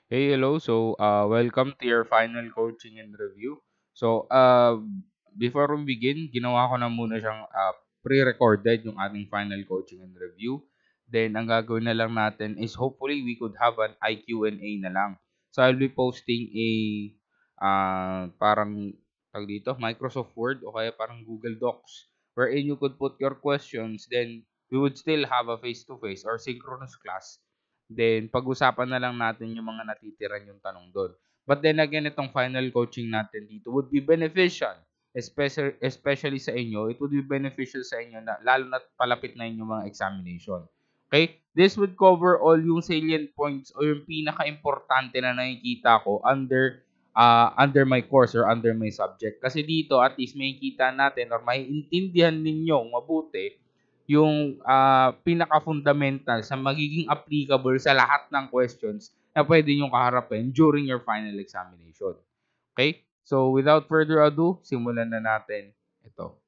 Hey, hello. Welcome to your final coaching and review. Before we begin, ginawa ko na muna siyang pre-recorded yung ating final coaching and review. Then, ang gagawin na lang natin is hopefully we could have an IQ&A na lang. So, I'll be posting a parang tag dito, Microsoft Word o kaya parang Google Docs wherein you could put your questions. Then, we would still have a face-to-face or synchronous class. Then, pag-usapan na lang natin yung mga natitiran yung tanong doon. But then again, itong final coaching natin dito would be beneficial, especially sa inyo. It would be beneficial sa inyo na lalo na palapit na yung mga examination. Okay? This would cover all yung salient points o yung pinaka-importante na nakikita ko under my course or under my subject. Kasi dito, at least makikita natin or maiintindihan ninyo mabuti yung pinaka-fundamental sa magiging applicable sa lahat ng questions na pwede nyo kaharapin during your final examination. Okay? So, without further ado, simulan na natin ito.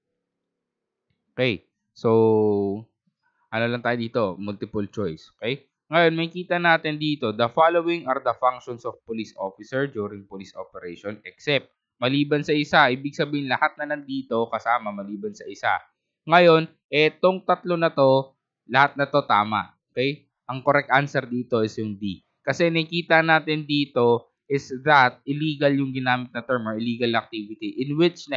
Okay. So, ano lang tayo dito? Multiple choice. Okay? Ngayon, may kita natin dito, the following are the functions of police officer during police operation except maliban sa isa. Ibig sabihin, lahat na nandito kasama maliban sa isa. Ngayon, etong tatlo na to, lahat na to tama. Okay? Ang correct answer dito is yung D. Kasi nakita natin dito is that illegal yung ginamit na term or illegal activity in which na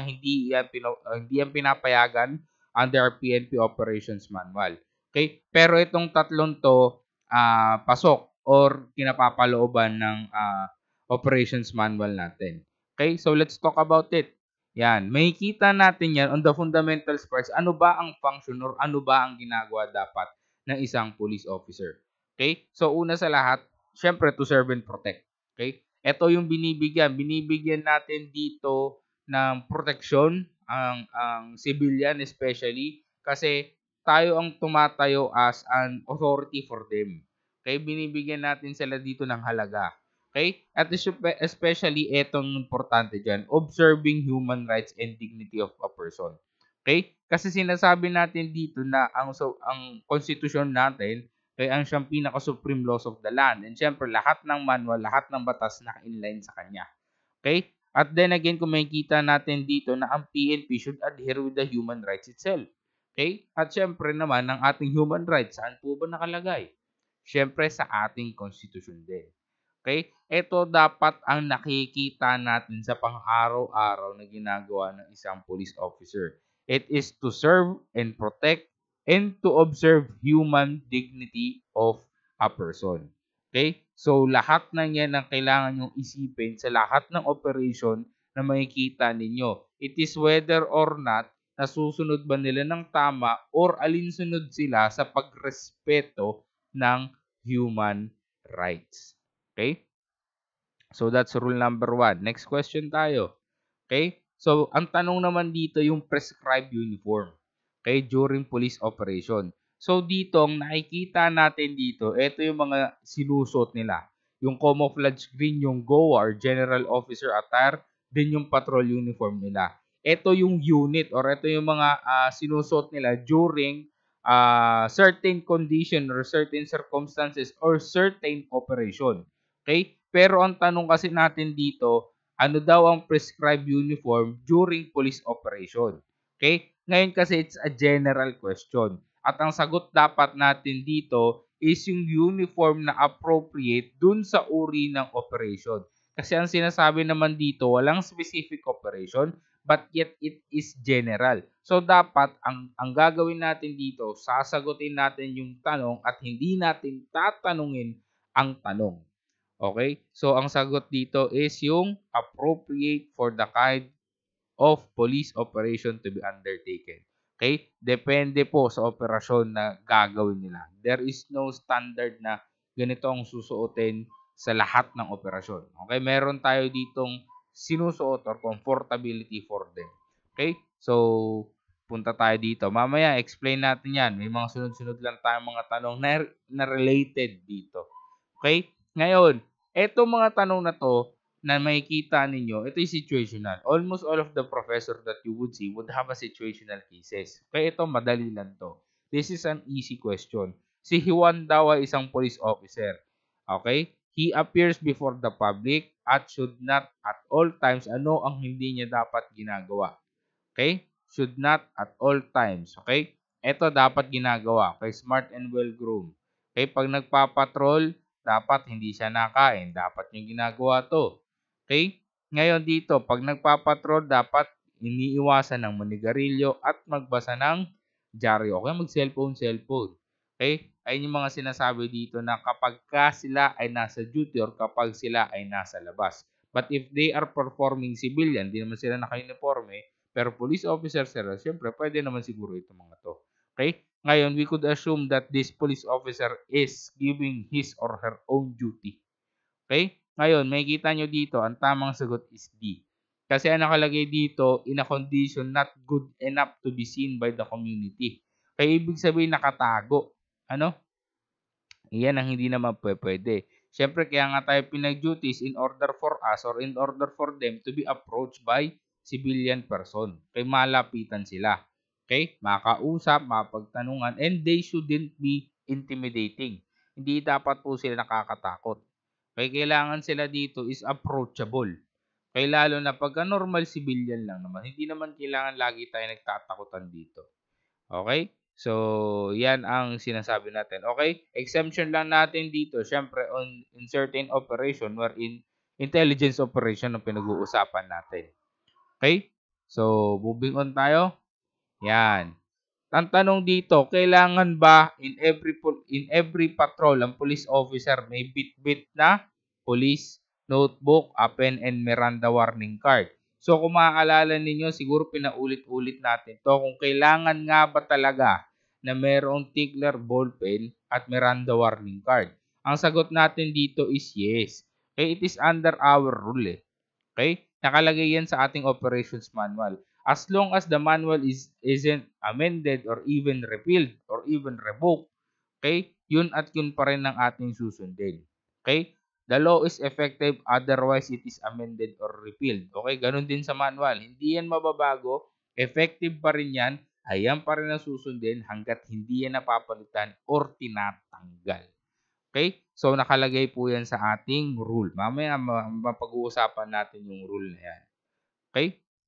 hindi yan pinapayagan under our PNP Operations Manual. Okay? Pero itong tatlong to, pasok or kinapapalooban ng operations manual natin. Okay? So, let's talk about it. Yan. Makikita natin yan on the fundamentals parts. Ano ba ang function or ano ba ang ginagawa dapat ng isang police officer? Okay? So, una sa lahat, syempre to serve and protect. Okay? Ito yung binibigyan. Binibigyan natin dito ng protection ang civilian especially kasi tayo ang tumatayo as an authority for them. Okay? Binibigyan natin sila dito ng halaga. Okay? At especially etong importante dyan, observing human rights and dignity of a person. Okay? Kasi sinasabi natin dito na ang konstitusyon natin ay ang siyang pinaka-supreme laws of the land. And syempre, lahat ng manual, lahat ng batas na inline sa kanya. Okay? At then again, kung makikita natin dito na ang PNP should adhere with the human rights itself. Okay? At syempre naman, ang ating human rights, saan po ba nakalagay? Syempre sa ating konstitusyon din. Okay? Ito dapat ang nakikita natin sa pang-araw-araw na ginagawa ng isang police officer. It is to serve and protect and to observe human dignity of a person. Okay? So, lahat ng yan ang kailangan nyong isipin sa lahat ng operation na makikita ninyo. It is whether or not nasusunod ba nila ng tama or alinsunod sila sa pagrespeto ng human rights. Okay? So, that's rule number 1. Next question tayo. Okay? So, ang tanong naman dito yung prescribed uniform. Okay? During police operation. So, dito, ang nakikita natin dito, ito yung mga sinusot nila. Yung camouflage green, yung GOA or General Officer Attire, din yung patrol uniform nila. Ito yung unit or ito yung mga sinusot nila during certain condition or certain circumstances or certain operation. Okay? Pero ang tanong kasi natin dito, ano daw ang prescribed uniform during police operation? Okay? Ngayon kasi it's a general question. At ang sagot dapat natin dito is yung uniform na appropriate dun sa uri ng operation. Kasi ang sinasabi naman dito, walang specific operation, but yet it is general. So dapat ang gagawin natin dito, sasagutin natin yung tanong at hindi natin tatanungin ang tanong. Okay? So, ang sagot dito is yung appropriate for the kind of police operation to be undertaken. Okay? Depende po sa operasyon na gagawin nila. There is no standard na ganito ang susuotin sa lahat ng operasyon. Okay? Meron tayo ditong sinusuot or comfortability for them. Okay? So, punta tayo dito. Mamaya, explain natin yan. May mga sunod-sunod lang tayong mga tanong na related dito. Okay? Ngayon, etong mga tanong na to na makikita ninyo, ito yung situational. Almost all of the professor that you would see would have a situational cases. Kaya ito, madali lang to. This is an easy question. Si Juan daw ay isang police officer. Okay? He appears before the public at should not at all times, ano ang hindi niya dapat ginagawa? Okay? Should not at all times. Okay? Ito dapat ginagawa. Okay? Smart and well-groomed. Okay? Pag nagpapatrol, dapat hindi siya nakain. Dapat yung ginagawa to. Okay? Ngayon dito, pag nagpapatrol, dapat iniiwasan ng manigarilyo at magbasa ng dyaryo. Okay? Mag-cellphone. Okay? Ayun yung mga sinasabi dito na kapag sila ay nasa duty or kapag sila ay nasa labas. But if they are performing civilian, di naman sila naka-uniforme, pero police officer sila, syempre pwede naman siguro itong mga to. Okay? Ngayon, we could assume that this police officer is giving his or her own duty. Okay? Ngayon, makikita nyo dito, ang tamang sagot is D. Kasi ang nakalagay dito, in a condition not good enough to be seen by the community. Kaya ibig sabihin nakatago. Ano? Iyan ang hindi naman pwede. Siyempre, kaya nga tayo pinag-duties in order for us or in order for them to be approached by civilian person. Kaya malapitan sila. Okay? Makausap, mapagtanungan, and they shouldn't be intimidating. Hindi dapat po sila nakakatakot. Kaya kailangan sila dito is approachable. Kaya lalo na pagka normal civilian lang naman, hindi naman kailangan lagi tayo nagtatakutan dito. Okay? So, yan ang sinasabi natin. Okay? Exemption lang natin dito, syempre, in certain operation wherein intelligence operation ang pinag-uusapan natin. Okay? So, moving on tayo. Yan. Ang tanong dito, kailangan ba in every patrol ang police officer may bit-bit na police notebook, pen, and Miranda warning card? So kung maaalala ninyo, siguro pinaulit-ulit natin to kung kailangan nga ba talaga na mayroong tickler, ballpen, at Miranda warning card. Ang sagot natin dito is yes. Okay, it is under our rule eh. Okay? Nakalagay yan sa ating operations manual. As long as the manual isn't amended or even repealed or even revoked, okay? Yun at yun pa rin ang ating susundin. Okay? The law is effective, otherwise it is amended or repealed. Okay? Ganun din sa manual. Hindi yan mababago. Effective pa rin yan. Ayan pa rin ang susundin hanggat hindi yan napapalitan or tinatanggal. Okay? So, nakalagay po yan sa ating rule. Mamaya, mapag-uusapan natin yung rule na yan. Okay?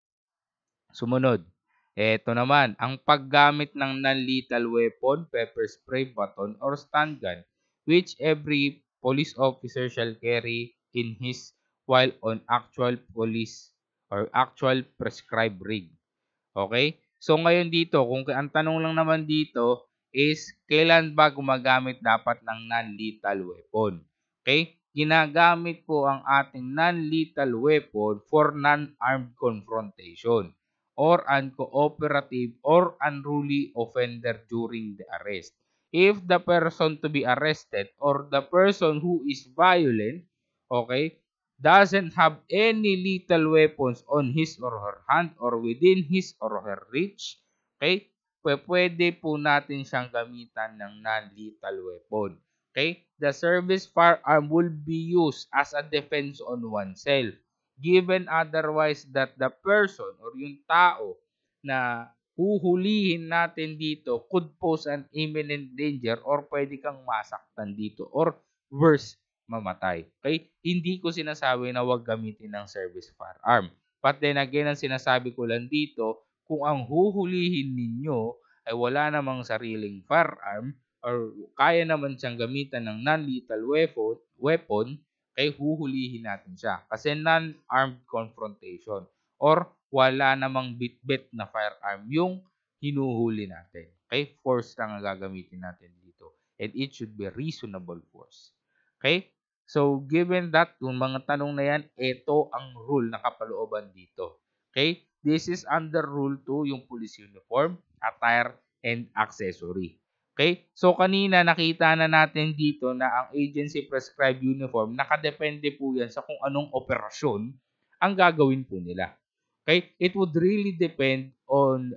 Sumunod. Ito naman, ang paggamit ng non-lethal weapon, pepper spray, baton, or stun gun, which every police officer shall carry in his while on actual police or actual prescribed rig. Okay? So, ngayon dito, kung ang tanong lang naman dito is, kailan ba gumagamit dapat ng non-lethal weapon? Okay? Ginagamit po ang ating non-lethal weapon for non-armed confrontation or uncooperative or unruly offender during the arrest. If the person to be arrested or the person who is violent, okay, doesn't have any lethal weapons on his or her hand or within his or her reach, okay, pwede po natin siyang gamitan ng non-lethal weapon. Okay? The service firearm will be used as a defense on oneself. Given otherwise that the person or yung tao na huhulihin natin dito could pose an imminent danger or pwede kang masaktan dito or worse, mamatay. Okay? Hindi ko sinasabi na huwag gamitin ng service firearm. But then again, ang sinasabi ko lang dito, kung ang huhulihin ninyo ay wala namang sariling firearm or kaya naman siyang gamitan ng non-lethal weapon, kaya huhulihin natin siya. Kasi non-armed confrontation or wala namang bit-bit na firearm yung hinuhuli natin. Okay? Force lang ang gagamitin natin dito. And it should be reasonable force. Okay? So, given that, yung mga tanong na yan, ito ang rule na kapalooban dito. Okay? This is under Rule 2, yung police uniform, attire, and accessory. Okay? So, kanina nakita na natin dito na ang agency prescribed uniform, nakadepende po yan sa kung anong operasyon ang gagawin po nila. Okay? It would really depend on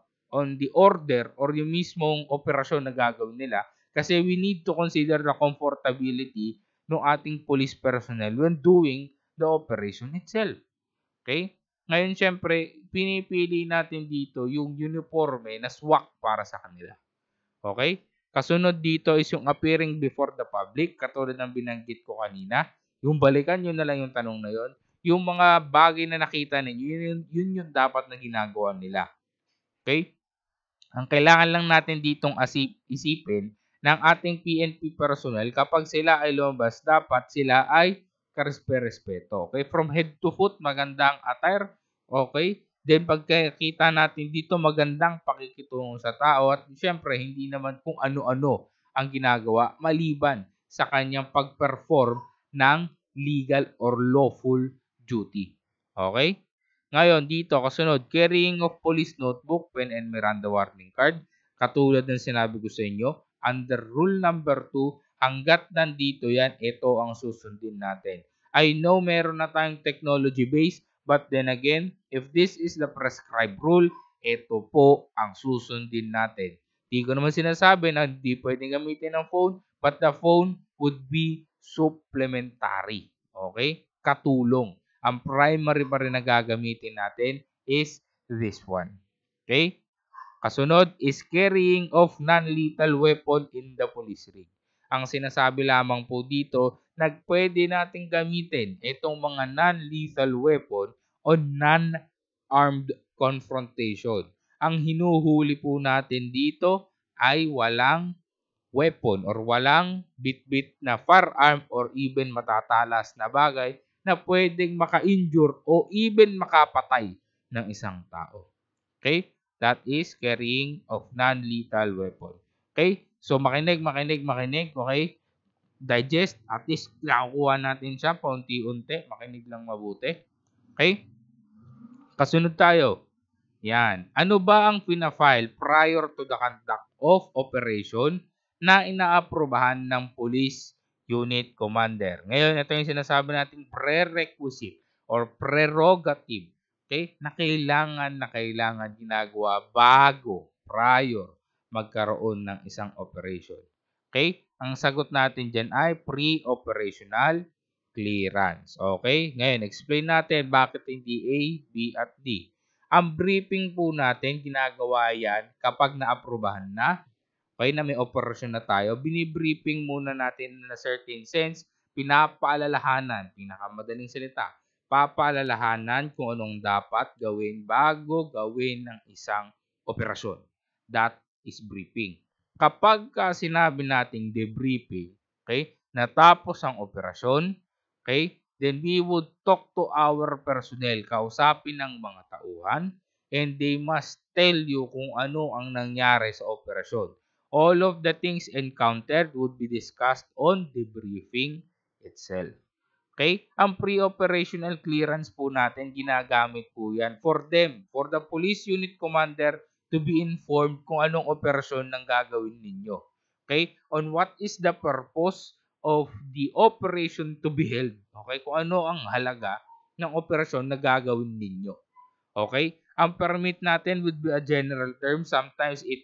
the order or yung mismong operasyon na gagawin nila kasi we need to consider the comfortability ng ating police personnel when doing the operation itself. Okay? Ngayon, syempre, pinipili natin dito yung uniforme na swak para sa kanila. Okay? Kasunod dito is yung appearing before the public, katulad ng binanggit ko kanina. Yung balikan nyo na lang yung tanong na yon. Yung mga bagay na nakita ninyo, yun yung dapat na ginagawa nila. Okay? Ang kailangan lang natin ditong isipin ng ating PNP personnel kapag sila ay lumabas, dapat sila ay karespe-respeto. Okay? From head to foot, magandang attire. Okay? Then pagkakita natin dito, magandang pakikitungo sa tao at syempre hindi naman kung ano-ano ang ginagawa maliban sa kanyang pag-perform ng legal or lawful duty. Okay? Ngayon, dito, kasunod, carrying of police notebook, pen, and Miranda warning card. Katulad ng sinabi ko sa inyo, under rule number 2, hanggat nandito yan, ito ang susundin natin. I know meron na tayong technology base, but then again, if this is the prescribed rule, ito po ang susundin natin. Di ko naman sinasabi na hindi pwedeng gamitin ng phone, but the phone would be supplementary. Okay? Katulong. Ang primary pa rin na gagamitin natin is this one. Okay? Kasunod is carrying of non-lethal weapon in the police ring. Ang sinasabi lamang po dito, pwede nating gamitin itong mga non-lethal weapon o non-armed confrontation. Ang hinuhuli po natin dito ay walang weapon or walang bit-bit na firearm or even matatalas na bagay na pwedeng maka-injure o even makapatay ng isang tao. Okay? That is carrying of non-lethal weapon. Okay? So, makinig. Okay? Digest. At least, nakukuha natin siya paunti-unti. Makinig lang mabuti. Okay? Kasunod tayo. Yan. Ano ba ang pina-file prior to the conduct of operation na inaaprobahan ng police unit commander? Ngayon, ito yung sinasabi nating prerequisite or prerogative. Okay? Na kailangan ginagawa prior magkaroon ng isang operation. Okay? Ang sagot natin dyan ay pre-operational clearance. Okay? Ngayon, explain natin bakit hindi A, B, at D. Ang briefing po natin, ginagawa yan kapag naaprubahan na. Okay, na may operasyon na tayo, binibriefing muna natin na certain sense, pinapaalalahanan, pinakamadaling salita, papaalalahanan kung anong dapat gawin bago gawin ng isang operasyon. That is briefing. Kapag sinabi nating debriefing, okay, natapos ang operasyon, okay, then we would talk to our personnel, kausapin ng mga tauhan, and they must tell you kung ano ang nangyari sa operasyon. All of the things encountered would be discussed on the briefing itself. Okay? Ang pre-operational clearance po natin, ginagamit po yan for them, for the police unit commander to be informed kung anong operasyon ng gagawin ninyo. Okay? On what is the purpose of the operation to be held. Okay? Kung ano ang halaga ng operasyon na gagawin ninyo. Okay? Ang permit natin would be a general term. Sometimes it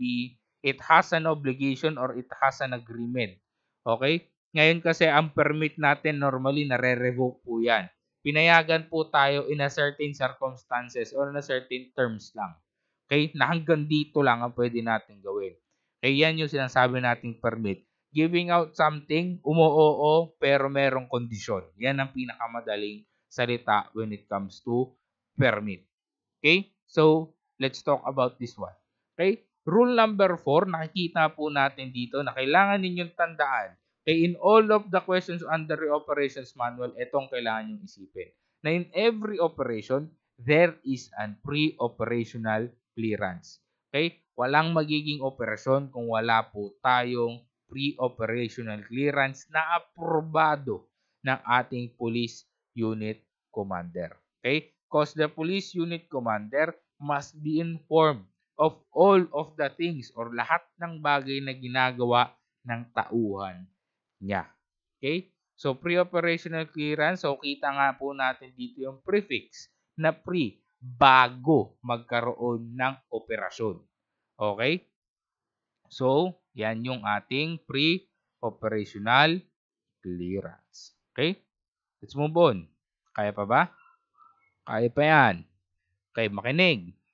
has an obligation or it has an agreement. Okay? Ngayon kasi ang permit natin normally nare-revoke po yan. Pinayagan po tayo in a certain circumstances or in a certain terms lang. Okay? Na hanggang dito lang ang pwede natin gawin. Kaya yan yung sinasabi nating permit. Giving out something, umuoo, pero merong kondisyon. Yan ang pinakamadaling salita when it comes to permit. Okay? So, let's talk about this one. Okay? Rule number 4, nakikita po natin dito na kailangan ninyong tandaan. Okay, in all of the questions under the operations manual, itong kailangan nyong isipin. Na in every operation, there is an pre-operational clearance. Okay? Walang magiging operasyon kung wala po tayong pre-operational clearance na aprobado ng ating police unit commander. Okay? Because the police unit commander must be informed of all of the things or lahat ng bagay na ginagawa ng tauhan niya. Okay? So, pre-operational clearance. So, kita nga po natin dito yung prefix na pre, bago magkaroon ng operasyon. Okay? So, yan yung ating pre-operational clearance. Okay? Let's move on. Kaya pa ba? Kaya pa yan. Okay, makinig.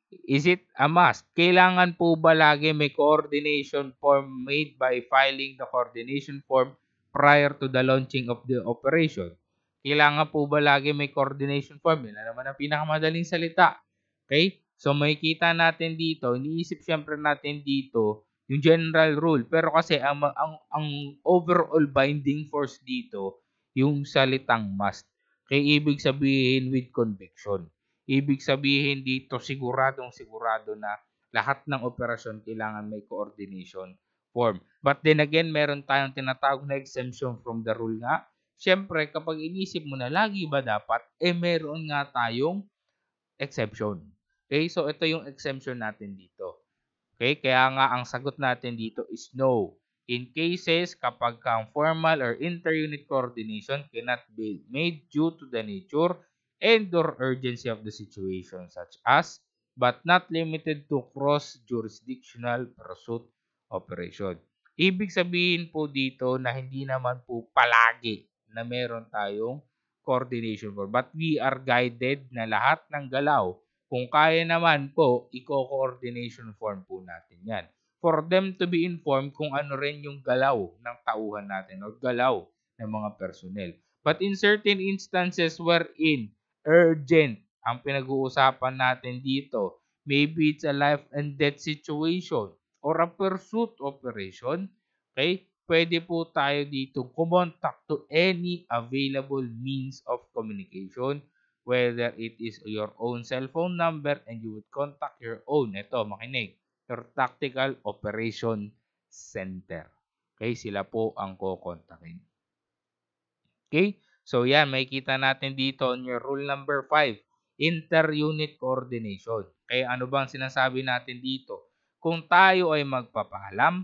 Is it a must? Kailangan po ba lagi may coordination form made by filing the coordination form prior to the launching of the operation? Kailangan po ba lagi may coordination form? Yan na naman ang pinakamadaling salita. Okay? So, makikita natin dito, iniisip syempre natin dito yung general rule. Pero kasi ang overall binding force dito, yung salitang must. Kaya ibig sabihin with conviction. Ibig sabihin dito siguradong sigurado na lahat ng operasyon kailangan may coordination form. But then again, meron tayong tinatawag na exemption from the rule nga. Siyempre, kapag inisip mo na lagi ba dapat, meron nga tayong exception. Okay, so ito yung exemption natin dito. Okay, kaya nga ang sagot natin dito is no. In cases kapag ang formal or inter-unit coordination cannot be made due to the nature and or urgency of the situation such as but not limited to cross-jurisdictional pursuit operation. Ibig sabihin po dito na hindi naman po palagi na meron tayong coordination form but we are guided na lahat ng galaw kung kaya naman po, i-coordination form po natin yan. For them to be informed kung ano rin yung galaw ng tauhan natin o galaw ng mga personnel. But in certain instances wherein urgent ang pinag-uusapan natin dito, maybe it's a life and death situation or a pursuit operation, okay? Pwede po tayo dito kumontak to any available means of communication, whether it is your own cell phone number and you would contact your own, ito makinig, your tactical operation center. Okay, sila po ang kukontakin. Okay, so yan, makikita natin dito on your rule number 5, inter-unit coordination. Okay, ano bang sinasabi natin dito? Kung tayo ay magpapaalam,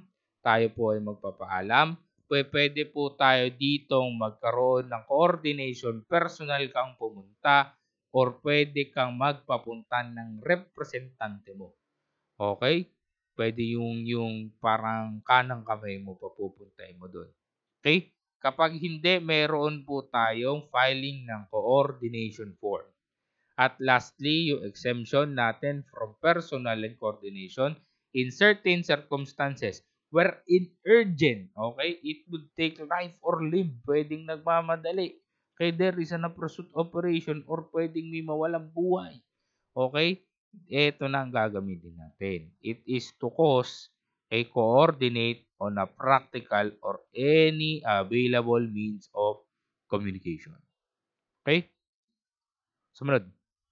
pwede po tayo ditong magkaroon ng coordination, personal kang pumunta or pwede kang magpapunta ng representante mo. Okay? Pwede yung parang kanang kamay mo papupuntay mo doon. Okay? Kapag hindi, meron po tayong filing ng coordination form. At lastly, yung exemption natin from personal and coordination in certain circumstances wherein urgent, okay, it would take life or limb, pwedeng nagmamadali, kaya there is an pursuit operation or pwedeng may mawalang buhay, okay, ito na ang gagamitin natin. It is to cause a coordinate on a practical or any available means of communication. Okay? Sumunod.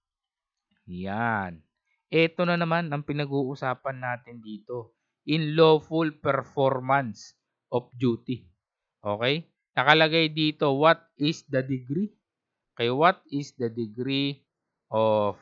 Yan. Ito na naman ang pinag-uusapan natin dito. In lawful performance of duty. Okay? Nakalagay dito, what is the degree? Okay, what is the degree of,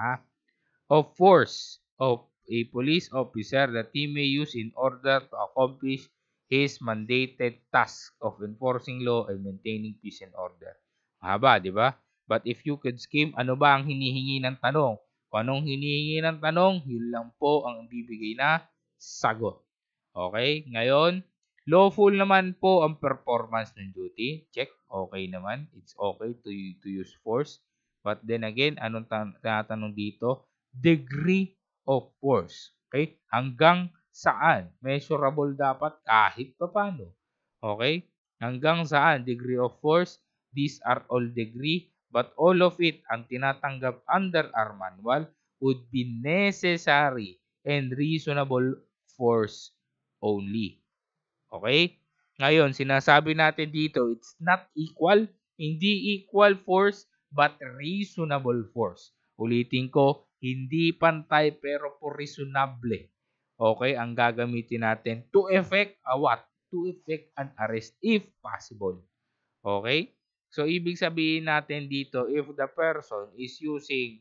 of force of a police officer that he may use in order to accomplish his mandated task of enforcing law and maintaining peace and order. Haba, di ba? But if you could scheme, ano ba ang hinihingi ng tanong? Kung anong hinihingi ng tanong, yun lang po ang bibigay na sagot. Okay? Ngayon, lawful naman po ang performance ng duty. Check. Okay naman. It's okay to use force. But then again, anong tinatanong dito? Degree of force. Okay? Hanggang saan? Measurable dapat kahit paano. Okay? Hanggang saan? Degree of force. These are all degree, but all of it, ang tinatanggap under our manual, would be necessary and reasonable force only. Okay? Ngayon, sinasabi natin dito, it's not equal, hindi equal force, but reasonable force. Ulitin ko, hindi pantay pero po reasonable. Okay? Ang gagamitin natin to effect a what? To effect an arrest if possible. Okay? So, ibig sabihin natin dito, if the person is using,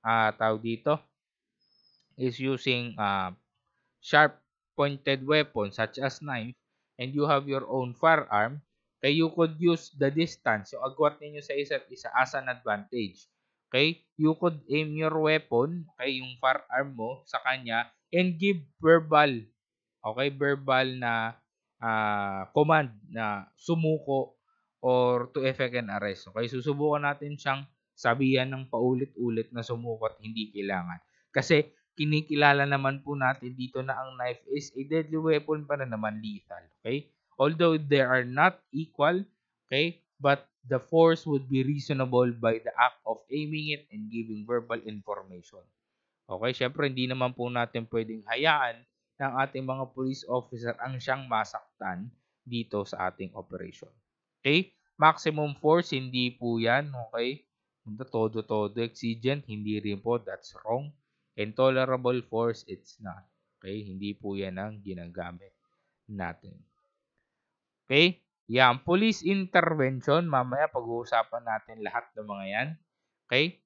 sharp pointed weapon such as knife and you have your own firearm, okay, you could use the distance, so agwat ninyo sa isa't isa as an advantage. Okay? You could aim your weapon, okay, yung firearm mo sa kanya and give verbal, okay, verbal na command na sumuko or to effect an arrest. Okay? Susubukan natin siyang sabihan ng paulit-ulit na sumuko at hindi kailangan. Kasi kinikilala naman po natin dito na ang knife is a deadly weapon pa na naman, lethal. Okay? Although they are not equal, okay? But the force would be reasonable by the act of aiming it and giving verbal information. Okay? Syempre, hindi naman po natin pwedeng hayaan ng ating mga police officer ang siyang masaktan dito sa ating operation. Okay? Maximum force, hindi po yan. Okay? Todo-todo exigent, hindi rin po. That's wrong. Intolerable force, it's not. Okay? Hindi po yan ang ginagamit natin. Okay? Yan. Police intervention. Mamaya pag-uusapan natin lahat ng mga yan. Okay?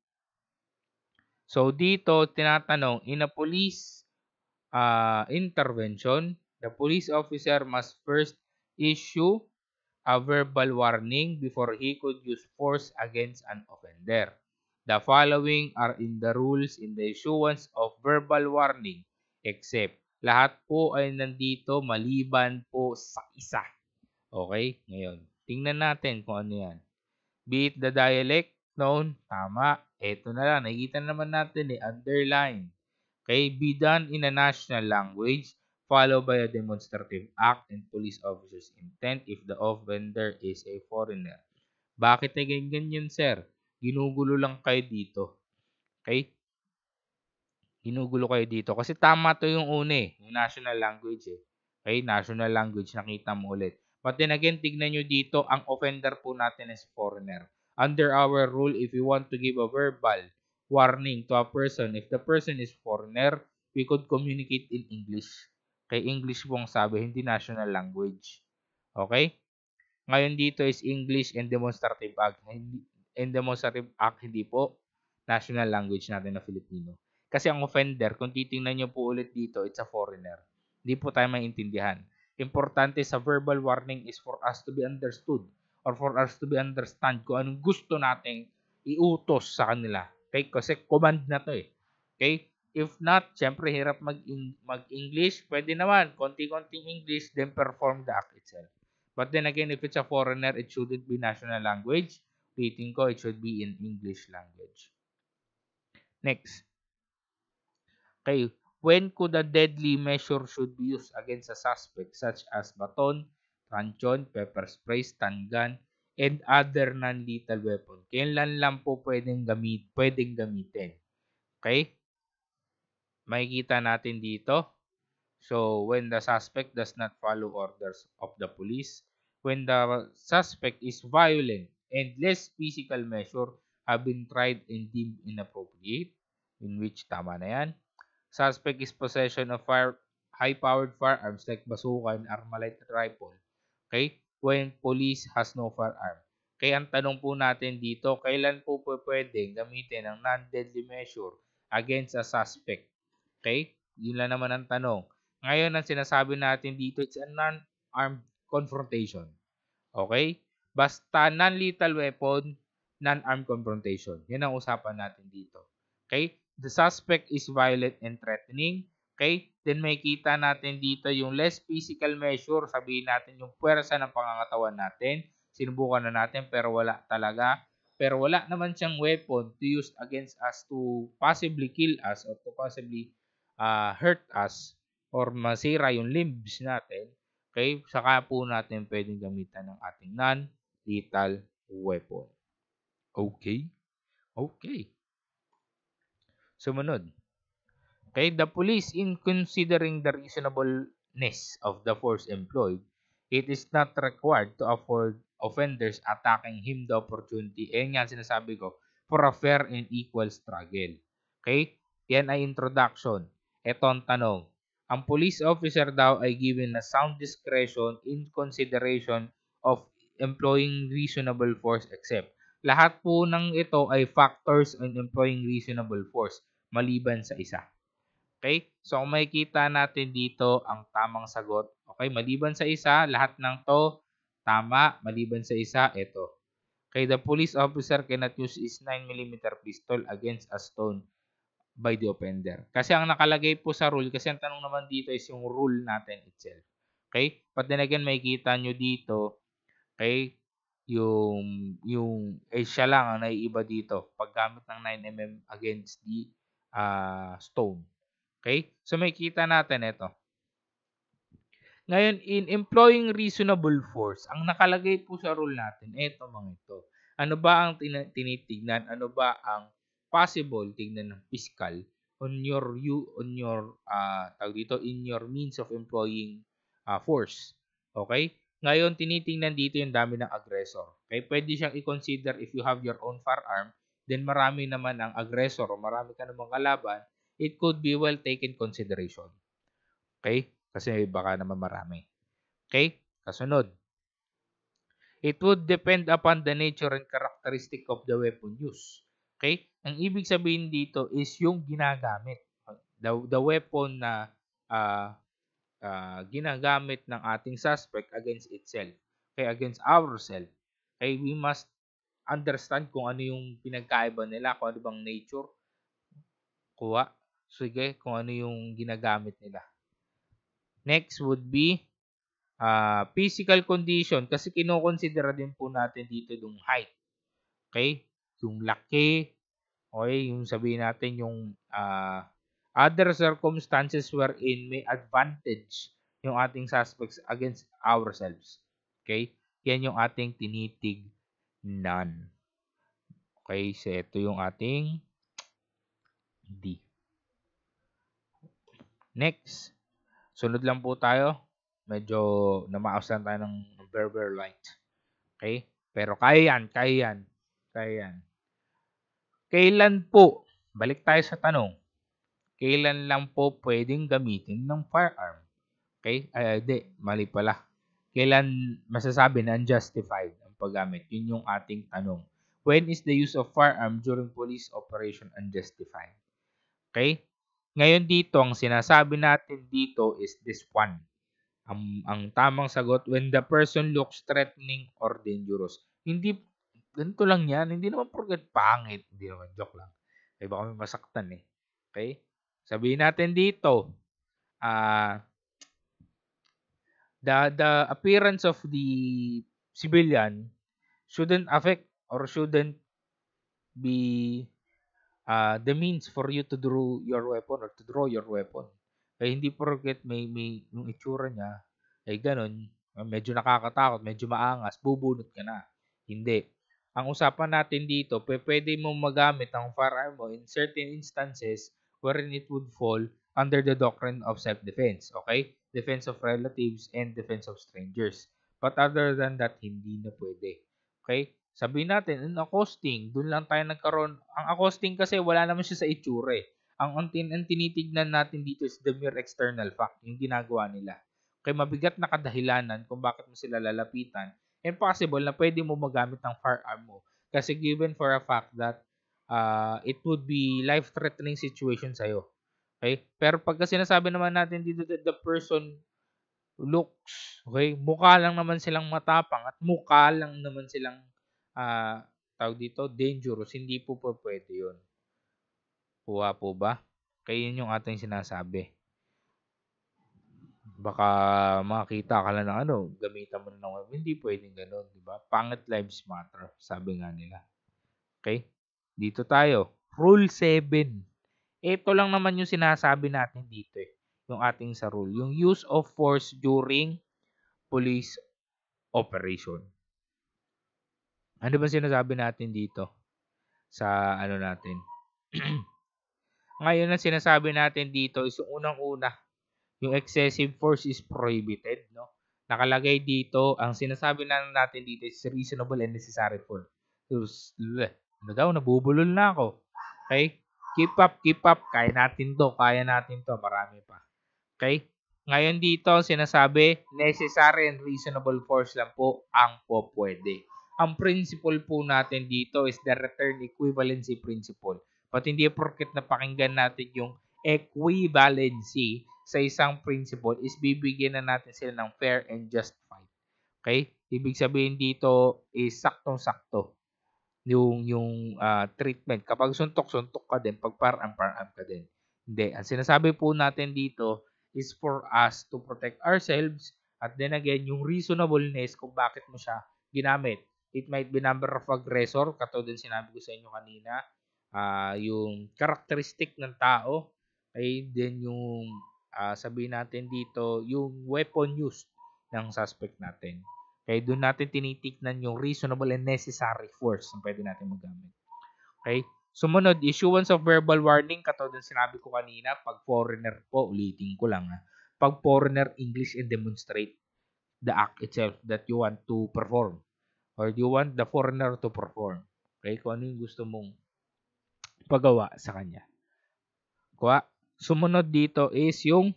So, dito, tinatanong, in a police intervention, the police officer must first issue a verbal warning before he could use force against an offender. The following are in the rules in the issuance of verbal warning except lahat po ay nandito maliban po sa isa. Okay? Ngayon, tingnan natin kung ano yan. Be it the dialect known, tama. Ito na lang, nakikita naman natin underline. Okay? Be done in a national language followed by a demonstrative act and police officer's intent if the offender is a foreigner. Bakit ay ganyan, sir? Ginugulo lang kayo dito. Okay? Ginugulo kayo dito. Kasi tama to yung una yung national language Okay? National language, nakita mo ulit. But then again, tignan nyo dito, ang offender po natin is foreigner. Under our rule, if you want to give a verbal warning to a person, if the person is foreigner, we could communicate in English. Kay English po ang sabi, hindi national language. Okay? Ngayon dito is English and demonstrative act. And demonstrative act, hindi po national language natin na Filipino. Kasi ang offender, kung titingnan nyo po ulit dito, it's a foreigner. Hindi po tayo maintindihan. Importante sa verbal warning is for us to be understood or for us to be understand kung anong gusto nating iutos sa kanila. Okay? Kasi command na to Okay? If not, syempre hirap mag-English. Pwede naman, konti-konting English, then perform the act itself. But then again, if it's a foreigner, it shouldn't be national language. Rating ko, it should be in English language. Next. Okay. When could a deadly measure should be used against a suspect such as baton, truncheon, pepper spray, stun gun, and other non-lethal weapon? Kailan lang po pwedeng gamitin? Okay? Makikita natin dito. So, when the suspect does not follow orders of the police, when the suspect is violent and less physical measure have been tried and deemed inappropriate, in which tama na yan. Suspect is possession of high-powered firearms like bazooka and Armalite rifle. Okay? When police has no firearm. Kaya ang tanong po natin dito, kailan po pwedeng gamitin ang non-deadly measure against a suspect? Okay? Yun lang naman ang tanong. Ngayon, ang sinasabi natin dito, it's a non-armed confrontation. Okay? Basta non-lethal weapon, non-armed confrontation. Yan ang usapan natin dito. Okay? The suspect is violent and threatening. Okay? Then may kita natin dito yung less physical measure. Sabihin natin yung puwersa ng pangangatawan natin. Sinubukan na natin pero wala talaga. Pero wala naman siyang weapon to use against us to possibly kill us or to possibly hurt us or masira yung limbs natin. Okay? Saka po natin pwedeng gamitan ng ating non-lethal weapon. Okay? Okay. Sumunod. Okay, the police in considering the reasonableness of the force employed, it is not required to afford offenders attacking him the opportunity. Yan nga sinasabi ko, for a fair and equal struggle. Okay? Yan ay introduction. Ito ang tanong. Ang police officer daw ay given a sound discretion in consideration of employing reasonable force except. Lahat po ng ito ay factors in employing reasonable force maliban sa isa. Okay? So, kung makikita natin dito ang tamang sagot. Okay? Maliban sa isa, lahat ng to, tama. Maliban sa isa, ito. Okay? The police officer cannot use his 9mm pistol against a stone by the offender. Kasi ang nakalagay po sa rule, kasi ang tanong naman dito is yung rule natin itself. Okay? But then again, makikita nyo dito, okay, yung siya lang ang naiiba dito paggamit ng 9mm against the stone. Okay? So makikita natin ito. Ngayon, in employing reasonable force, ang nakalagay po sa rule natin, ito mga ito. Ano ba ang tinitignan? Ano ba ang possible tignan ng fiscal on your tawag dito, in your means of employing force? Okay? Ngayon, tinitingnan dito yung dami ng aggressor. Okay? Pwede siyang i-consider if you have your own firearm, then marami naman ang aggressor o marami ka namang kalaban, it could be well taken consideration. Okay? Kasi baka naman marami. Okay? Kasunod. It would depend upon the nature and characteristic of the weapon used. Okay? Ang ibig sabihin dito is yung ginagamit. The weapon na ginagamit ng ating suspect against itself. Okay? Against ourselves. Okay? We must understand kung ano yung pinagkaiba nila, kung ano bang nature. Kuha. Sige, kung ano yung ginagamit nila. Next would be physical condition kasi kinokonsidera din po natin dito yung height. Okay? Yung laki. Okay? Yung sabihin natin yung other circumstances wherein may advantage yung ating suspects against ourselves. Okay? Yan yung ating tinitignan. Okay? So, ito yung ating D. Next. Sunod lang po tayo. Medyo namaos lang tayo ng very light. Okay? Pero kaya yan. Kailan po, balik tayo sa tanong, kailan lang po pwedeng gamitin ng firearm? Okay? Mali pala. Kailan masasabi na unjustified ang paggamit? Yun yung ating tanong. When is the use of firearm during police operation unjustified? Okay? Ngayon dito, ang sinasabi natin dito is this one. Ang tamang sagot, when the person looks threatening or dangerous. Hindi, ganito lang yan. Hindi naman porket pangit. Hindi naman, joke lang. Ay, baka may masaktan eh. Okay? Sabihin natin dito, the appearance of the civilian shouldn't affect or shouldn't be the means for you to draw your weapon or to draw your weapon. Kaya hindi porket may yung itsura niya ay ganun, medyo nakakatakot, medyo maangas, bubunot ka na. Hindi. Ang usapan natin dito, pwede mo magamit ang firearm mo in certain instances wherein it would fall under the doctrine of self-defense. Okay? Defense of relatives and defense of strangers. But other than that, hindi na pwede. Okay? Sabihin natin, in accosting, dun lang tayo nagkaroon. Ang accosting kasi wala naman siya sa itsura eh. Ang tinitignan natin dito is the mere external fact, yung ginagawa nila. Kaya mabigat na kadahilanan kung bakit mo sila lalapitan. And possible na pwede mo magamit ng firearm mo. Kasi given for a fact that it would be life-threatening situation sa'yo. Okay? Pero pagka sinasabi naman natin dito that the person looks, okay, mukha lang naman silang matapang at mukha lang naman silang tawag dito, dangerous. Hindi po pwede yun. Kuha po ba? Kaya yun yung ating sinasabi. Baka makita ka lang ng gamitan mo na ng weapon. Hindi pwedeng gano'n, di ba? Pangit lives matter, sabi nga nila. Okay? Dito tayo. Rule 7. Ito lang naman yung sinasabi natin dito eh. Yung ating sa rule. Yung use of force during police operation. Ano ba sinasabi natin dito? Sa natin? Ngayon, ang sinasabi natin dito is yung unang-una, yung excessive force is prohibited, no? Nakalagay dito, ang sinasabi natin dito is reasonable and necessary force. Nabubulol na ako. Okay? Keep up. Kaya natin to. Marami pa. Okay? Ngayon dito, sinasabi, necessary and reasonable force lang po ang po pwede. Ang principle po natin dito is the return equivalency principle. But hindi porket napakinggan natin yung equivalency sa isang principle is bibigyan na natin sila ng fair and just fight. Okay? Ibig sabihin dito is saktong-sakto yung treatment. Kapag suntok ka din, pag parang ka din. Hindi. Ang sinasabi po natin dito is for us to protect ourselves at then again, yung reasonableness kung bakit mo siya ginamit. It might be number of aggressor, katulad din sinabi ko sa inyo kanina, yung characteristic ng tao, Okay? Then yung sabihin natin dito, yung weapon used ng suspect natin. Okay? Doon natin tinitignan yung reasonable and necessary force na pwede natin magamit. Okay? Sumunod, issuance of verbal warning. Katulad ng sinabi ko kanina, pag foreigner po, ulitin ko lang pag foreigner, English and demonstrate the act itself that you want to perform or you want the foreigner to perform. Okay? Kung ano yung gusto mong pagawa sa kanya. Kuha. Sumunod dito is yung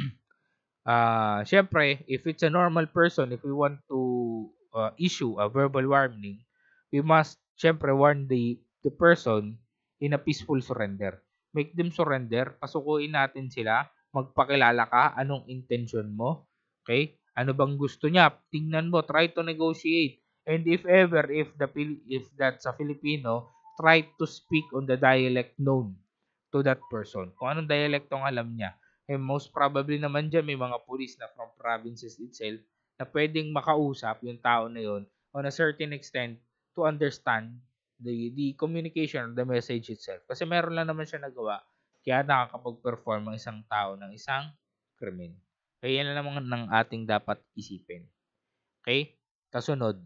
syempre, if it's a normal person, if we want to issue a verbal warning, we must syempre warn the person in a peaceful surrender. Make them surrender, pasukuin natin sila, magpakilala ka, anong intention mo, okay? Ano bang gusto niya? Tingnan mo, try to negotiate. And if ever, if that's a Filipino, try to speak on the dialect known to that person. Kung anong dialect ang alam niya. And most probably naman dyan, may mga police na from provinces itself na pwedeng makausap yung tao na yun on a certain extent to understand the communication, the message itself. Kasi meron lang naman siya nagawa, kaya nakakapag-perform ang isang tao ng isang krimen. Kaya yan lang naman ng ating dapat isipin. Okay? Kasunod,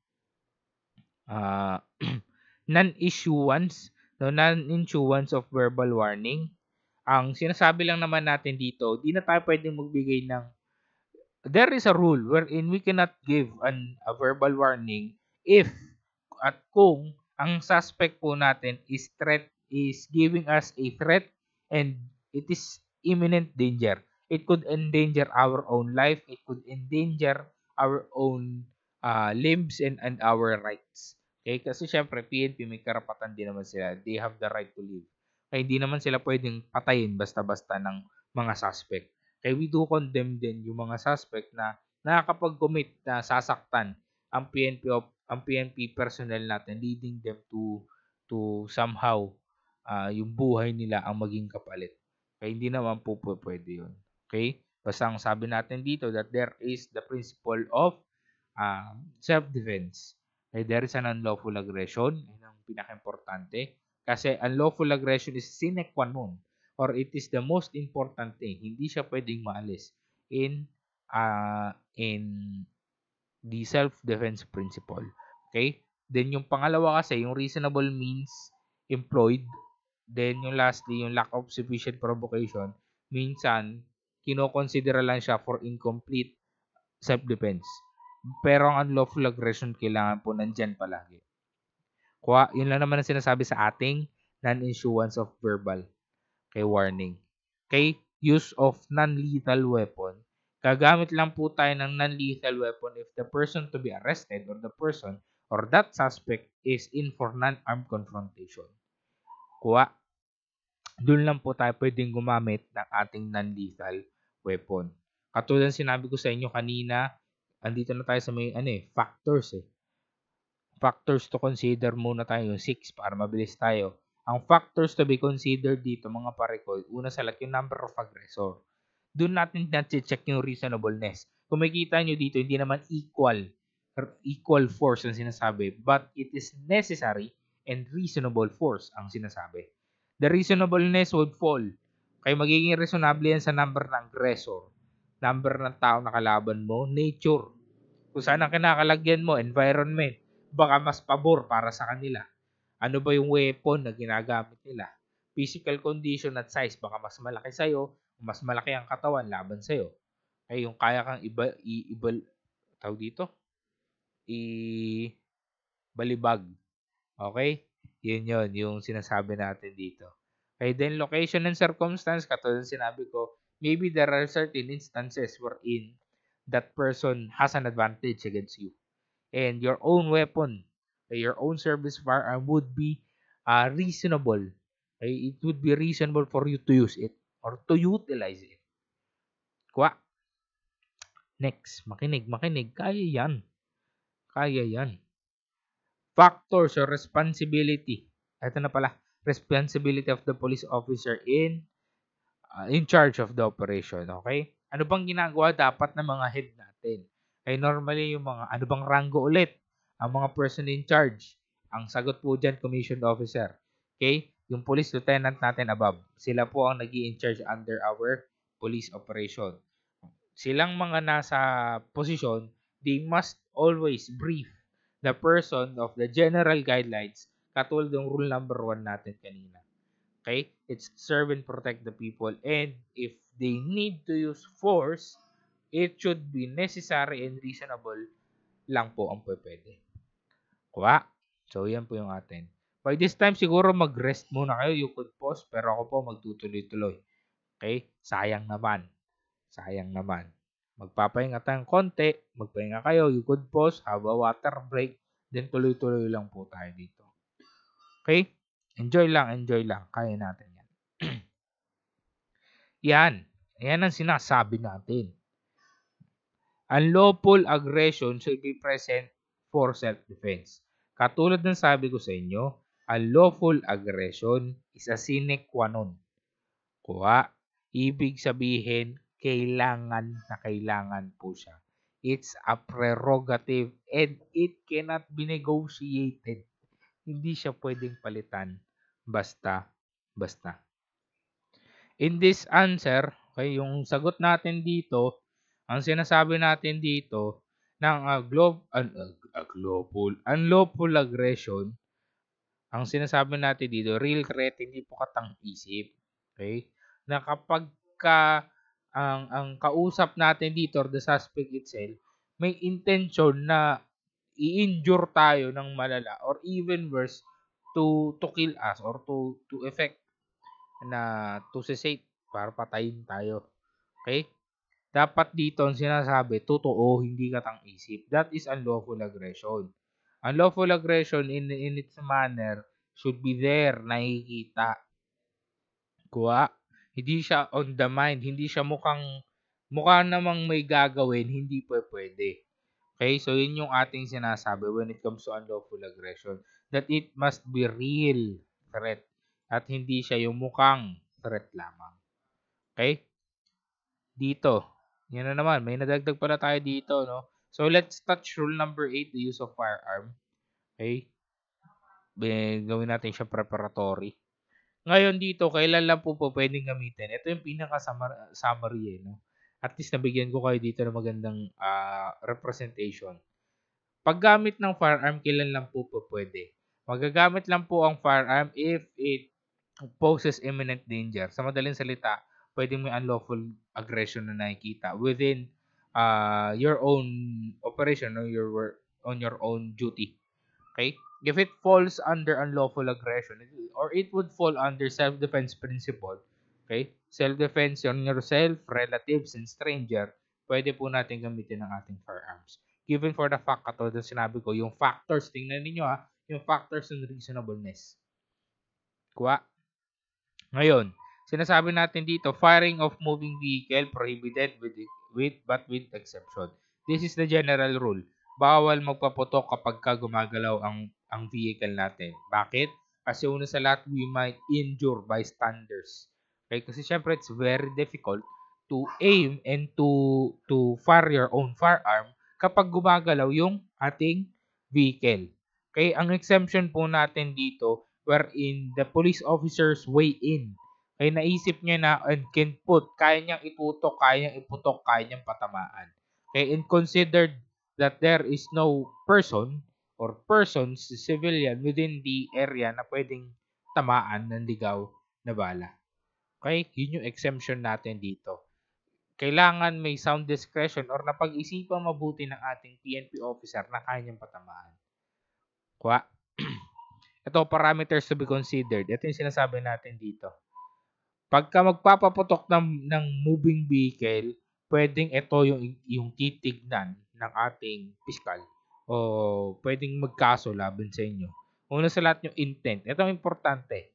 non-issuance of verbal warning. Ang sinasabi lang naman natin dito, di na tayo pwedeng magbigay ng there is a rule wherein we cannot give a verbal warning if at kung ang suspect po natin is giving us a threat and it is imminent danger. It could endanger our own life. It could endanger our own limbs and our rights. Okay? Kasi syempre, PNP may karapatan din naman sila. They have the right to live. Kaya hindi naman sila pwedeng patayin basta-basta ng mga suspect. Kaya we do condemn din yung mga suspect na nakakapag-commit na sasaktan ang PNP personnel natin, leading them to somehow yung buhay nila ang maging kapalit. Kaya hindi naman po pwede yun. Okay? Basta ang sabi natin dito that there is the principle of self-defense. Okay? There is an unlawful aggression. Yun ang pinaka-importante. Kasi unlawful aggression is sine qua non or it is the most important thing. Hindi siya pwedeng maalis in the self-defense principle. Okay? Then yung pangalawa kasi, yung reasonable means employed. Then yung lastly, yung lack of sufficient provocation. Minsan, kinokonsidera lang siya for incomplete self-defense. Pero ang unlawful aggression kailangan po nandyan palagi. Yun lang naman ang sinasabi sa ating non-issuance of verbal warning. Okay? Use of non-lethal weapon. Gagamit lang po tayo ng non-lethal weapon if the person to be arrested or the person or that suspect is in for non-armed confrontation. Doon lang po tayo pwedeng gumamit ng ating non-lethal weapon. Katulad sinabi ko sa inyo kanina, andito na tayo sa may factors Factors to consider muna tayo, yung 6 para mabilis tayo. Ang factors to be considered dito mga parekoy, una sa lahat yung number of aggressor. Doon natin na-check yung reasonableness. Kung makikita nyo dito, hindi naman equal force ang sinasabi, but it is necessary and reasonable force ang sinasabi. The reasonableness would fall. Kaya magiging reasonable yan sa number ng aggressor, number ng tao na kalaban mo, nature. Kung saan ang kinakalagyan mo, environment, baka mas pabor para sa kanila. Ano ba yung weapon na ginagamit nila? Physical condition at size, baka mas malaki sa'yo, mas malaki ang katawan laban sa'yo. Ay, yung kaya kang tawag dito? Balibag. Okay? Yun, yung sinasabi natin dito. Okay, then location and circumstance, katulad sinabi ko, maybe there are certain instances wherein that person has an advantage against you. And your own weapon, your own service firearm would be reasonable. It would be reasonable for you to use it or to utilize it. Next, makinig. Kaya yan. Factors or responsibility. Ito na pala. Responsibility of the police officer in charge of the operation. Okay? Ano bang ginagawa dapat ng mga head natin? Normally yung mga ano bang ranggo ulit? Ang mga person in charge. Ang sagot po dyan, commissioned officer. Okay? yung police lieutenant natin above. Sila po ang nag-i-in-charge under our police operation. Silang mga nasa posisyon, they must always brief the person of the general guidelines katulad ng rule number 1 natin kanina. Okay? It's serve and protect the people, and if they need to use force, it should be necessary and reasonable lang po ang pwede. Kuha. So, yan po yung atin. By this time, siguro mag-rest muna kayo. You could pause, pero ako po magtutuloy-tuloy. Okay? Sayang naman. Sayang naman. Magpapahinga tayong konti. Magpahinga kayo. You could pause, have a water break. Then, tuloy-tuloy lang po tayo dito. Okay? Enjoy lang. Kaya natin yan. Yan. Yan ang sinasabi natin. Unlawful aggression should be present for self-defense. Katulad ng sabi ko sa inyo, unlawful aggression is a sine qua non. Kuha. Ibig sabihin, kailangan po siya. It's a prerogative and it cannot be negotiated. Hindi siya pwedeng palitan basta. In this answer, okay, yung sagot natin dito, ang sinasabi natin dito ng unlawful aggression, ang sinasabi natin dito, real threat, hindi po katang-isip. Okay? Na kapag ang kausap natin dito or the suspect itself, may intention na i-injure tayo ng malala or even worse to kill us or to effect na to cessate para patayin tayo. Okay? Dapat dito ang sinasabi, totoo, hindi katang-isip. That is unlawful aggression. Unlawful aggression in its manner should be there, nakikita. Kuha. Hindi siya on the mind, hindi siya mukha namang may gagawin, hindi pwede. Okay? So, yun yung ating sinasabi when it comes to unlawful aggression. That it must be real threat at hindi siya yung mukhang threat lamang. Okay? Dito. Yan na naman. May nadagdag pala tayo dito, no? So, let's touch rule number 8, the use of firearm. Okay? Gawin natin siya preparatory. Ngayon dito, kailan lang po pwedeng gamitin? Ito yung pinaka-summary, no? At least nabigyan ko kayo dito ng magandang representation. Paggamit ng firearm, kailan lang po pwede? Magagamit lang po ang firearm if it poses imminent danger. Sa madaling salita, pwedeng may unlawful aggression na nakikita within your own operation or on your own duty. Okay? If it falls under unlawful aggression, or it would fall under self-defense principle, okay? Self-defense on yourself, relatives, and stranger, pwede po natin gamitin ang ating firearms. Given for the fact, katulad ng sinabi ko, yung factors, tingnan ninyo yung factors ng reasonableness. Kuha. Ngayon, sinasabi natin dito, firing of moving vehicle prohibited but with exception. This is the general rule. Bawal magpaputok kapag gumagalaw ang vehicle natin. Bakit? Kasi una sa lahat, we might injure bystanders. Okay? Kasi syempre, it's very difficult to aim and to fire your own firearm kapag gumagalaw yung ating vehicle. Okay? Ang exemption po natin dito, wherein the police officers weigh in. Ay naisip niya na and can put, kaya niyang itutok, kaya niyang iputok, kaya niyang patamaan. Okay? And considered that there is no person or persons, civilian, within the area na pwedeng tamaan ng ligaw na bala. Okay? Yun yung exemption natin dito. Kailangan may sound discretion or napag-isipan mabuti ng ating PNP officer na kaya niyang patamaan. Kuha. Ito, parameters to be considered. Ito yung sinasabi natin dito. Pagka magpapaputok ng moving vehicle, pwedeng ito yung titignan ng ating piskal o pwedeng magkaso laban sa inyo. Una sa lahat yung intent. Ito ang importante.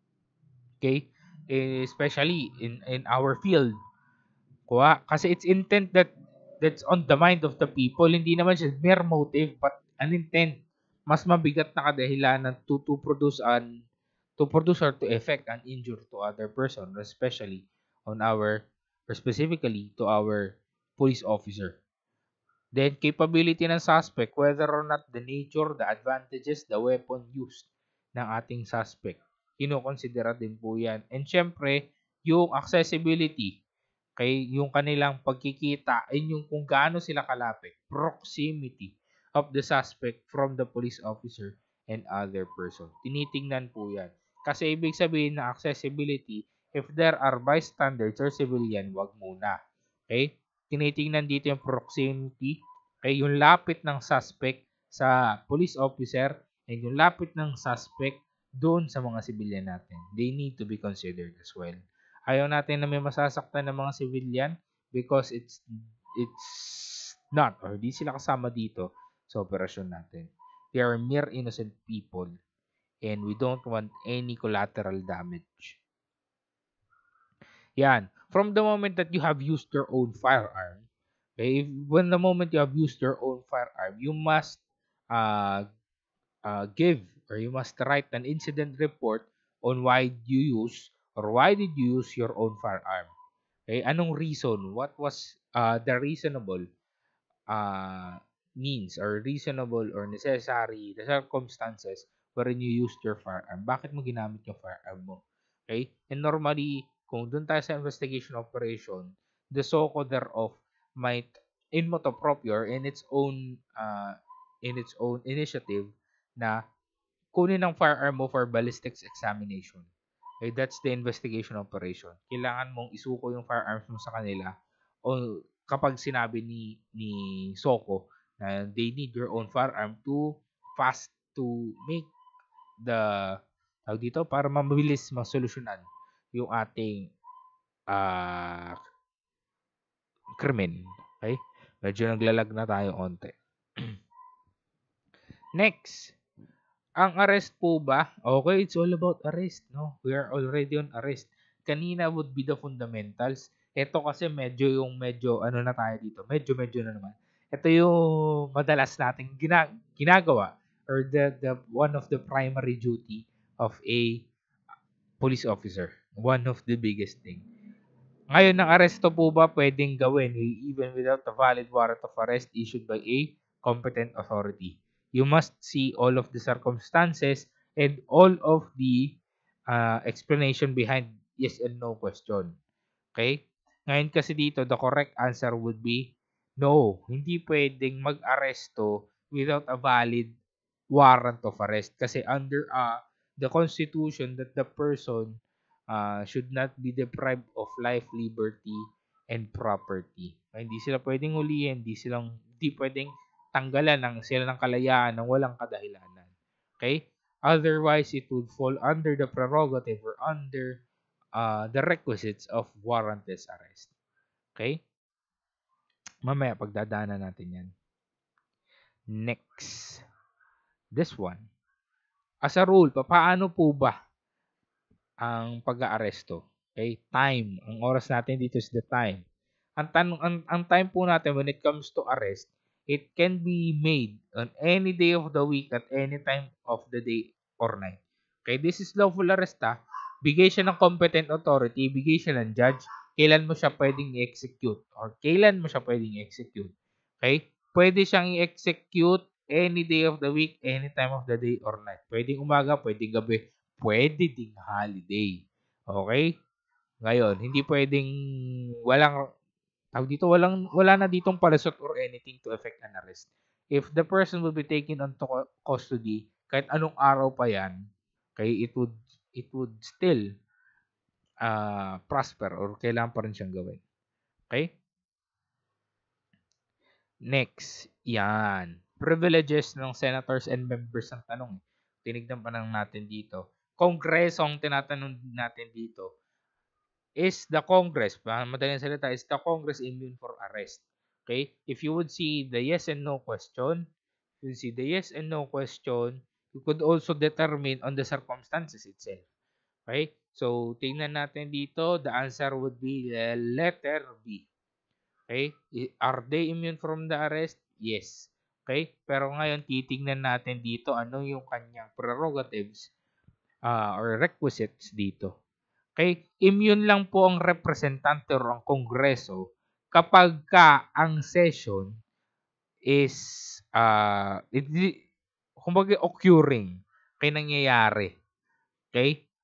Okay? Especially in our field. Kuha. Kasi it's intent that's on the mind of the people. Hindi naman siya mere motive but an intent. Mas mabigat na kadahilanan to produce or to effect an injury to other person, especially on or specifically to our police officer. Then, capability ng suspect, whether or not the nature, the advantages, the weapon used ng ating suspect. kinokonsidera din po yan. And syempre, yung accessibility, okay, yung kanilang pagkikita, and yung kung gaano sila kalapit, proximity of the suspect from the police officer and other person. Tinitingnan po yan. Kasi ibig sabihin na accessibility, if there are bystanders or civilian, wag muna. Okay? Tinitingnan dito yung proximity, okay, yung lapit ng suspect sa police officer and yung lapit ng suspect doon sa mga civilian natin. They need to be considered as well. Ayaw natin na may masasaktan ng mga civilian because it's not or di sila kasama dito sa operasyon natin. They are mere innocent people and we don't want any collateral damage. Yan. From the moment that you have used your own firearm, okay, when the moment you have used your own firearm, you must uh, give or you must write an incident report on why you use or why did you use your own firearm. Okay, anong reason? What was the reasonable uh, means or reasonable or necessary the circumstances wherein you used your firearm? Bakit mo ginamit yung firearm mo? Okay? And normally, kung dun tayo sa investigation operation, the SOCO thereof might in motu proprio in its own initiative na kunin ang firearm mo for ballistics examination. Okay, that's the investigation operation. Kailangan mong isuko yung firearms mo sa kanila o kapag sinabi ni SOCO na they need your own firearm to make the dito para mabilis masolusyonan yung ating krimen. Okay? Medyo naglalag na tayo onte. Next, ang arrest po ba? Okay, it's all about arrest, no? We are already on arrest. Kanina would be the fundamentals. Ito kasi medyo ano na tayo dito. Medyo na naman. Ito yung madalas nating ginagawa or the one of the primary duty of a police officer. One of the biggest thing. Ngayon, ang aresto po ba pwedeng gawin even without a valid warrant of arrest issued by a competent authority? You must see all of the circumstances and all of the explanation behind yes and no question. Okay? Ngayon kasi dito, the correct answer would be no. Hindi pwedeng mag-aresto without a valid warrant of arrest. Kasi under the Constitution that the person should not be deprived of life, liberty, and property. Hindi sila pwedeng hulihin, hindi pwedeng tanggalan sila ng kalayaan ng walang kadahilanan. Okay? Otherwise, it would fall under the prerogative or under the requisites of warrantless arrest. Okay? Mamaya, pagdadaanan natin yan. Next. This one. As a rule, paano po ba ang pag-aaresto? Okay? Time. Ang oras natin dito is the time. Ang time po natin when it comes to arrest, it can be made on any day of the week at any time of the day or night. Okay? This is lawful arrest Bigay siya ng competent authority, bigay siya ng judge, kailan mo siya pwedeng i-execute or kailan mo siya pwedeng i-execute. Okay? Pwede siyang i-execute any day of the week, any time of the day or night. Pwedeng umaga, pwedeng gabi, pwede ding holiday. Okay? Ngayon, hindi pwedeng wala na ditong palusot or anything to effect an arrest. If the person will be taken onto custody, kahit anong araw pa yan, okay, it would still prosper or kailangan pa rin siyang gawin. Okay? Next, yan. Privileges ng senators and members ang tanong. Tinignan pa lang natin dito. Kongreso ang tinatanong natin dito. Is the Congress, madaling salita, is the Congress immune for arrest? Okay? If you would see the yes and no question, you could also determine on the circumstances itself. Okay? So, tingnan natin dito, the answer would be the letter B. Okay? Are they immune from the arrest? Yes. Okay? Pero ngayon, titingnan natin dito ano yung kanyang prerogatives or requisites dito. Okay? Immune lang po ang representante o ang kongreso kapag ang session is kumbaga occurring, nangyayari. Okay?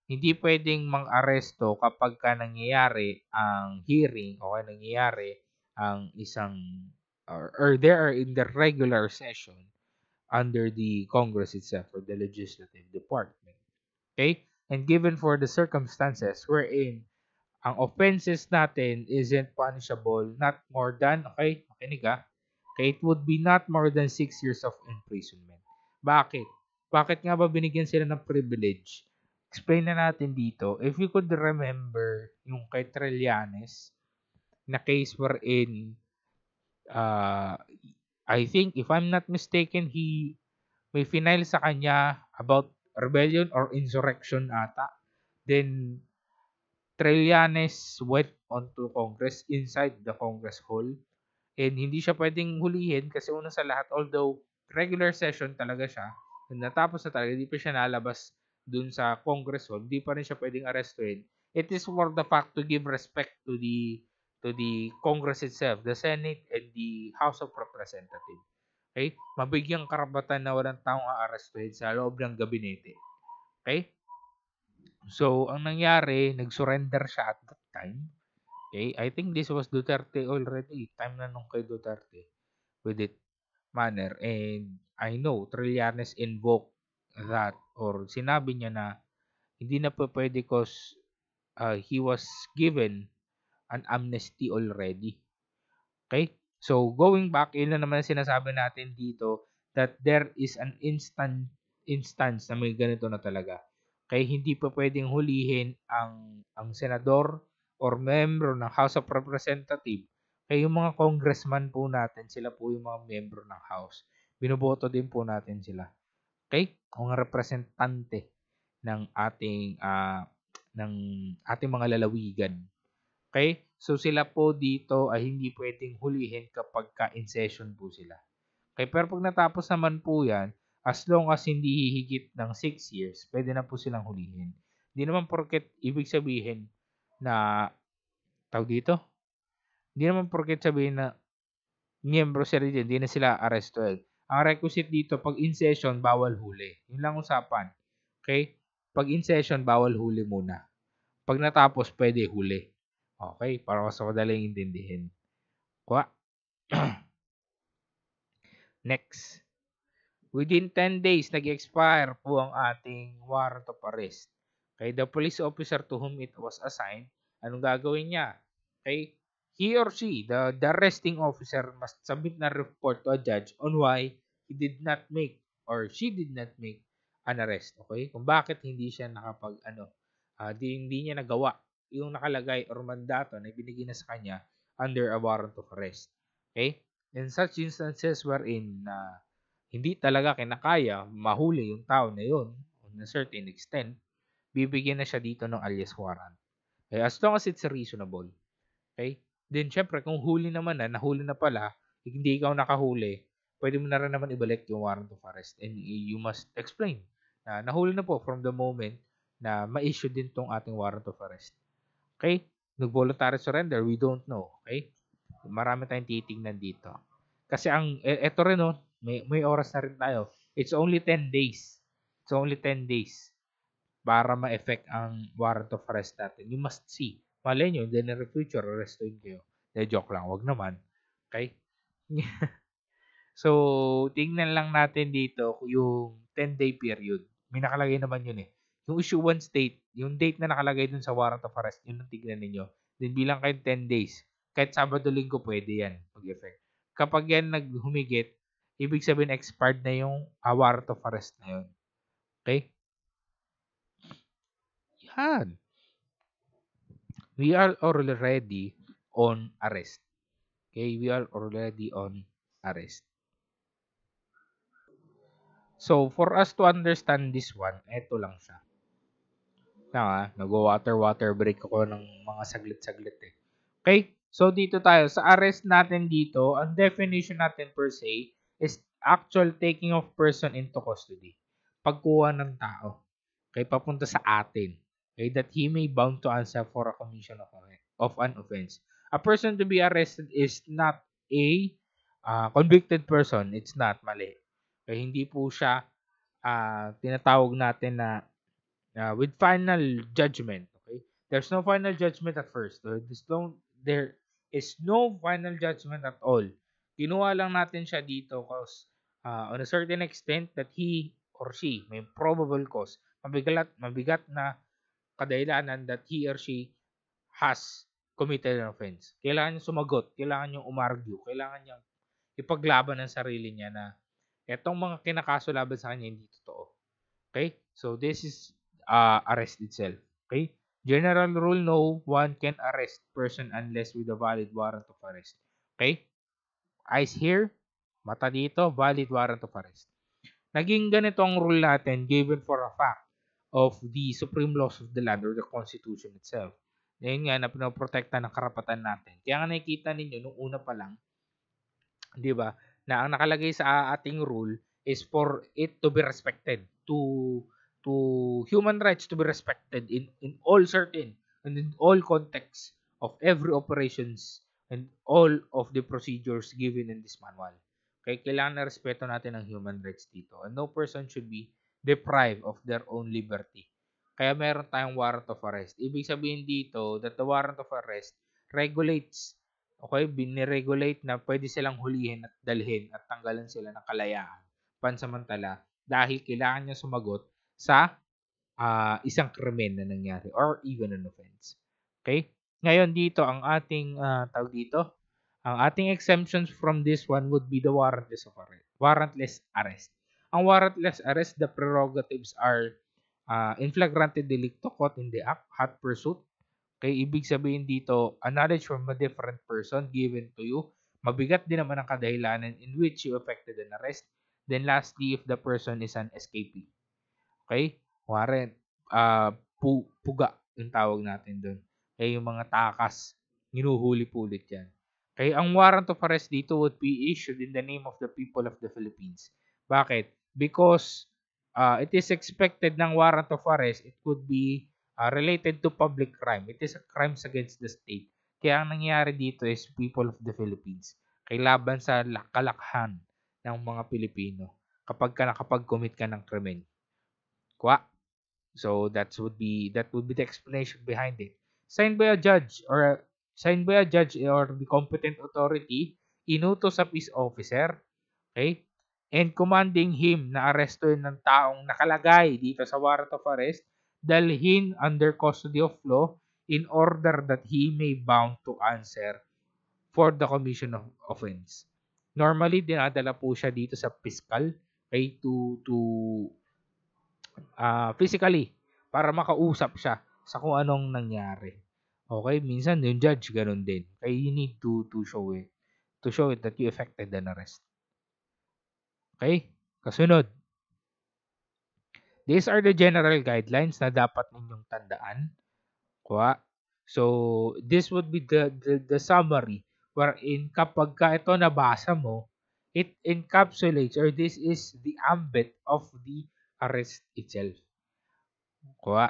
hindi pwedeng mang-aresto kapag ka nangyayari ang hearing o kaya nangyayari ang isang or they are in the regular session under the Congress itself or the legislative department. Okay? And given for the circumstances wherein ang offenses natin isn't punishable not more than, okay, makinig ah, okay, it would be not more than 6 years of imprisonment. Bakit? Bakit nga ba binigyan sila ng privilege? Explain na natin dito. If you could remember yung kay Trillanes na case wherein uh, I think if I'm not mistaken, may final sa kanya about rebellion or insurrection ata. Then Trillanes went onto Congress inside the Congress Hall and hindi siya pwedeng hulihin kasi una sa lahat, although regular session talaga siya, natapos na talaga, hindi pa siya nalabas dun sa Congress Hall, hindi pa rin siya pwedeng arrestuin. It is for the fact to give respect to the Congress itself, the Senate and the House of Representatives. Okay? Mabigyang karapatan na walang taong aarestuhin sa loob ng gabinete. Okay? So, ang nangyari, nag-surrender siya at that time. Okay? I think this was Duterte already. Time na nung kay Duterte with it manner. And I know Trillanes invoked that or sinabi niya na hindi na po pwede cause he was given an amnesty already. Okay? So, going back, yun na naman sinasabi natin dito that there is an instance na may ganito na talaga. Kaya hindi pa pwedeng hulihin ang senador or membro ng House of Representatives. Kaya yung mga congressman po natin, sila po yung mga membro ng House. Binoboto din po natin sila. Okay? Mga representante ng ating mga lalawigan. Okay? So sila po dito ay hindi pwedeng hulihin kapag ka-in session po sila. Okay? Pero pag natapos naman po yan, as long as hindi hihigit ng 6 years, pwede na po silang hulihin. Hindi naman porket ibig sabihin na tawag dito, hindi naman porket sabihin na miyembro sila dito, hindi na sila arrested. Ang requisite dito, pag in session, bawal huli. Yun lang usapan. Okay? Pag in session, bawal huli muna. Pag natapos, pwede huli. Okay, para mas madaling intindihin. Kuha. Next. Within 10 days, nag-expire po ang ating warrant of arrest. Okay, the police officer to whom it was assigned, anong gagawin niya? Okay, he or she, the arresting officer must submit na report to a judge on why he did not make or she did not make an arrest. Okay, kung bakit hindi siya hindi niya nagawa yung nakalagay or mandato na ibinigay na sa kanya under a warrant of arrest. Okay? In such instances wherein hindi talaga kinakaya mahuli yung tao na yun on a certain extent, bibigyan na siya dito ng alias warrant. Okay? As long as it's reasonable. Okay? Then, syempre, kung huli naman nahuli na pala, hindi ikaw nakahuli, pwede mo na rin naman ibalik yung warrant of arrest and you must explain na nahuli na po from the moment na ma-issue din tong ating warrant of arrest. Okay? Nag-voluntary surrender, we don't know. Okay? Marami tayong titingnan dito. Kasi eto rin may oras na rin tayo. It's only 10 days. It's only 10 days para ma-effect ang warrant of arrest natin. You must see. Malay nyo, in the near future, arrestuin kayo. Joke lang, wag naman. Okay? So, tingnan lang natin dito yung 10-day period. May nakalagay naman yun eh. Yung issuance date, yung date na nakalagay dun sa warrant of arrest, yun ang tignan ninyo. Then bilang kayo 10 days. Kahit Sabado-Linggo pwede yan mag-effect. Kapag yan naghumigit, ibig sabihin expired na yung warrant of arrest na yun. Okay? Yan. We are already on arrest. Okay? We are already on arrest. So, for us to understand this one, eto lang siya. Nag-water break ako ng mga saglit-saglit eh. Okay? So, dito tayo. Sa arrest natin dito, ang definition natin per se is actual taking of person into custody. Pagkuha ng tao. Okay? Papunta sa atin. Okay? That he may bound to answer for a commission of an offense. A person to be arrested is not a convicted person. It's not. Mali. Okay? Hindi po siya tinatawag natin na with final judgment. Okay, there's no final judgment at first. There is no final judgment at all. Kinuha lang natin siya dito cause on a certain extent that he or she may probable cause, mabigat na kadahilanan that he or she has committed an offense. Kailangan niya sumagot, kailangan niyang umargue, kailangan niyang ipaglaban ng sarili niya na etong mga kinakaso laban sa kanya hindi totoo. Okay? So this is arrest itself. Okay? General rule, no one can arrest person unless with a valid warrant of arrest. Okay? Eyes here, mata dito, valid warrant of arrest. Naging ganito ang rule natin given for a fact of the supreme laws of the land or the Constitution itself. Ngayon nga na pinoprotekta ng karapatan natin. Kaya nga nakikita ninyo nung una pa lang, 'di ba, na ang nakalagay sa ating rule is for it to be respected, to human rights to be respected in all certain and in all contexts of every operations and all of the procedures given in this manual. Kaya kailangan na respeto natin ang human rights dito. And no person should be deprived of their own liberty. Kaya meron tayong warrant of arrest. Ibig sabihin dito that the warrant of arrest regulates, okay, biniregulate na pwede silang hulihin at dalhin at tanggalan sila ng kalayaan pansamantala dahil kailangan niya sumagot sa isang krimen na nangyari or even an offense. Okay? Ngayon dito ang ating tawag dito, ang ating exemptions from this one would be the warrantless arrest. Warrantless arrest. Ang warrantless arrest, the prerogatives are in flagrante delicto, caught in the act, hot pursuit. Okay, ibig sabihin dito, a knowledge from a different person given to you. Mabigat din naman ang kadahilanan in which you effected an arrest. Then lastly, if the person is an escapee. Okay? Warrant, puga yung tawag natin doon. Kaya yung mga takas, hinuhuli-pulit yan. Kaya ang warrant of arrest dito would be issued in the name of the people of the Philippines. Bakit? Because it is expected ng warrant of arrest, it could be related to public crime. It is a crimes against the state. Kaya ang nangyayari dito is people of the Philippines. Kailaban sa kalakhan ng mga Pilipino kapag ka nakapag-commit ka ng krimen. Kwa. So that would be the explanation behind it. Signed by a judge or the competent authority, inutos sa peace officer, okay? And commanding him na arestuhin ng taong nakalagay dito sa warrant of arrest, dalhin under custody of law in order that he may bound to answer for the commission of offense. Normally, dinadala po siya dito sa fiscal, okay, to physically para makausap siya sa kung anong nangyari. Okay, minsan yung judge ganun din. Kaya you need to show it that you effected an arrest. Okay? Kasunod. These are the general guidelines na dapat ninyong tandaan. Kuha. So, this would be the summary wherein kapag ka ito nabasa mo, it encapsulates or this is the ambit of the arrest itself. Kuha.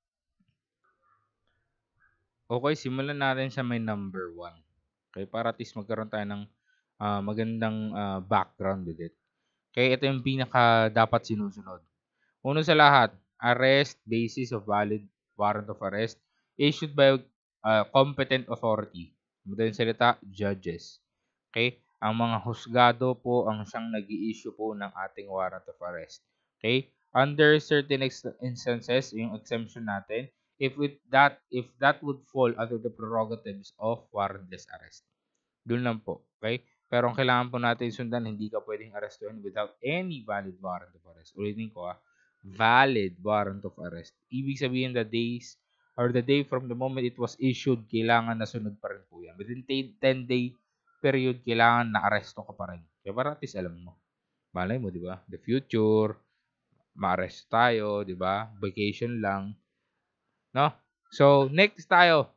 Okay, simulan natin sa may number 1. Okay, para at least magkaroon tayo ng magandang background with it. Okay, ito yung pinaka dapat sinusunod. Una sa lahat, arrest basis of valid warrant of arrest issued by competent authority. Madaling salita, judges. Okay? Ang mga husgado po ang siyang nag-i-issue po ng ating warrant of arrest. Okay? Under certain instances, yung exemption natin, if that would fall under the prerogatives of warrantless arrest. Doon lang po. Okay? Pero ang kailangan po natin sundan, hindi ka pwedeng arrestuhin without any valid warrant of arrest. Ulitin ko valid warrant of arrest. Ibig sabihin the day from the moment it was issued, kailangan nasunod pa rin po yan. Within 10-day period, kailangan na-aresto ka pa rin. Kaya para at least alam mo. Malay mo, di ba? The future, ma-arrest tayo, di ba? Vacation lang. No? So, next tayo.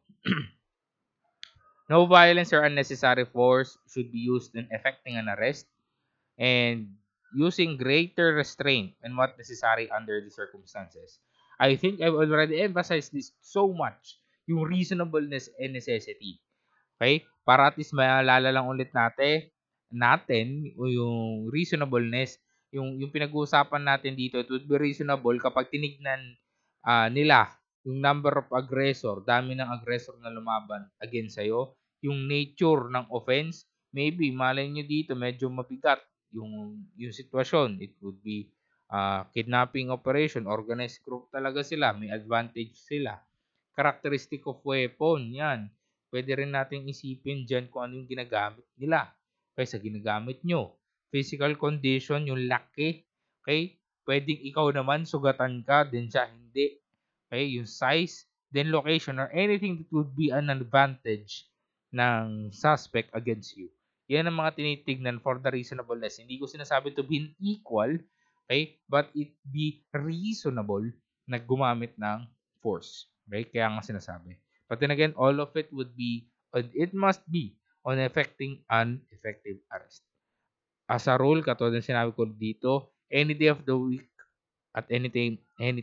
No violence or unnecessary force should be used in effecting an arrest and using greater restraint and what necessary under the circumstances. I think I've already emphasized this so much, yung reasonableness and necessity. Okay? Para at least maalala lang ulit natin yung reasonableness, yung pinag-uusapan natin dito, it would be reasonable kapag tinignan nila, yung number of aggressor, dami ng aggressor na lumaban against sa'yo, yung nature ng offense, maybe malay nyo dito medyo mabigat yung sitwasyon. It would be kidnapping operation, organized group talaga sila, may advantage sila. Characteristic of weapon, yan. Pwede rin nating isipin dyan kung ano yung ginagamit nila kaysa ginagamit nyo. Physical condition, yung laki. Okay? Pwedeng ikaw naman sugatan ka, din siya hindi. Okay? Yung size, then location, or anything that would be an advantage ng suspect against you. Yan ang mga tinitignan for the reasonableness. Hindi ko sinasabi to be equal, okay? But it be reasonable na gumamit ng force. Okay? Kaya nga sinasabi. But then again, all of it would be, it must be on effecting an effective arrest. As a rule, katulad ng sinabi ko dito, any day of the week, at anytime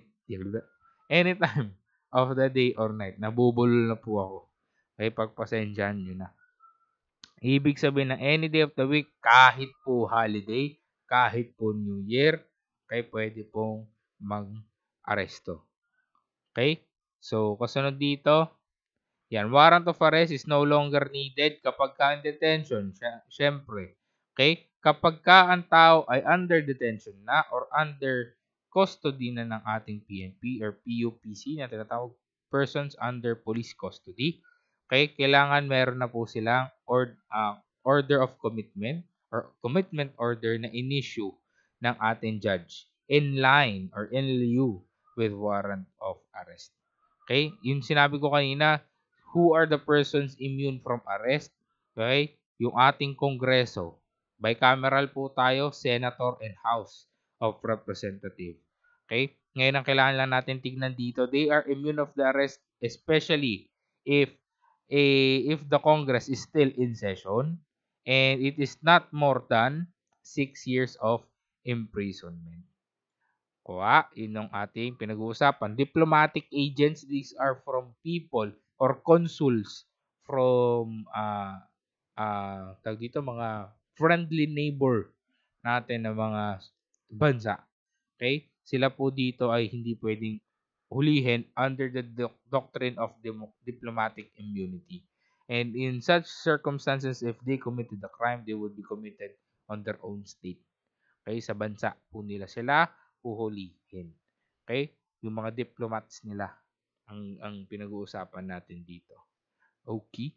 of the day or night, nabubulol na po ako. Okay, pagpasensyahan nyo na. Ibig sabihin na any day of the week, kahit po holiday, kahit po New Year, okay, pwede pong mag-aresto. Okay? So, kasunod dito, yan, warrant of arrest is no longer needed kapag ka in detention. Siyempre, okay? Kapag ka ang tao ay under detention na or under custody na ng ating PNP or PUPC na tinatawag persons under police custody, okay? Kailangan meron na po silang order of commitment or commitment order na in-issue ng ating judge in line or in lieu with warrant of arrest. Okay? Yung sinabi ko kanina, who are the persons immune from arrest? Okay? Yung ating Kongreso. Bicameral po tayo, Senator and House of Representative. Okay? Ngayon ang kailangan lang natin tignan dito, they are immune of the arrest especially if the Congress is still in session and it is not more than 6 years of imprisonment. Kuha, yun ang ating pinag-uusapan. Diplomatic agents, these are from people or consuls from tag dito, mga friendly neighbor natin ng mga bansa. Okay? Sila po dito ay hindi pwedeng hulihin under the doctrine of diplomatic immunity. And in such circumstances, if they committed the crime, they would be committed on their own state. Okay? Sa bansa po nila sila huhulihin. Okay? Yung mga diplomats nila ang pinag-uusapan natin dito. Okay?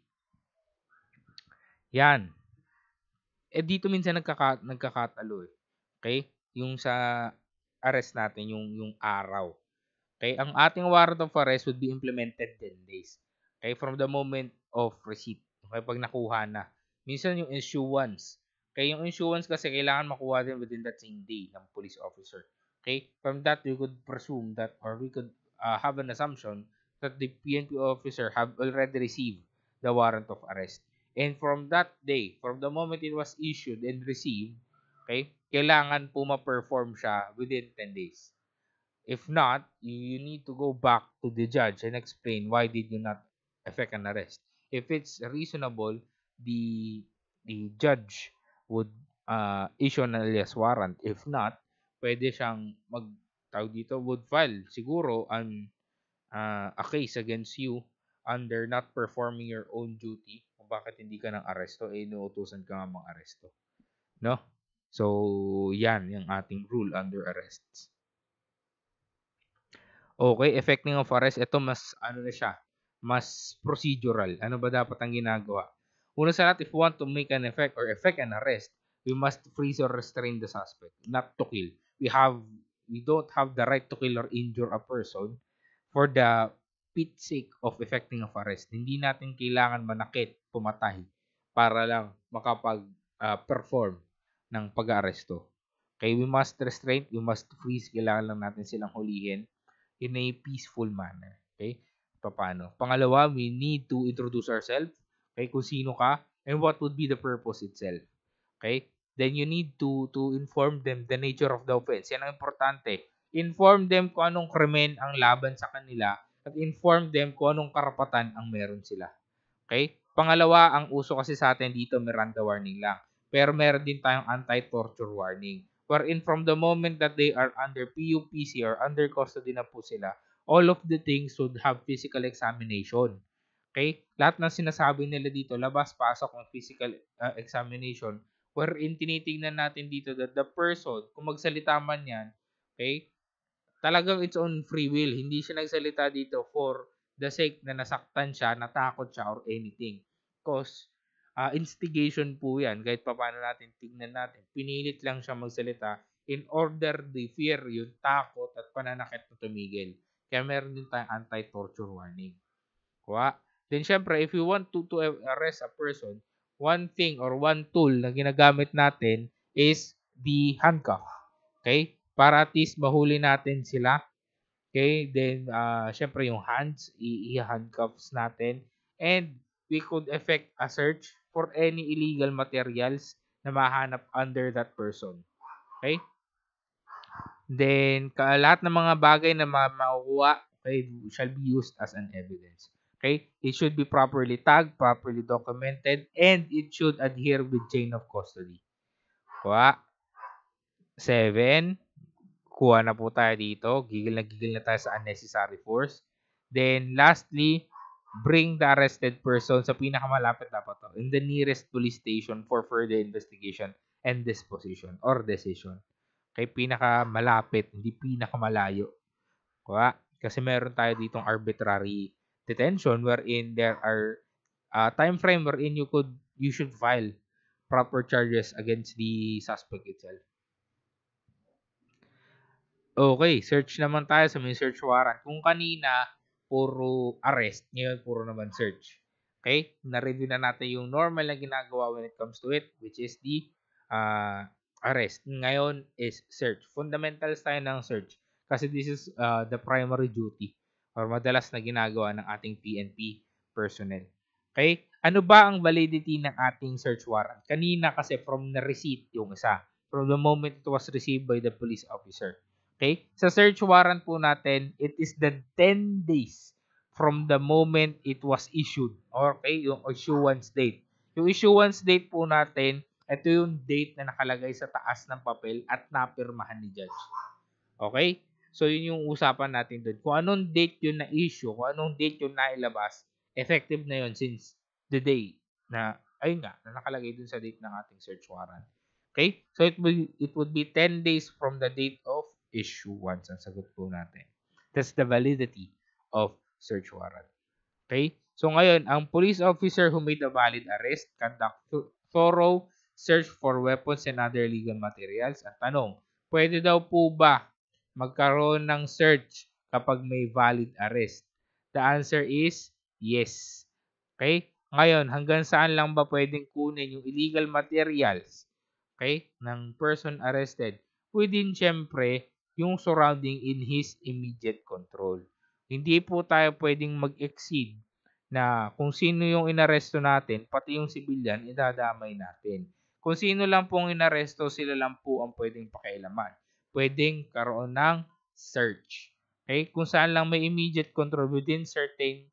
Yan. Dito minsan nagkakatalo eh. Okay? Yung sa arrest natin, yung araw. Okay? Ang ating warrant of arrest would be implemented 10 days. Okay? From the moment of receipt. Okay? Pag nakuha na. Minsan yung issuance. Okay? Yung issuance kasi kailangan makuha din within that same day ng police officer. Okay? From that, we could presume that or we could have an assumption that the PNP officer have already received the warrant of arrest. And from that day, from the moment it was issued and received, okay, kailangan po ma-perform siya within 10 days. If not, you need to go back to the judge and explain why did you not effect an arrest. If it's reasonable, the judge would issue an alias warrant. If not, pwede siyang would file siguro a case against you under not performing your own duty kung bakit hindi ka ng aresto, inuutusan ka nga mang aresto. No? So, yan yung ating rule under arrests. Okay, effecting of arrest, ito mas na siya, mas procedural. Ano ba dapat ang ginagawa? Una sa lahat, if we want to make an effect or effect an arrest, we must freeze or restrain the suspect, not to kill. We don't have the right to kill or injure a person for the pit's sake of effecting of arrest. Hindi natin kailangan manakit, pumatay para lang makapag-perform ng pag-aresto. Okay, we must restrain, we must freeze, kailangan lang natin silang hulihin in a peaceful manner. Okay? Paano? Pangalawa, we need to introduce ourselves. Okay? Kung sino ka and what would be the purpose itself. Okay? Then you need to inform them the nature of the offense. Yan ang importante. Inform them kung anong krimen ang laban sa kanila at inform them kung anong karapatan ang meron sila. Okay? Pangalawa, ang uso kasi sa atin dito, Miranda warning lang. Pero meron din tayong anti-torture warning. Wherein from the moment that they are under PUPC or under custody na po sila, all of the things should have physical examination. Okay? Lahat ng sinasabi nila dito, labas-pasok ng physical examination, wherein tinitingnan natin dito that the person, kung magsalita man yan, okay, talagang it's on free will. Hindi siya nagsalita dito for the sake na nasaktan siya, natakot siya, or anything. Because instigation po yan. Kahit pa paano natin tignan natin. Pinilit lang siya magsalita in order the fear, yung takot at pananakit na tumigil. Kaya meron din tayong anti-torture warning. Kuha. Then syempre, if you want to arrest a person, one thing or one tool na ginagamit natin is the handcuff. Okay? Para at least mahuli natin sila. Okay? Then, syempre yung hands, i-handcuffs natin. And we could effect a search for any illegal materials na mahanap under that person. Okay? Then, lahat ng mga bagay na makukuha, okay, shall be used as an evidence. Okay? It should be properly tagged, properly documented, and it should adhere with chain of custody. Kuha. 7. Kuha na po tayo dito. Gigil na tayo sa unnecessary force. Then, lastly, bring the arrested person sa pinakamalapit dapat to, in the nearest police station for further investigation and disposition or decision. Okay, pinakamalapit, hindi pinakamalayo. Kuha. Kasi meron tayo ditong arbitrary detention wherein there are time frame wherein you should file proper charges against the suspect itself. Okay, search naman tayo sa may search warrant. Kung kanina, puro arrest, ngayon puro naman search. Okay, na-review na natin yung normal na ginagawa when it comes to it, which is the arrest. Ngayon is search. Fundamentals tayo ng search kasi this is the primary duty or madalas na ginagawa ng ating PNP personnel. Okay, ano ba ang validity ng ating search warrant? Kanina kasi from the receipt yung isa. From the moment it was received by the police officer. Okay? Sa search warrant po natin, it is the 10 days from the moment it was issued. Okay? Yung issuance date. Yung issuance date po natin, ito yung date na nakalagay sa taas ng papel at napirmahan ni judge. Okay? So, yun yung usapan natin doon. Kung anong date yun na-issue, kung anong date yun nailabas, effective na yun since the day na, ayun nga, na nakalagay dun sa date ng ating search warrant. Okay? So, it would be 10 days from the date of issuance ang sagot po natin. That's the validity of search warrant. Okay? So ngayon, ang police officer who made a valid arrest conduct thorough search for weapons and other legal materials. Ang tanong, pwede daw po ba magkaroon ng search kapag may valid arrest? The answer is yes. Okay? Ngayon, hanggang saan lang ba pwedeng kunin yung illegal materials, okay, ng person arrested? Within, syempre, yung surrounding in his immediate control. Hindi po tayo pwedeng mag-exceed na kung sino yung inaresto natin, pati yung civilian, idadamay natin. Kung sino lang pong inaresto, sila lang po ang pwedeng pakialaman. Pwedeng karoon ng search. Okay? Kung saan lang may immediate control within certain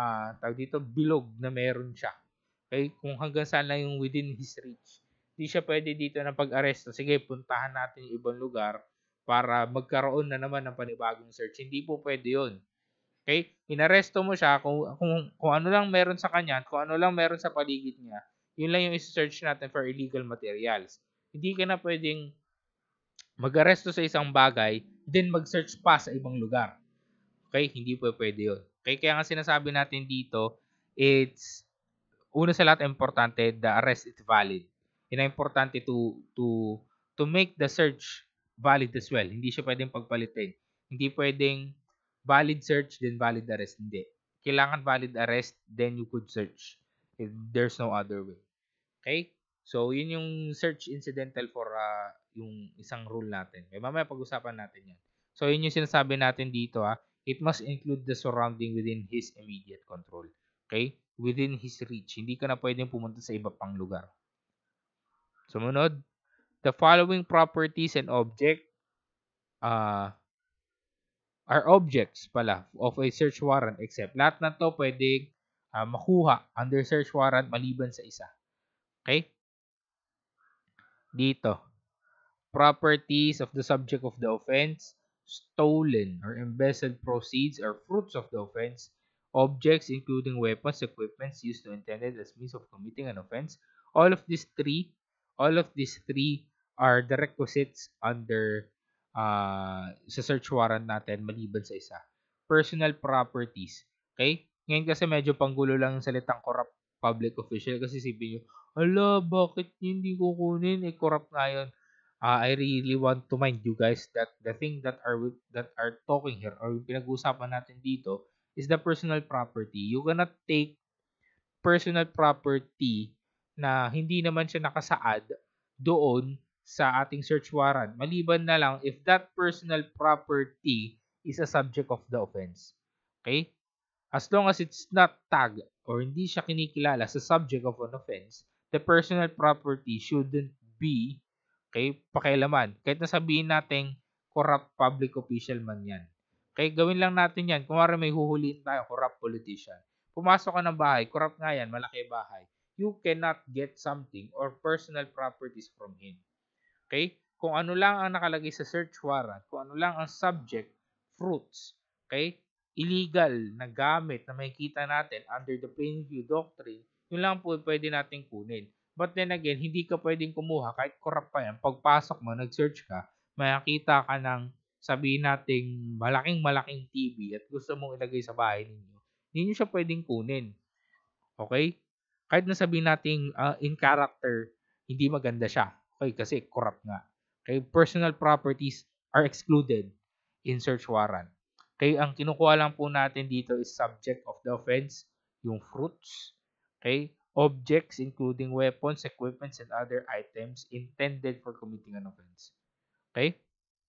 bilog na meron siya. Okay? Kung hanggang saan lang yung within his reach. Hindi siya pwede dito na pag-aresto. Sige, puntahan natin yung ibang lugar para magkaroon na naman ng panibagong search. Hindi po pwede yun. Okay? Inaresto mo siya kung ano lang meron sa kanya, kung ano lang meron sa paligid niya, yun lang yung i-search natin for illegal materials. Hindi ka na pwedeng mag-aresto sa isang bagay, then mag-search pa sa ibang lugar. Okay? Hindi po pwede yun. Okay? Kaya nga sinasabi natin dito, it's una sa lahat importante, the arrest is valid. Yun ang importante to make the search valid as well. Hindi siya pwedeng pagpalitin. Hindi pwedeng valid search, then valid arrest. Hindi. Kailangan valid arrest, then you could search. There's no other way. Okay? So, yun yung search incidental for yung isang rule natin. May mamaya pag-usapan natin yan. So, yun yung sinasabi natin dito. It must include the surrounding within his immediate control. Okay? Within his reach. Hindi ka na pwedeng pumunta sa iba pang lugar. Sumunod. The following properties and object are objects pala of a search warrant except lahat na to pwedeng makuha under search warrant maliban sa isa. Okay? Dito. Properties of the subject of the offense. stolen or embezzled proceeds or fruits of the offense, objects including weapons, equipments used to intended as means of committing an offense. All of these three, all of these three are the requisites under sa search warrant natin maliban sa isa. Personal properties. Okay? Ngayon kasi medyo panggulo lang yung salitang corrupt public official kasi sipin nyo, ala, bakit hindi kukunin? Eh, corrupt nga yun. I really want to mind you guys that the thing that are talking here or yung pinag-uusapan natin dito is the personal property. You cannot take personal property na hindi naman siya nakasaad doon sa ating search warrant. Maliban na lang if that personal property is a subject of the offense. Okay? As long as it's not tagged or hindi siya kinikilala sa subject of an offense, the personal property shouldn't be pakialaman. Kahit na sabihin natin corrupt public official man yan. Gawin lang natin yan. Kung may huhuliin tayo, corrupt politician. Pumasok ka ng bahay, corrupt nga yan, malaki bahay. You cannot get something or personal properties from him. Okay? Kung ano lang ang nakalagay sa search warrant, kung ano lang ang subject, fruits, okay? Illegal na gamit na makikita natin under the plain view doctrine, yun lang po pwede natin kunin. But then again, hindi ka pwedeng kumuha kahit corrupt pa yan. Pagpasok mo, nag-search ka, makikita ka ng sabihin nating malaking TV at gusto mong ilagay sa bahay ninyo. Hindi nyo siya pwedeng kunin. Okay? Kahit na sabihin nating in character, hindi maganda siya. Okay, kasi corrupt nga. Okay, personal properties are excluded in search warrant. Okay, ang kinukuha lang po natin dito is subject of the offense, yung fruits. Okay, objects including weapons, equipments, and other items intended for committing an offense. Okay?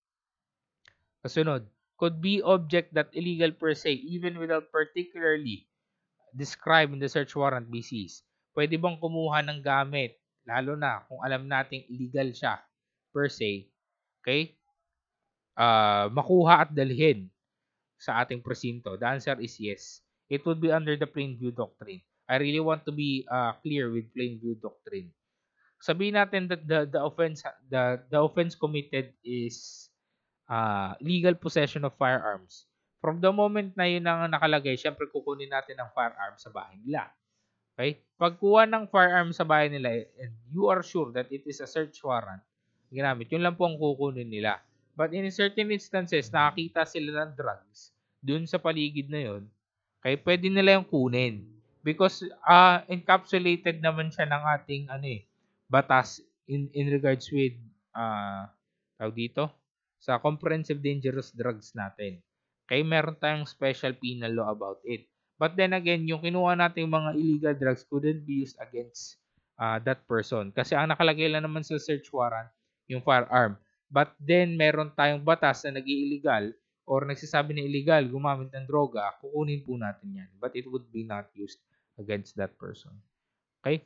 Kasunod, could be object that illegal per se even without particularly described in the search warrant be seized. Pwede bang kumuha ng gamit lalo na kung alam nating illegal siya per se, okay? Makuha at dalhin sa ating presinto. The answer is yes. It would be under the plain view doctrine. I really want to be clear with plain view doctrine. Sabihin natin that the offense committed is legal possession of firearms. From the moment na yun ang nakalagay, syempre kukunin natin ang firearm sa bahay nila. Okay? Pagkuha ng firearm sa bahay nila and you are sure that it is a search warrant, ginamit, yun lang po ang kukunin nila. But in certain instances, nakakita sila ng drugs dun sa paligid na yun, okay, pwede nila yung kunin. Because encapsulated naman siya ng ating batas in regards with tawag dito sa comprehensive dangerous drugs natin. Okay, meron tayong special penal law about it. But then again, yung kinuha nating mga illegal drugs couldn't be used against that person. Kasi ang nakalagay lang naman sa search warrant, yung firearm. But then, meron tayong batas na nag-illegal or nagsasabi na illegal, gumamit ng droga, kukunin po natin yan. But it would be not used against that person. Okay?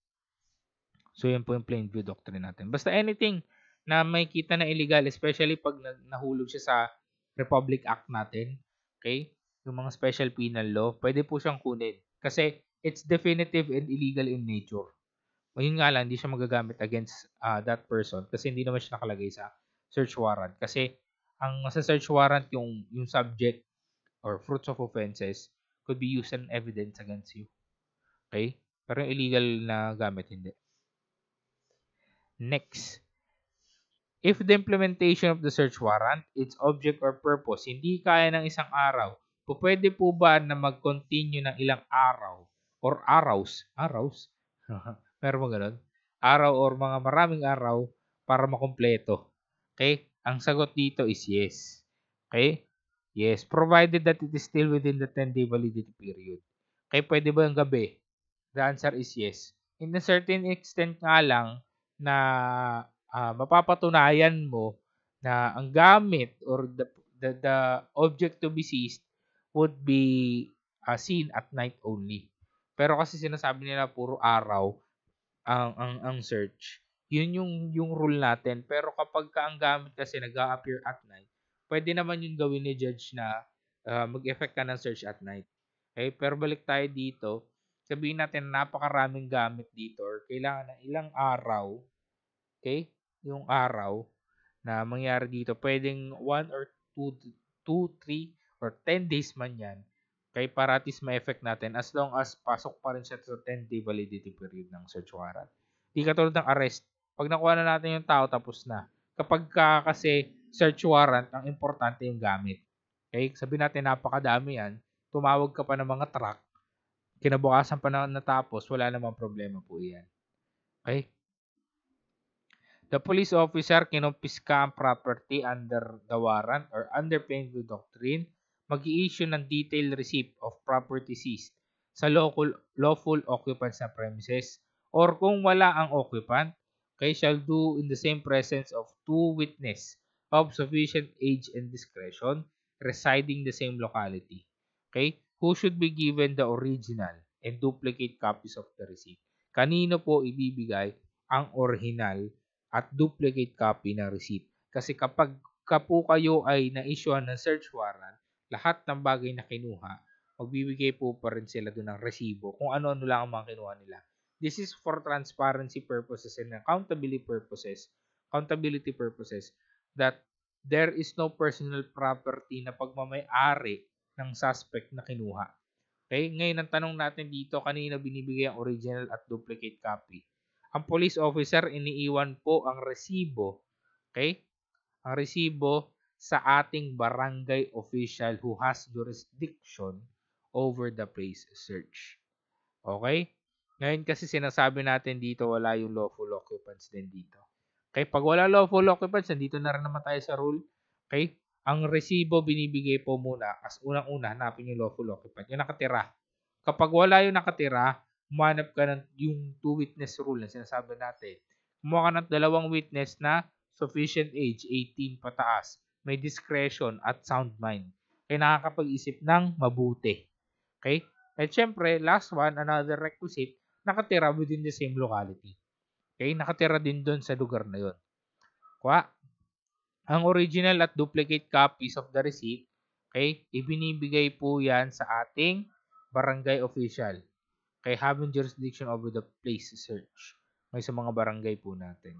So, yan po yung plain view doctrine natin. Basta anything na may kita na illegal, especially pag nahulog siya sa Republic Act natin, okay? Yung mga special penal law, pwede po siyang kunin. Kasi it's definitive and illegal in nature. Yun nga lang, hindi siya magagamit against that person kasi hindi naman siya nakalagay sa search warrant. Kasi ang sa search warrant, yung subject or fruits of offenses could be used as evidence against you. Okay? Pero yung illegal na gamit, hindi. Next. If the implementation of the search warrant, its object or purpose, hindi kaya ng isang araw, pwede po ba na mag-continue ng ilang araw or araws? Araws? Meron mo ganun? Araw or mga maraming araw para makumpleto. Okay? Ang sagot dito is yes. Okay? Yes. Provided that it is still within the 10-day validity period. Okay? Pwede ba yung gabi? The answer is yes. In a certain extent nga lang na mapapatunayan mo na ang gamit or the object to be seized would be seen at night only. Pero kasi sinasabi nila puro araw ang search. Yun yung rule natin. Pero kapag ang gamit kasi nag-a-appear at night, pwede naman yung gawin ni judge na mag-effect ka ng search at night. Okay? Pero balik tayo dito. Sabihin natin napakaraming gamit dito or kailangan ng ilang araw. Okay? Yung araw na mangyari dito, pwedeng 1 or 2, 3, or 10 days man yan, kay para at least ma-effect natin as long as pasok pa rin siya sa 10-day validity period ng search warrant. Di katulad ng arrest. Pag nakuha na natin yung tao, tapos na. Kapag kasi search warrant, ang importante yung gamit. Okay? Sabi natin napakadami yan. Tumawag ka pa ng mga truck. Kinabukasan pa na natapos, wala namang problema po yan. Okay? The police officer kinupiska ang property under the warrant or under penal doctrine, mag-i-issue ng detailed receipt of property seized sa lawful occupants na premises, or kung wala ang occupant, shall do in the same presence of 2 witness of sufficient age and discretion residing the same locality, who should be given the original and duplicate copies of the receipt. Kanino po ibibigay ang original at duplicate copy ng receipt? Kasi kapag po kayo ay na-issue ng search warrant, lahat ng bagay na kinuha, magbibigay po pa rin sila doon ng resibo kung ano-ano lang ang mga kinuha nila. This is for transparency purposes and accountability purposes that there is no personal property na pagmamay-ari ng suspect na kinuha. Okay? Ngayon, ang tanong natin dito, kanina binibigay ang original at duplicate copy. Ang police officer, iniiwan po ang resibo, ang resibo sa ating barangay official who has jurisdiction over the place search. Okay? Ngayon kasi sinasabi natin dito, wala yung lawful occupants din dito. Pag wala lawful occupants, nandito na rin naman tayo sa rule. Ang resibo binibigay po muna, as unang-una, hanapin yung lawful occupant, yung nakatira. Kapag wala yung nakatira, humanap ka ng yung 2 witness rule na sinasabi natin. Kumuha ka ng 2 witness na sufficient age, 18 pataas, may discretion at sound mind. Nakakapag-isip ng mabuti. At syempre, last one, another requisite, nakatira within the same locality. Nakatira din doon sa lugar na yun. Ang original at duplicate copies of the receipt, ibinibigay po yan sa ating barangay official. Having jurisdiction over the place search. May sa mga barangay po natin.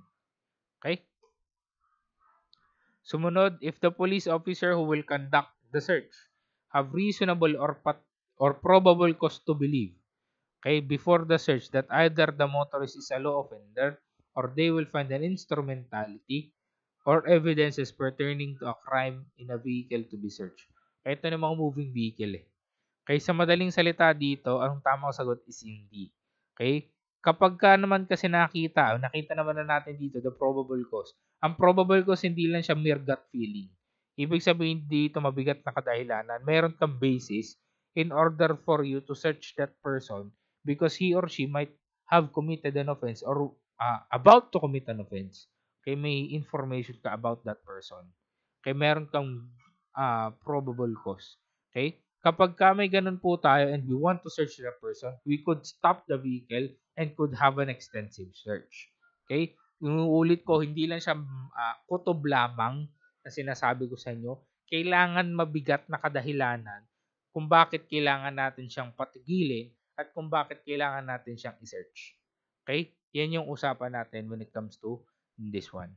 Sumunod, if the police officer who will conduct the search have reasonable or probable cause to believe, before the search that either the motorist is a law offender or they will find an instrumentality or evidences pertaining to a crime in a vehicle to be searched. Ito na mga moving vehicle sa madaling salita dito, ang tamang sagot is hindi. Kapag ka naman kasi nakita naman na natin dito the probable cause. Ang probable cause hindi lang siya mere gut feeling. Ibig sabihin dito mabigat na kadahilanan. Meron kang basis in order for you to search that person because he or she might have committed an offense or about to commit an offense. May information ka about that person. Meron kang probable cause. Kapag may ganun po tayo and we want to search the person, we could stop the vehicle and could have an extensive search. Inuulit ko, hindi lang siya kutob lamang na sinasabi ko sa inyo. Kailangan mabigat na kadahilanan kung bakit kailangan natin siyang patigilin at kung bakit kailangan natin siyang i-search. Yan yung usapan natin when it comes to this one.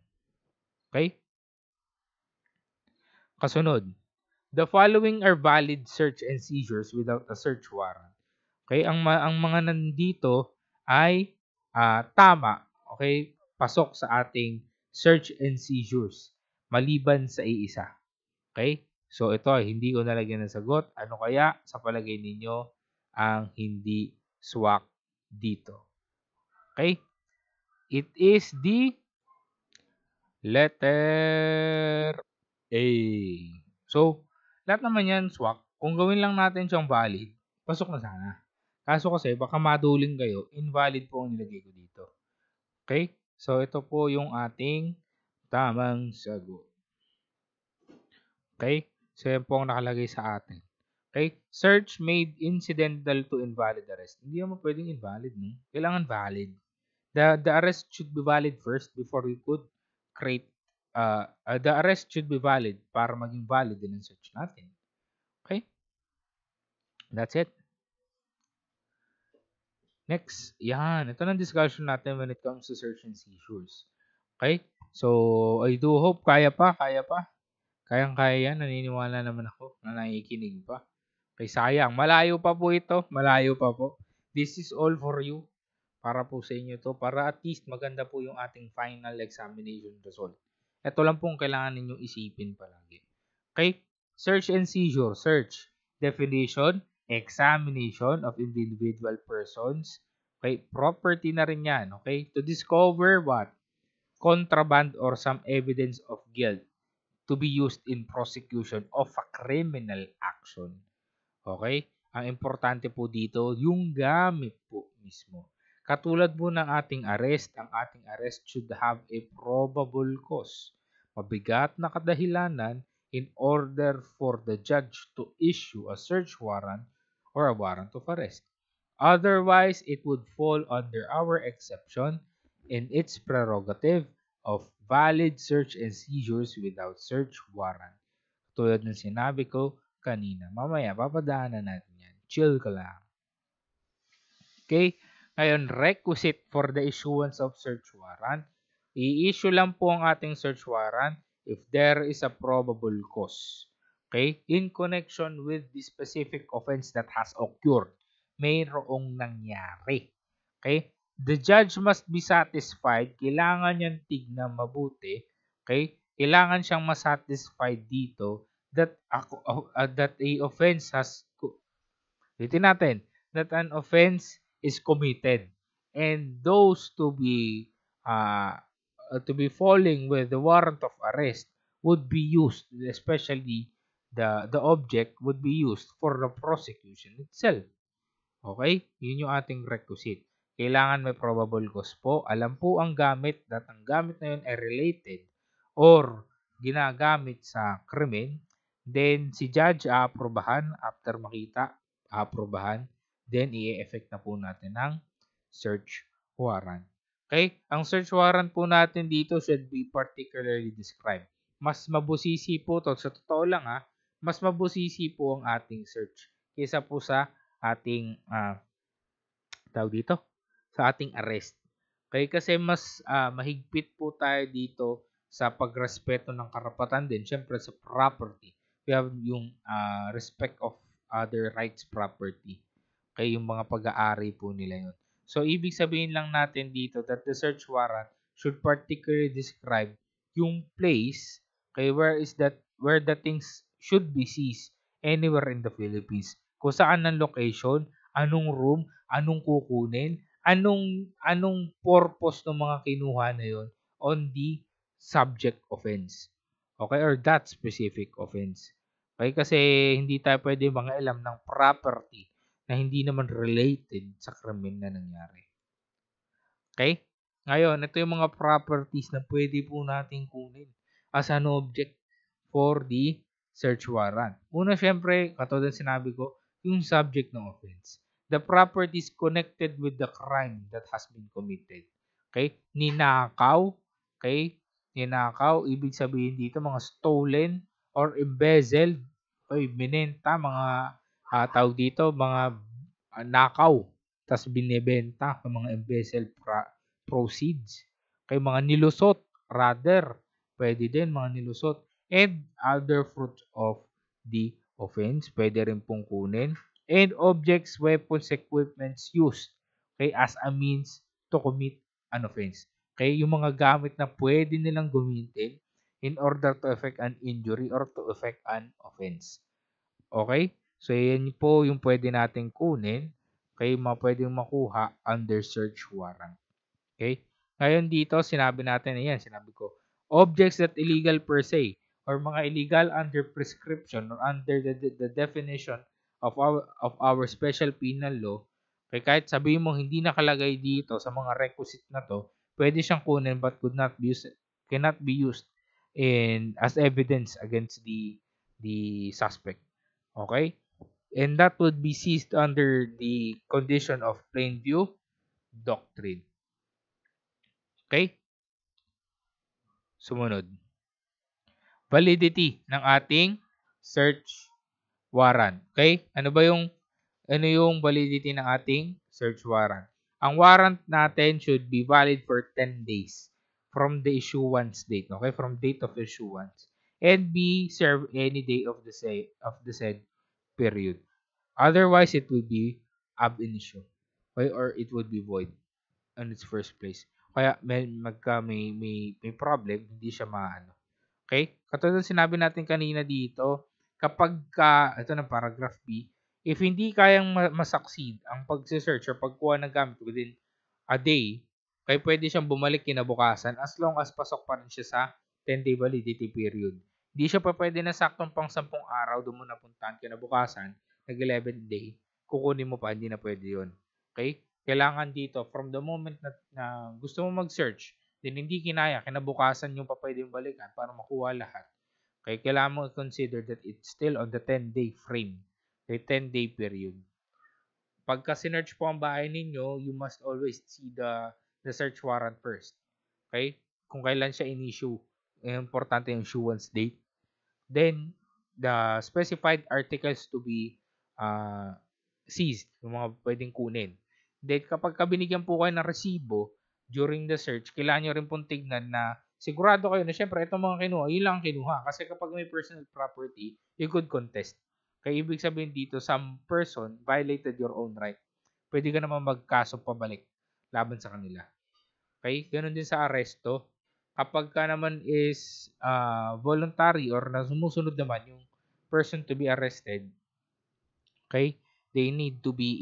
Kasunod. The following are valid search and seizures without a search warrant. Ang mga nandito ay tama. Pasok sa ating search and seizures maliban sa iisa. So ito ay hindi ko nalagyan ng sagot. Ano kaya sa palagay ninyo ang hindi swak dito? It is the letter A. So lahat naman yan swak. Kung gawin lang natin siyang valid, pasok na sana. Kaso kasi baka maduling kayo, invalid po ang nilagay ko dito. So ito po yung ating tamang sagot. So yan po ang nakalagay sa atin. Search made incidental to invalid arrest. Hindi naman pwedeng invalid, no? Kailangan valid. The arrest should be valid first before we could create the arrest should be valid para maging valid din ang search natin. That's it. Next, yan. Ito na discussion natin when it comes to search and seizures. So, I do hope kaya pa. Kayang-kaya yan, naniniwala naman ako na nakikinig pa. Kaya sayang, malayo pa po ito, malayo pa po. This is all for you. Para po sa inyo to, para at least maganda po yung ating final examination result. Ito lang pong kailangan ninyong isipin palagi. Okay? Search and seizure. Search. Definition, examination of individual persons. Okay? Property na rin yan. Okay? To discover what? Contraband or some evidence of guilt to be used in prosecution of a criminal action. Okay? Ang importante po dito, yung gamit po mismo. Katulad po ng ating arrest, ang ating arrest should have a probable cause. Mabigat na kadahilanan in order for the judge to issue a search warrant or a warrant of arrest. Otherwise, it would fall under our exception in its prerogative of valid search and seizures without search warrant. Tulad ng sinabi ko kanina. Mamaya, papadaanan natin yan. Chill ka lang. Okay? Ngayon, requisite for the issuance of search warrant. I-issue lang po ang ating search warrant if there is a probable cause. Okay? In connection with the specific offense that has occurred. Mayroong nangyari. Okay? The judge must be satisfied. Kailangan niyang tignan mabuti. Okay? Kailangan siyang masatisfied dito that a offense has that an offense is committed, and those to be falling with the warrant of arrest would be used, especially the object would be used for the prosecution itself. Okay? Yun yung ating requisite. Kailangan may probable cause po. Alam po ang gamit, that ang gamit na yun ay related or ginagamit sa krimen. Then, si judge aaprobahan after makita, aaprobahan. Then, i-effect na po natin ang search warrant. Okay? Ang search warrant po natin dito should be particularly described. Mas mabusisi po to. Sa totoo lang mas mabusisi po ang ating search kaysa po sa ating sa ating arrest. Okay? Kasi mas mahigpit po tayo dito sa pagrespeto ng karapatan din. Siyempre sa property. We have yung respect of other rights property. Okay? Yung mga pag-aari po nila yun. So, ibig sabihin lang natin dito that the search warrant should particularly describe yung place, okay, where the things should be seized anywhere in the Philippines. Kung saan ang location, anong room, anong kukunin, anong purpose ng mga kinuha na yon on the subject offense. Okay? Or that specific offense. Okay? Kasi hindi tayo pwede mangialam ng property na hindi naman related sa krimen na nangyari. Okay? Ngayon, ito yung mga properties na pwede po natin kunin as an object for the search warrant. Una, syempre, katulad sinabi ko, yung subject ng offense. The properties connected with the crime that has been committed. Okay? Ninakaw. Okay? Ninakaw, ibig sabihin dito, mga stolen or embezzled. Okay? Binenta, mga tawag dito, mga nakaw. Tas binebenta ng mga embezzled proceeds. Okay? Mga nilusot, rather. Pwede din mga nilusot. And other fruits of the offense. Pwede rin pong kunin. And objects, weapons, equipments used, okay, as a means to commit an offense. Okay, yung mga gamit na pwede nilang gamitin in order to effect an injury or to effect an offense. Okay? So, yan po yung pwede nating kunin. Okay, pwedeng makuha under search warrant. Okay? Ngayon dito, sinabi ko, objects that illegal per se or mga illegal under prescription or under the definition of our special penal law, okay, kahit sabihin mo hindi nakalagay dito sa mga requisite na to, pwede siyang kunin but cannot be used as evidence against the suspect. Okay? And that would be seized under the condition of plain view doctrine. Okay? Sumunod. Validity ng ating search warrant. Okay? Ano yung validity ng ating search warrant? Ang warrant natin should be valid for 10 days from the issuance date. Okay? From date of issuance. and be served any day of the said period. Otherwise, it will be ab initio, okay, or it would be void in its first place. Kaya may problem, hindi siya maano. Okay? Katulad ng sinabi natin kanina dito, ito na paragraph B, if hindi kayang masucceed ang pag-search or pagkuha ng gamit within a day, kaya pwede siyang bumalik kinabukasan as long as pasok pa rin siya sa 10-day validity period. Hindi siya pa pwede na saktong pang 10 araw doon mo napuntahan kinabukasan, nag-11 day, kukunin mo pa, hindi na pwede yun. Okay? Kailangan dito, from the moment na gusto mo mag-search, then hindi kinaya, kinabukasan yung pa pwedeng balikan para makuha lahat. Okay? Kailangan mo consider that it's still on the 10-day frame. Okay? 10-day period. Pagka sinerch po ang bahay ninyo, you must always see the search warrant first. Okay? Kung kailan siya in-issue. Importante yung issuance date. Then, the specified articles to be seized, yung mga pwedeng kunin. Then, kapag binigyan po kayo ng resibo during the search, kailangan nyo rin pong tignan na sigurado kayo na syempre itong mga kinuha, yun lang ang kinuha. Kasi kapag may personal property, you could contest. Kaya ibig sabihin dito, some person violated your own right. Pwede ka naman magkaso pabalik laban sa kanila. Okay? Ganon din sa aresto. Kapag ka naman is voluntary or na sumusunod naman yung person to be arrested, okay? They need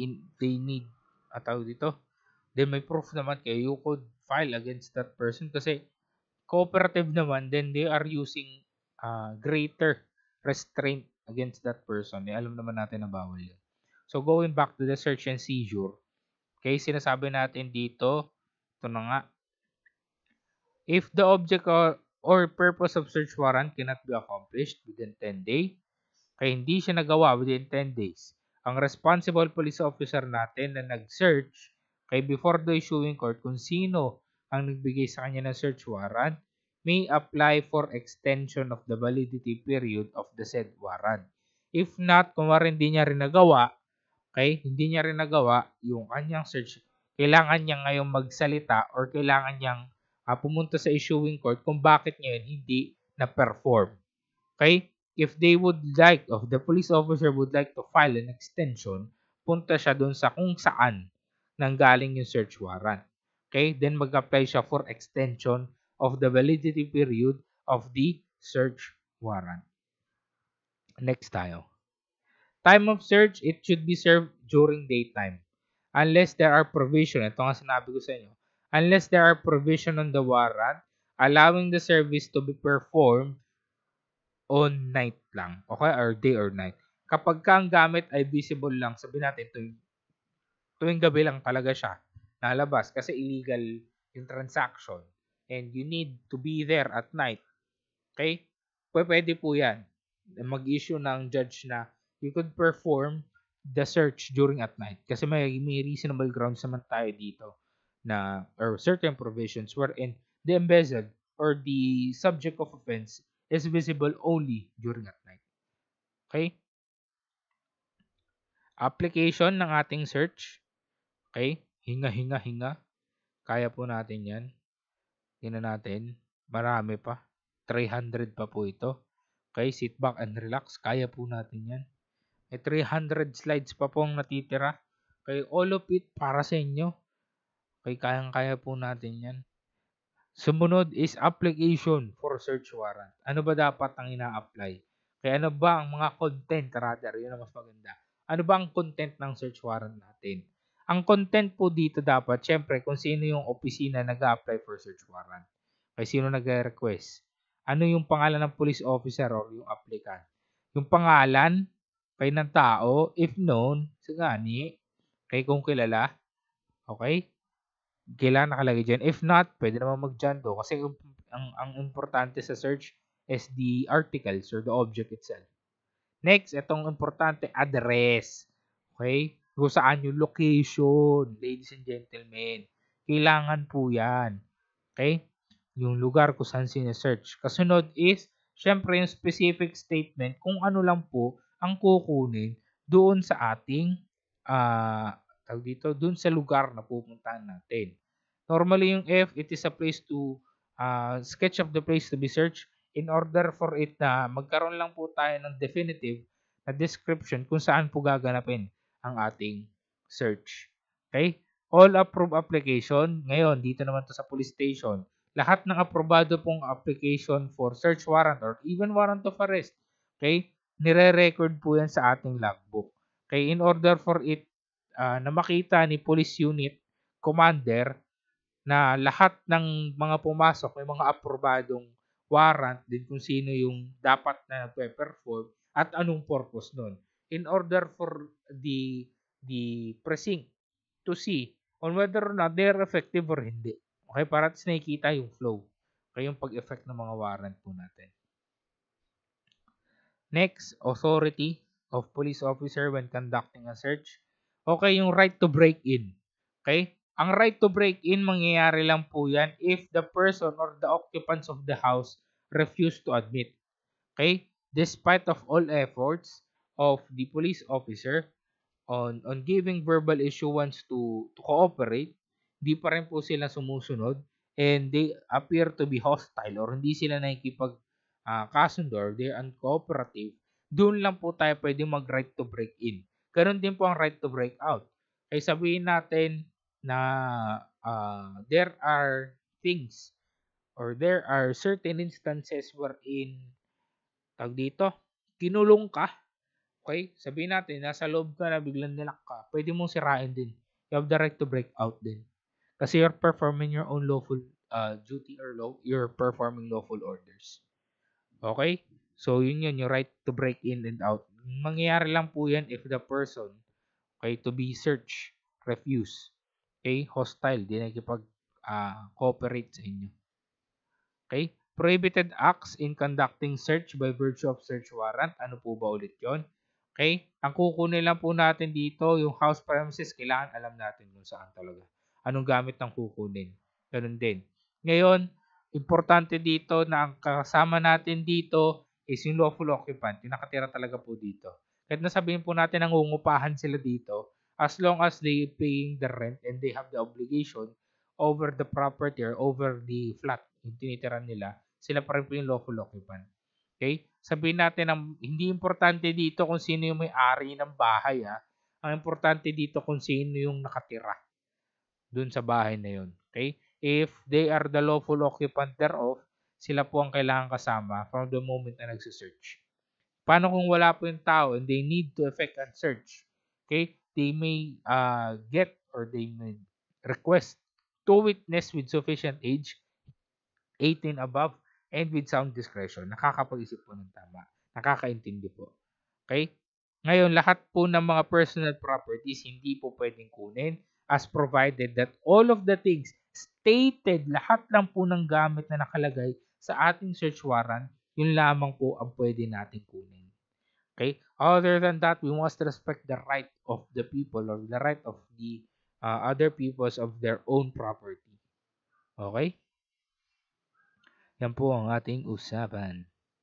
dito, then may proof naman kayo, you could file against that person kasi cooperative naman, then they are using greater restraint against that person. Alam naman natin na bawal yun. So, going back to the search and seizure, okay, sinasabi natin dito, ito na nga, if the object or purpose of search warrant cannot be accomplished within 10 days, kaya hindi siya nagawa within 10 days, ang responsible police officer natin na nag-search kay before the issuing court kung sino ang nagbigay sa kanya ng search warrant, may apply for extension of the validity period of the said warrant. If not, kung hindi niya rin nagawa, okay, hindi niya rin nagawa yung kanyang search, kailangan niya ngayong magsalita or kailangan niyang pumunta sa issuing court kung bakit ngayon hindi na-perform. Okay? If they would like, if the police officer would like to file an extension, punta siya doon sa kung saan nanggaling yung search warrant. Okay? Then mag-apply siya for extension of the validity period of the search warrant. Next tayo. Time of search, it should be served during daytime. Unless there are provision, ito nga sinabi ko sa inyo, unless there are provision on the warrant allowing the service to be performed on night lang. Okay? Or day or night. Kapag ka ang gamit ay visible lang, sabihin natin tuwing gabi lang talaga siya nalabas kasi illegal yung transaction and you need to be there at night. Okay? Pwede po yan. Mag-issue ng judge na you could perform the search during at night kasi may reasonable grounds naman tayo dito na or certain provisions wherein the embezzled or the subject of offense is visible only during at night. Okay? Application ng ating search. Okay? Hinga. Kaya po natin yan. Tingnan natin. Marami pa. 300 pa po ito. Okay? Sit back and relax. Kaya po natin yan. May 300 slides pa pong natitira. Okay? All of it para sa inyo. Okay? Kayang-kaya po natin yan. Sumunod is application for search warrant. Ano ba dapat ang ina-apply? Kaya ano ba ang mga content rather? Yun ang mas maganda. Ano ba ang content ng search warrant natin? Ang content po dito dapat, syempre, kung sino yung opisina nag-a-apply for search warrant. Kaya sino nag-request. Ano yung pangalan ng police officer or yung applicant? Yung pangalan, kay ng tao, if known, sagani, kay kung kilala, okay? Kailangan nakalagay dyan. If not, pwede naman mag-dyan do. Kasi ang importante sa search is the articles or the object itself. Next, itong importante, address. Okay? Kung saan yung location, ladies and gentlemen. Kailangan po yan. Okay? Yung lugar kung saan sinesearch. Kasunod is, syempre yung specific statement kung ano lang po ang kukunin doon sa ating doon sa lugar na pupuntahan natin. Normally yung F, it is a place to sketch of the place to be searched. in order for it na magkaroon lang po tayo ng definitive na description kung saan po gaganapin ang ating search. Okay? All approved application, ngayon, dito naman to sa police station, lahat ng aprobado pong application for search warrant or even warrant of arrest, okay, nire-record po yan sa ating logbook. Okay, in order for it na makita ni police unit commander na lahat ng mga pumasok may mga aprobadong warrant din kung sino yung dapat na nagpe-perform at anong purpose nun. In order for the precinct to see on whether or not they're effective or hindi. Okay, para at nakikita yung flow. Okay, yung pag-effect ng mga warrant po natin. Next, authority of police officer when conducting a search. Okay, yung right to break in. Okay? Ang right to break in, mangyayari lang po yan if the person or the occupants of the house refuse to admit. Okay? Despite of all efforts of the police officer on giving verbal issuance to cooperate, di pa rin po sila sumusunod and they appear to be hostile or hindi sila nakikipag kasundo, they're uncooperative, doon lang po tayo pwede mag-right to break in. Ganon din po ang right to break out. Kaya sabihin natin na there are things or there are certain instances wherein dito, kinulong ka, okay? Sabihin natin, nasa loob ka na biglang nilak ka, pwede mong sirain din. You have the right to break out din. Kasi you're performing your own lawful duty or you're performing lawful orders. Okay? So, yun yung right to break in and out. Mangyayari lang po yan if the person, okay, to be searched, refuse, okay, hostile, di nakikipag-cooperate sa inyo. Okay? Prohibited acts in conducting search by virtue of search warrant. Ano po ba ulit yon? Okay? Ang kukunin lang po natin dito, yung house premises, kailangan alam natin kung saan talaga. Anong gamit ng kukunin. Ganun din. Ngayon, importante dito na ang kasama natin dito is yung lawful occupant. Yung nakatira talaga po dito. Kahit nasabihin po natin ang ungupahan sila dito, as long as they paying the rent and they have the obligation over the property or over the flat yung tinitiran nila, sila pa rin po yung lawful occupant. Okay? Sabihin natin ang hindi importante dito kung sino yung may-ari ng bahay. Ang importante dito kung sino yung nakatira dun sa bahay na yun. Okay? If they are the lawful occupant thereof, sila po ang kailangan kasama from the moment na nagsisearch. Paano kung wala po yung tao and they need to effect a search? Okay? They may get or they may request two witness with sufficient age, 18 above, and with sound discretion. Nakakapag-isip po ng tama. Nakakaintindi po. Okay? Ngayon, lahat po ng mga personal properties hindi po pwedeng kunin as provided that all of the things stated, lahat lang po ng gamit na nakalagay sa ating search warrant, yun lamang po ang pwede natin kunin. Okay? Other than that, we must respect the right of the people or the right of the other peoples of their own property. Okay? Yan po ang ating usapan.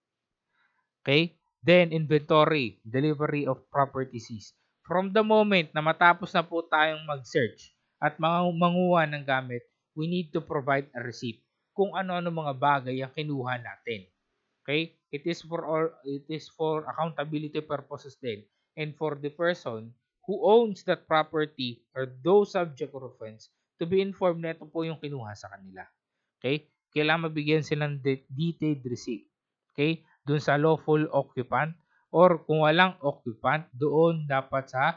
Okay? Then, inventory, delivery of property seized. From the moment na matapos na po tayong mag-search at manguha ng gamit, we need to provide a receipt kung ano-ano mga bagay ang kinuha natin. Okay? It is for accountability purposes din and for the person who owns that property or those subject of offense to be informed na ito po yung kinuha sa kanila. Okay? Kailangan mabigyan silang detailed receipt. Okay? Doon sa lawful occupant or kung walang occupant, doon dapat sa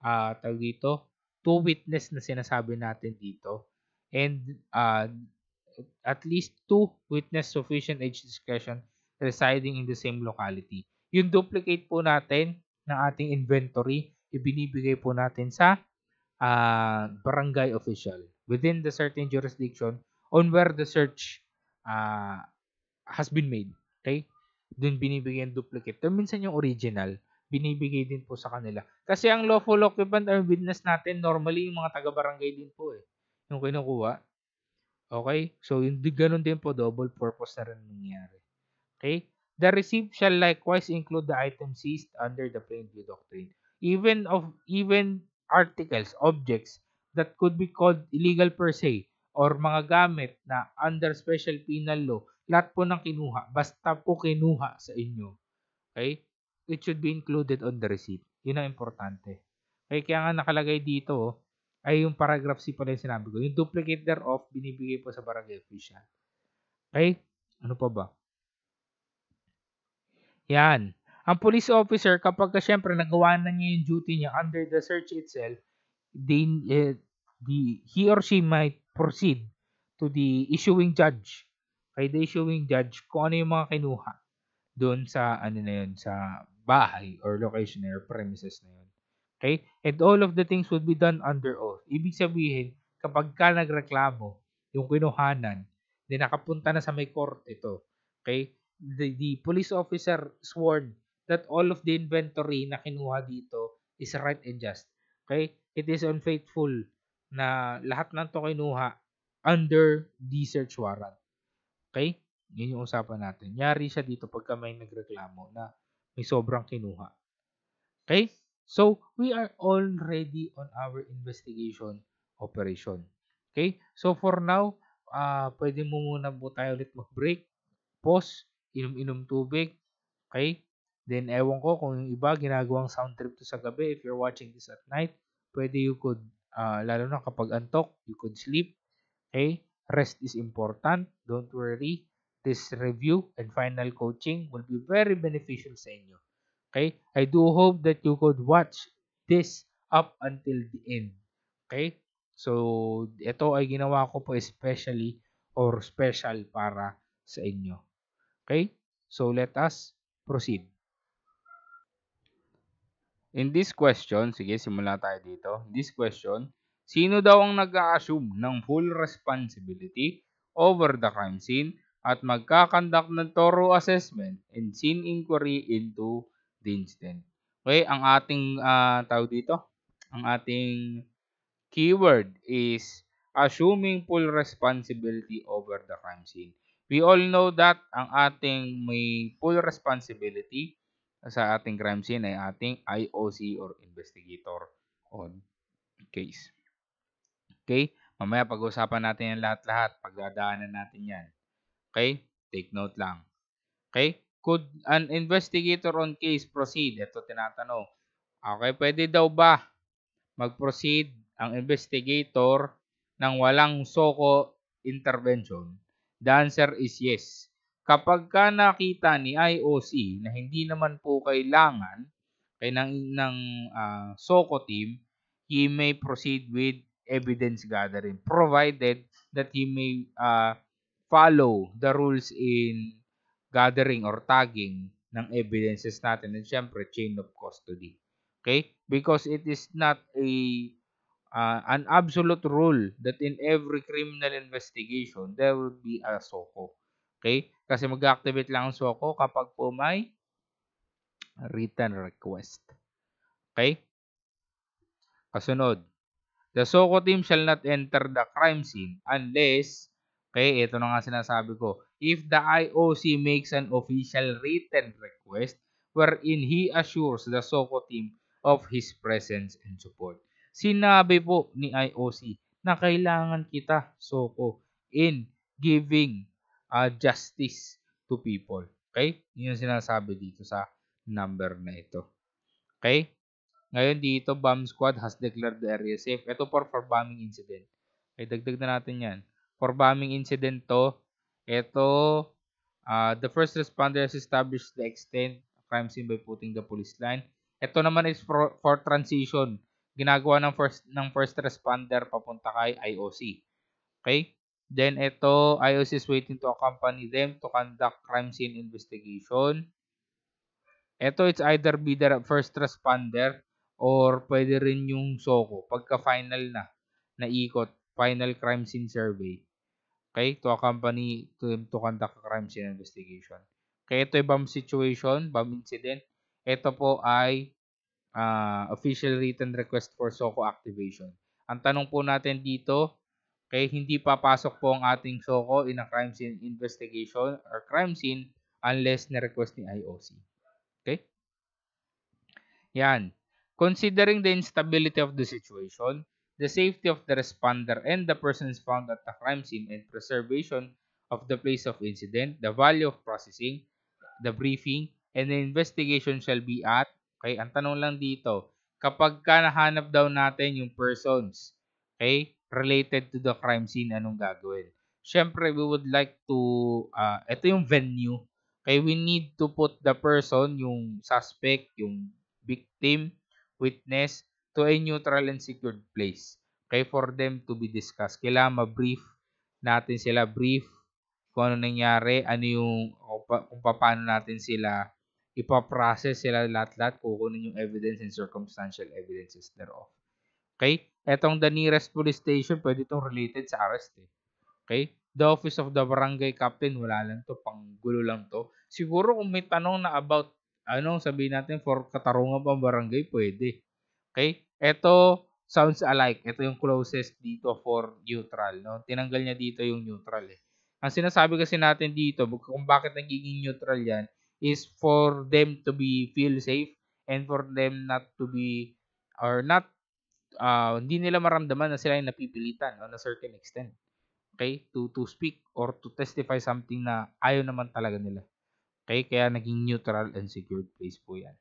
two witness na sinasabi natin dito and at least two witness sufficient age discretion residing in the same locality. Yung duplicate po natin ng ating inventory, ibinibigay po natin sa barangay official within the certain jurisdiction on where the search has been made. Okay? Doon binibigay yung duplicate. So, minsan yung original, binibigay din po sa kanila. Kasi ang lawful occupant or witness natin, normally yung mga taga-barangay din po yung kinukuha. Okay? So, ganun din po, double purpose na rin nangyayari. Okay? The receipt shall likewise include the item seized under the plain view doctrine. Even articles, objects that could be called illegal per se or mga gamit na under special penal law lahat po ng kinuha, basta po kinuha sa inyo, okay, it should be included on the receipt. Yun ang importante. Okay, kaya nga nakalagay dito, ay yung paragraph C pala yung sinabi ko. Yung duplicate thereof, binibigay po sa barangay official. Okay? Ano pa ba? Yan. Ang police officer, kapag syempre nagawa na niya yung duty niya under the search itself, they, he or she might proceed to the issuing judge. Kay the issuing judge kung ano yung mga kinuha doon sa ano na yun, sa bahay or location or premises na yun. Okay? And all of the things would be done under oath. Ibig sabihin, kapag ka nagreklamo, yung kinuhanan, then nakapunta na sa may court ito. Okay? The police officer sworn that all of the inventory na kinuha dito is right and just. Okay? It is unfaithful na lahat ng to kinuha under the search warrant. Okay? Yun yung usapan natin. Yari siya dito pagka may nagreklamo na may sobrang kinuha. Okay? So, we are already on our investigation operation. Okay? So, for now, pwede mo muna po tayo ulit mag-break, pause, inom-inom tubig. Okay? Then, ewan ko kung yung iba ginagawang sound trip to sa gabi. If you're watching this at night, pwede you could, lalo na kapag antok, you could sleep. Okay? Rest is important. Don't worry. This review and final coaching will be very beneficial sa inyo. Okay? I do hope that you could watch this up until the end. Okay? So, ito ay ginawa ko po especially or special para sa inyo. Okay? So, let us proceed. In this question, sige, simula tayo dito. In this question, sino daw ang nag-a-assume ng full responsibility over the crime scene at magkakandak ng thorough assessment and scene inquiry into the incident? Okay, ang ating tawag dito, ang ating keyword is assuming full responsibility over the crime scene. We all know that ang ating may full responsibility sa ating crime scene ay ating IOC or investigator on case. Okay? Mamaya pag-usapan natin yan lahat-lahat. Pagdadaanan natin yan. Okay? Take note lang. Okay? Could an investigator on case proceed? Ito tinatanong. Okay, pwede daw ba mag-proceed ang investigator ng walang SOCO intervention? The answer is yes. Kapag ka nakita ni IOC na hindi naman po kailangan ng SOCO team, he may proceed with evidence gathering provided that he may follow the rules in gathering or tagging ng evidences natin and syempre chain of custody. Okay? Because it is not an absolute rule that in every criminal investigation there will be a SOCO. Okay? Kasi mag-activate lang ang SOCO kapag po may written request. Okay? Kasunod, the SOCO team shall not enter the crime scene unless, okay, ito na nga sinasabi ko, if the IOC makes an official written request wherein he assures the SOCO team of his presence and support. Sinabi po ni IOC na kailangan kita, SOCO, in giving justice to people. Okay? Yun yung sinasabi dito sa number na ito. Okay? Ngayon dito, bomb squad has declared the area safe. Ito for bombing incident. Okay, dagdag na natin yan. For bombing incident to, ito, the first responder has established the extent of crime scene by putting the police line. Ito naman is for transition. Ginagawa ng first responder papunta kay IOC. Okay? Then ito, IOC is waiting to accompany them to conduct crime scene investigation. Ito, it's either be the first responder or pwede rin yung SOCO pagka final na ikot, final crime scene survey. Okay? To accompany to conduct a crime scene investigation. Okay, ito ay bomb situation, bomb incident. Ito po ay official written request for SOCO activation. Ang tanong po natin dito, okay, hindi papasok po ang ating SOCO in a crime scene investigation or crime scene unless na-request ni IOC. Okay? Yan. Considering the instability of the situation, the safety of the responder and the persons found at the crime scene and preservation of the place of incident, the value of processing, the briefing, and the investigation shall be at, okay, ang tanong lang dito, kapag ka nahanap daw natin yung persons, okay, related to the crime scene, anong gagawin? Siyempre, we would like to, ito yung venue, okay, we need to put the person, yung suspect, yung victim, witness, to a neutral and secured place, okay, for them to be discussed. Kailangan ma-brief natin sila, brief kung ano nangyari, ano yung, kung paano natin sila ipaprocess sila lahat-lahat, kukunin yung evidence and circumstantial evidences thereof. Okay? Etong the nearest police station, pwede itong related sa arrest eh. Okay? The office of the barangay captain, wala lang to, panggulo lang to. Siguro kung may tanong na about, sabihin natin, for katarungan pang barangay, pwede. Okay? Ito, sounds alike. Ito yung closest dito for neutral. No? Tinanggal niya dito yung neutral eh. Ang sinasabi kasi natin dito, kung bakit nagiging neutral yan, is for them to be feel safe and for them not to be, or not, hindi nila maramdaman na sila yung napipilitan on a certain extent. Okay? To speak or to testify something na ayaw naman talaga nila. Okay? Kaya naging neutral and secured place po yan.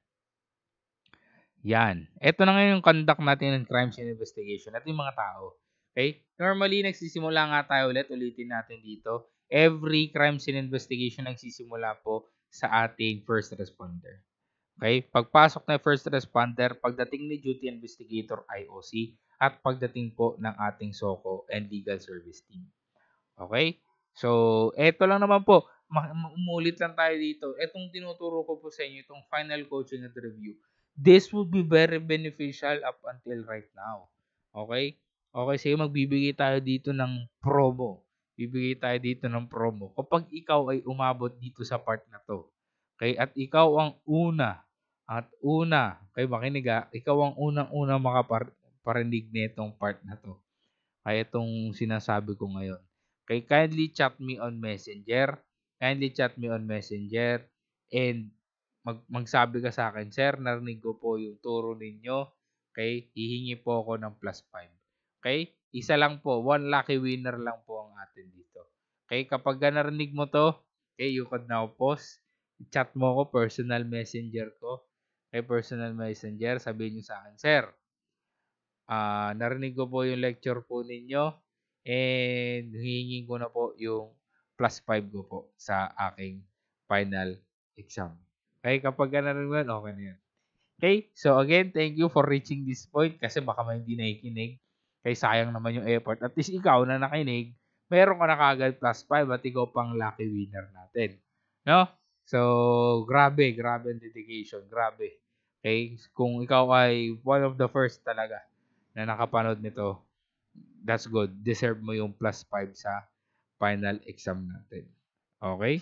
Yan. Ito na ngayon yung conduct natin ng crime scene investigation. Ito yung mga tao. Okay? Normally, nagsisimula nga tayo ulitin natin dito. Every crime scene investigation nagsisimula po sa ating first responder. Okay? Pagpasok na first responder, pagdating ni duty investigator IOC, at pagdating po ng ating SOCO and legal service team. Okay? So, eto lang naman po. Umulit lang tayo dito. Etong tinuturo ko po sa inyo, itong final coaching and review. This would be very beneficial up until right now. Okay? Okay, sige, magbibigay tayo dito ng promo. Bibigay tayo dito ng promo. Kapag ikaw ay umabot dito sa part na to. Okay? At ikaw ang una. Okay, makinig ikaw ang unang-unang makaparinig nitong part na to. Kaya itong sinasabi ko ngayon. Okay, kindly chat me on Messenger. Kindly chat me on Messenger. And magsabi ka sa akin, sir, narinig ko po yung turo ninyo. Okay, hihingi po ako ng +5. Okay, isa lang po. One lucky winner lang po ang atin dito. Okay, kapag narinig mo to, okay, you can now pause. Chat mo ako, personal messenger ko. Okay, personal messenger. Sabihin nyo sa akin, sir, narinig ko po yung lecture po ninyo and hihingin ko na po yung +5 ko po sa aking final exam. Okay, kapag narinig mo yun, okay na yun. Okay, so again, thank you for reaching this point kasi baka may hindi nakikinig. Kaya sayang naman yung effort. At least ikaw na nakinig, meron ka na kagad +5 at ikaw pang lucky winner natin. No? So, grabe ang dedication. Grabe. Okay, kung ikaw ay one of the first talaga na nakapanood nito, that's good. Deserve mo yung +5 sa final exam natin. Okay?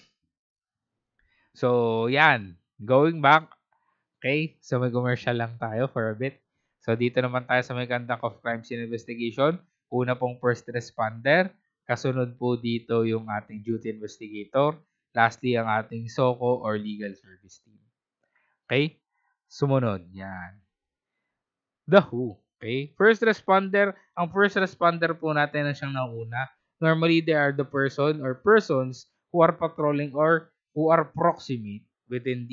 So, yan. Going back. Okay? So, may commercial lang tayo for a bit. So, dito naman tayo sa may conduct of crime scene investigation. Una pong first responder. Kasunod po dito yung ating duty investigator. Lastly, ang ating SOCO or legal service team. Okay? Sumunod. Yan. The who. Okay? First responder, ang first responder po natin na siyang nauna. Normally, they are the person or persons who are patrolling or who are proximate within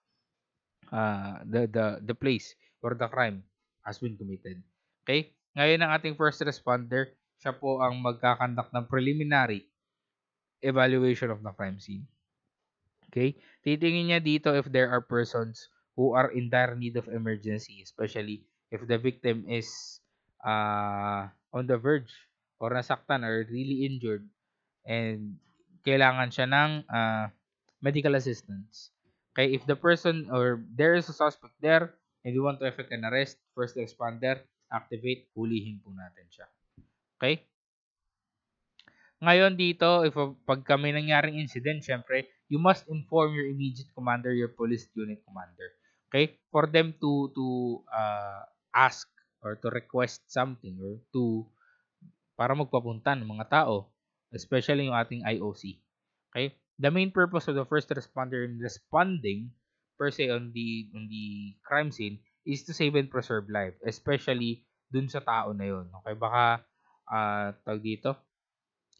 the place where the crime has been committed. Okay? Ngayon ang ating first responder, siya po ang magkakandak ng preliminary evaluation of the crime scene. Okay? Titingin niya dito if there are persons who are in dire need of emergency, especially if the victim is on the verge or nasaktan or really injured and kailangan siya ng medical assistance. Okay, if the person or there is a suspect there and we want to effect an arrest, first responder, activate, hulihin po natin siya. Okay? Ngayon dito, pag may nangyaring incident, syempre, you must inform your immediate commander, your police unit commander. Okay? For them to ask or to request something or para magpapunta ng mga tao, especially yung ating IOC. Okay? The main purpose of the first responder in responding per se on the crime scene is to save and preserve life, especially dun sa tao na yun. Okay? Baka tawag dito,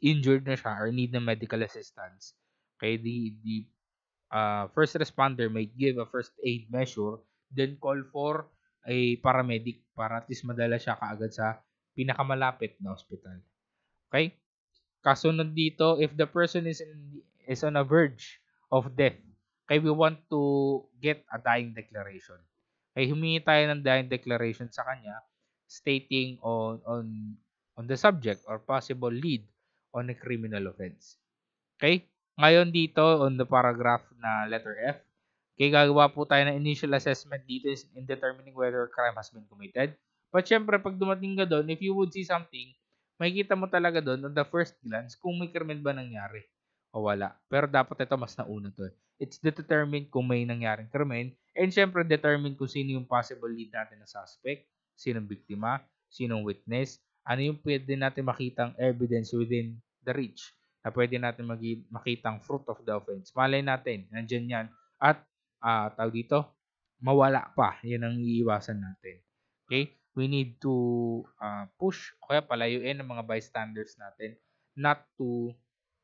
injured na siya or need ng medical assistance, okay, the first responder might give a first aid measure, then call for a paramedic para at least madala siya kaagad sa pinakamalapit na ospital. Okay? Kasunod dito, if the person is on a verge of death, okay, we want to get a dying declaration. Okay, humingi tayo ng dying declaration sa kanya stating on the subject or possible lead on a criminal offense. Okay? Ngayon dito on the paragraph na letter F, okay, gagawa po tayo ng initial assessment dito in determining whether a crime has been committed. But syempre, pag dumating ka doon, if you would see something, makikita mo talaga doon on the first glance kung may krimen ba nangyari o wala. Pero dapat ito mas nauna to. It's determine kung may nangyaring krimen and syempre determine kung sino yung possible lead natin na suspect, sinong biktima, sinong witness, ano yung pwede natin makitang evidence within the reach na pwede natin makitang fruit of the offense. Malay natin, nandyan yan. At, tawag dito, mawala pa. Yan ang iiwasan natin. Okay? We need to push o kaya palayuin ang mga bystanders natin not to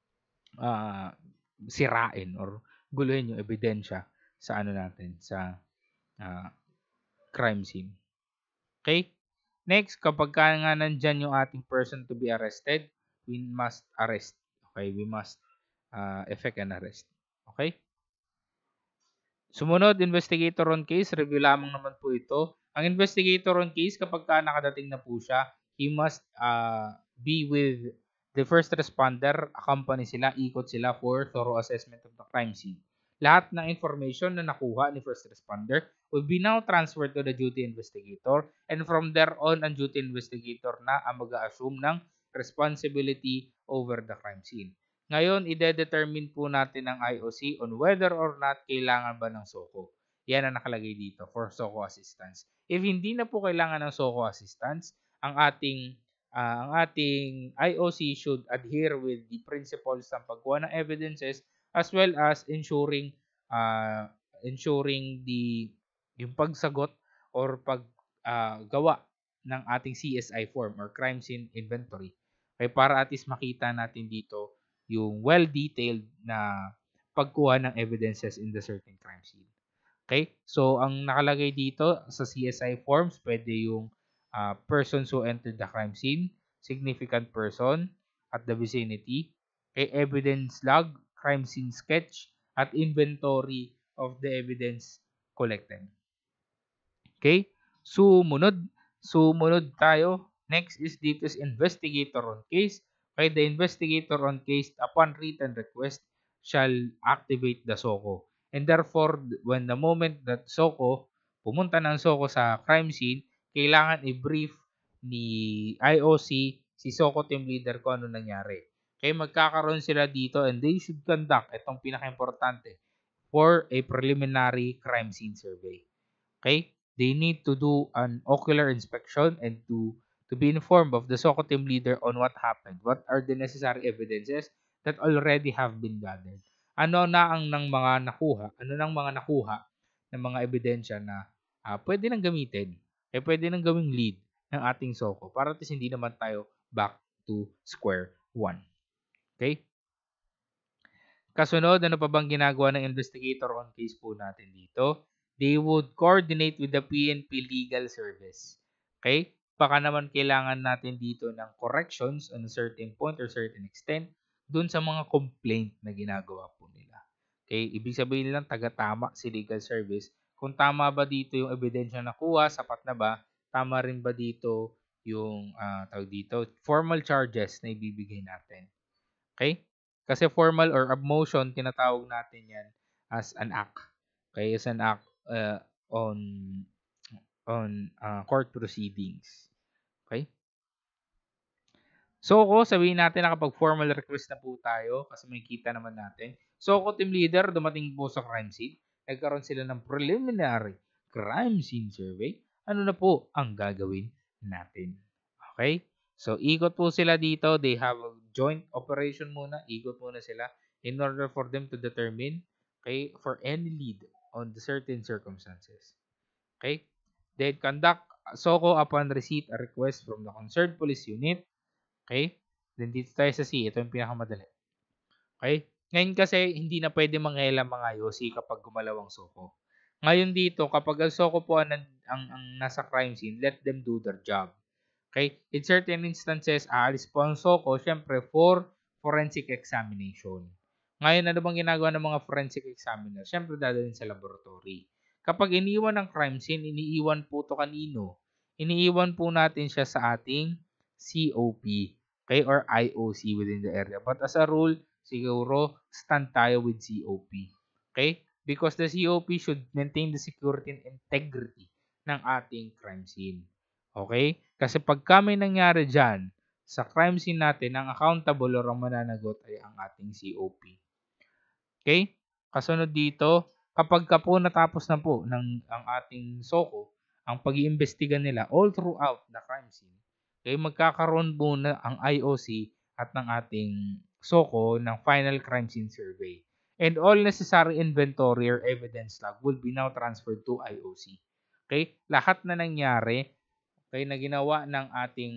sirain or guluhin yung ebidensya sa ano natin, sa crime scene. Okay? Next, kapag ka nga nandyan yung ating person to be arrested, we must arrest. Okay? We must effect an arrest. Okay? Sumunod, investigator on case. Review lamang naman po ito. Ang investigator on case, kapag ka nakadating na po siya, he must be with the first responder, accompany sila, ikot sila for thorough assessment of the crime scene. Lahat ng information na nakuha ni first responder will be now transferred to the duty investigator, and from there on, ang duty investigator na ang mag-assume ng responsibility over the crime scene. Ngayon, ide-determine po natin ng IOC on whether or not kailangan ba ng SOCO. Yan ang nakalagay dito for SOCO assistance. If hindi na po kailangan ng SOCO assistance, ang ating IOC should adhere with the principles ng pagkuha ng evidences as well as ensuring yung pagsagot or paggawa ng ating CSI form or crime scene inventory. Okay, para at least makita natin dito yung well-detailed na pagkuha ng evidences in the certain crime scene. Okay? So, ang nakalagay dito sa CSI forms, pwede yung persons who entered the crime scene, significant person at the vicinity, okay, evidence log, crime scene sketch, at inventory of the evidence collected. Okay? Sumunod tayo. Next is dito is investigator on case. Okay, the investigator on case upon written request shall activate the SOCO. And therefore, when the moment that pumunta ng SOCO sa crime scene, kailangan i-brief ni IOC si SOCO team leader kung ano nangyari. Okay, magkakaroon sila dito and they should conduct, itong pinaka-importante, for a preliminary crime scene survey. Okay? They need to do an ocular inspection and to be informed of the SOCO team leader on what happened. What are the necessary evidences that already have been gathered? Ano nang mga nakuha ng mga ebidensya na pwede nang gamitin, pwede nang gawing lead ng ating SOCO para at hindi naman tayo back to square one. Okay? Kasunod, ano pa bang ginagawa ng investigator on case po natin dito? They would coordinate with the PNP Legal Service. Okay? Baka naman kailangan natin dito ng corrections on a certain point or certain extent dun sa mga complaint na ginagawa po nila. Okay? Ibig sabihin lang, taga-tama si Legal Service. Kung tama ba dito yung ebidensya na nakuha, sapat na ba? Tama rin ba dito yung formal charges na ibibigay natin? Okay? Kasi formal or motion, tinatawag natin yan as an act. Okay? As an act on court proceedings. Okay? So, sabihin natin na kapag formal request na po tayo, kasi may kita naman natin. So, team leader, dumating po sa crime scene. Nagkaroon sila ng preliminary crime scene survey. Ano na po ang gagawin natin? Okay? So, ikot po sila dito. They have a joint operation muna. Ikot muna sila in order for them to determine, okay, for any lead on the certain circumstances. Okay? They conduct SOCO upon receipt a request from the concerned police unit. Okay? Then dito tayo sa C, ito yung pinakamadali. Okay? Ngayon kasi hindi na pwede mangailan mga IOC kapag gumalaw ang SOCO. Ngayon dito, kapag ang SOCO po ang nasa crime scene, let them do their job. Okay? In certain instances, aalis po ang SOCO, syempre, for forensic examination. Ngayon, ano bang ginagawa ng mga forensic examiner? Syempre, dadalhin sa laboratory. Kapag iniwan ng crime scene, iniiwan po to kanino? Iniiwan po natin siya sa ating COP, okay, or IOC within the area. But as a rule, siguro stand tayo with COP. Okay? Because the COP should maintain the security and integrity ng ating crime scene. Okay? Kasi pag may nangyari dyan, sa crime scene natin, ang accountable or ang mananagot ay ang ating COP. Okay? Kasunod dito, kapag ka po natapos na po ang ating SOCO, ang pag-iimbestiga nila all throughout the crime scene, okay, magkakaroon muna ang IOC at ng ating SOCO ng final crime scene survey. And all necessary inventory or evidence log will be now transferred to IOC. Okay? Lahat na nangyari, okay, na ginawa ng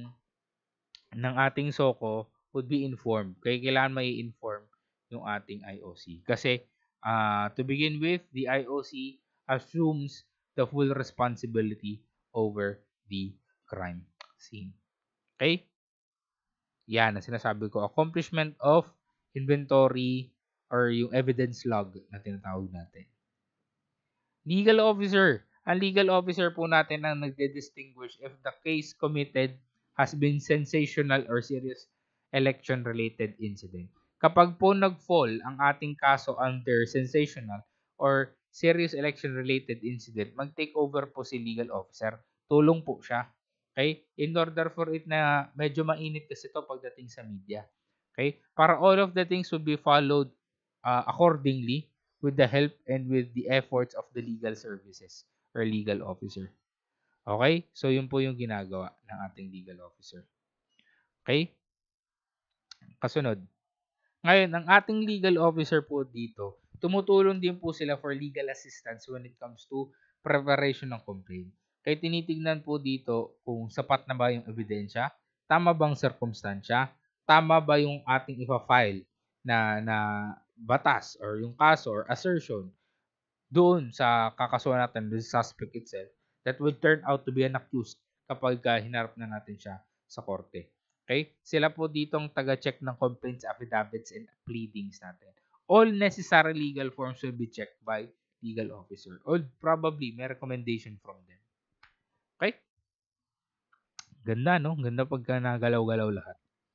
ating SOCO would be informed. Kaya kailangan may inform yung ating IOC. Kasi to begin with, the IOC assumes the full responsibility over the crime scene. Okay? Yan ang sinasabi ko. Accomplishment of inventory or yung evidence log na tinatawag natin. Legal officer. Ang legal officer po natin ang nagde-distinguish if the case committed has been sensational or serious election-related incident. Kapag po nag-fall ang ating kaso under sensational or serious election-related incident, mag-take over po si legal officer. Tulong po siya. Okay? In order for it na medyo mainit kasi ito pagdating sa media. Okay? Para all of the things will be followed accordingly with the help and with the efforts of the legal services or legal officer. Okay? So, yun po yung ginagawa ng ating legal officer. Okay? Kasunod. Ngayon, ang ating legal officer po dito, tumutulong din po sila for legal assistance when it comes to preparation ng complaint. Kaya tinitignan po dito kung sapat na ba yung ebidensya, tama bang circumstansya, tama ba yung ating ipa-file na batas or yung kaso or assertion doon sa kakasuhan natin, the suspect itself, that would turn out to be an accused kapag hinarap na natin siya sa korte. Okay? Sila po ditong taga-check ng complaints, affidavits, and pleadings natin. All necessary legal forms will be checked by legal officer. Or probably may recommendation from them. Okay? Ganda, no? Ganda pagka nagalaw-galaw lahat.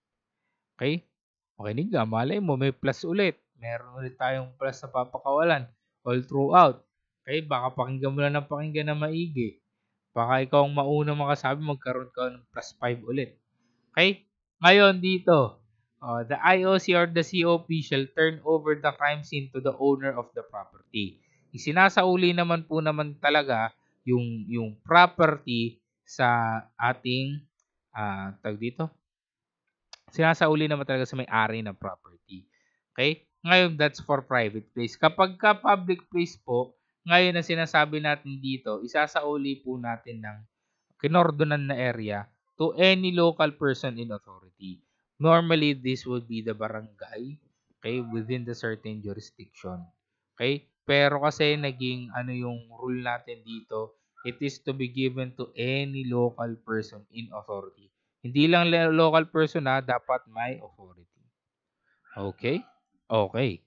Okay? Makinig ka, malay mo, may plus ulit. Meron ulit tayong plus na papakawalan all throughout. Okay? Baka pakinggan mo lang ng pakinggan na maigi. Baka ikaw ang mauna makasabi, magkaroon ka ng plus 5 ulit. Okay? Ngayon dito, the IOC or the COP shall turn over the crime scene to the owner of the property. Isinasauli naman po naman talaga yung property sa ating tag dito. Sinasauli naman talaga sa may-ari ng property. Okay? Ngayon, that's for private place. Kapag ka public place po, ngayon na sinasabi natin dito, isasauli po natin ng kinordonan na area to any local person in authority. Normally, this would be the barangay, okay, within the certain jurisdiction. Okay? Pero kasi naging yung rule natin dito, it is to be given to any local person in authority. Hindi lang local person dapat may authority. Okay? Okay.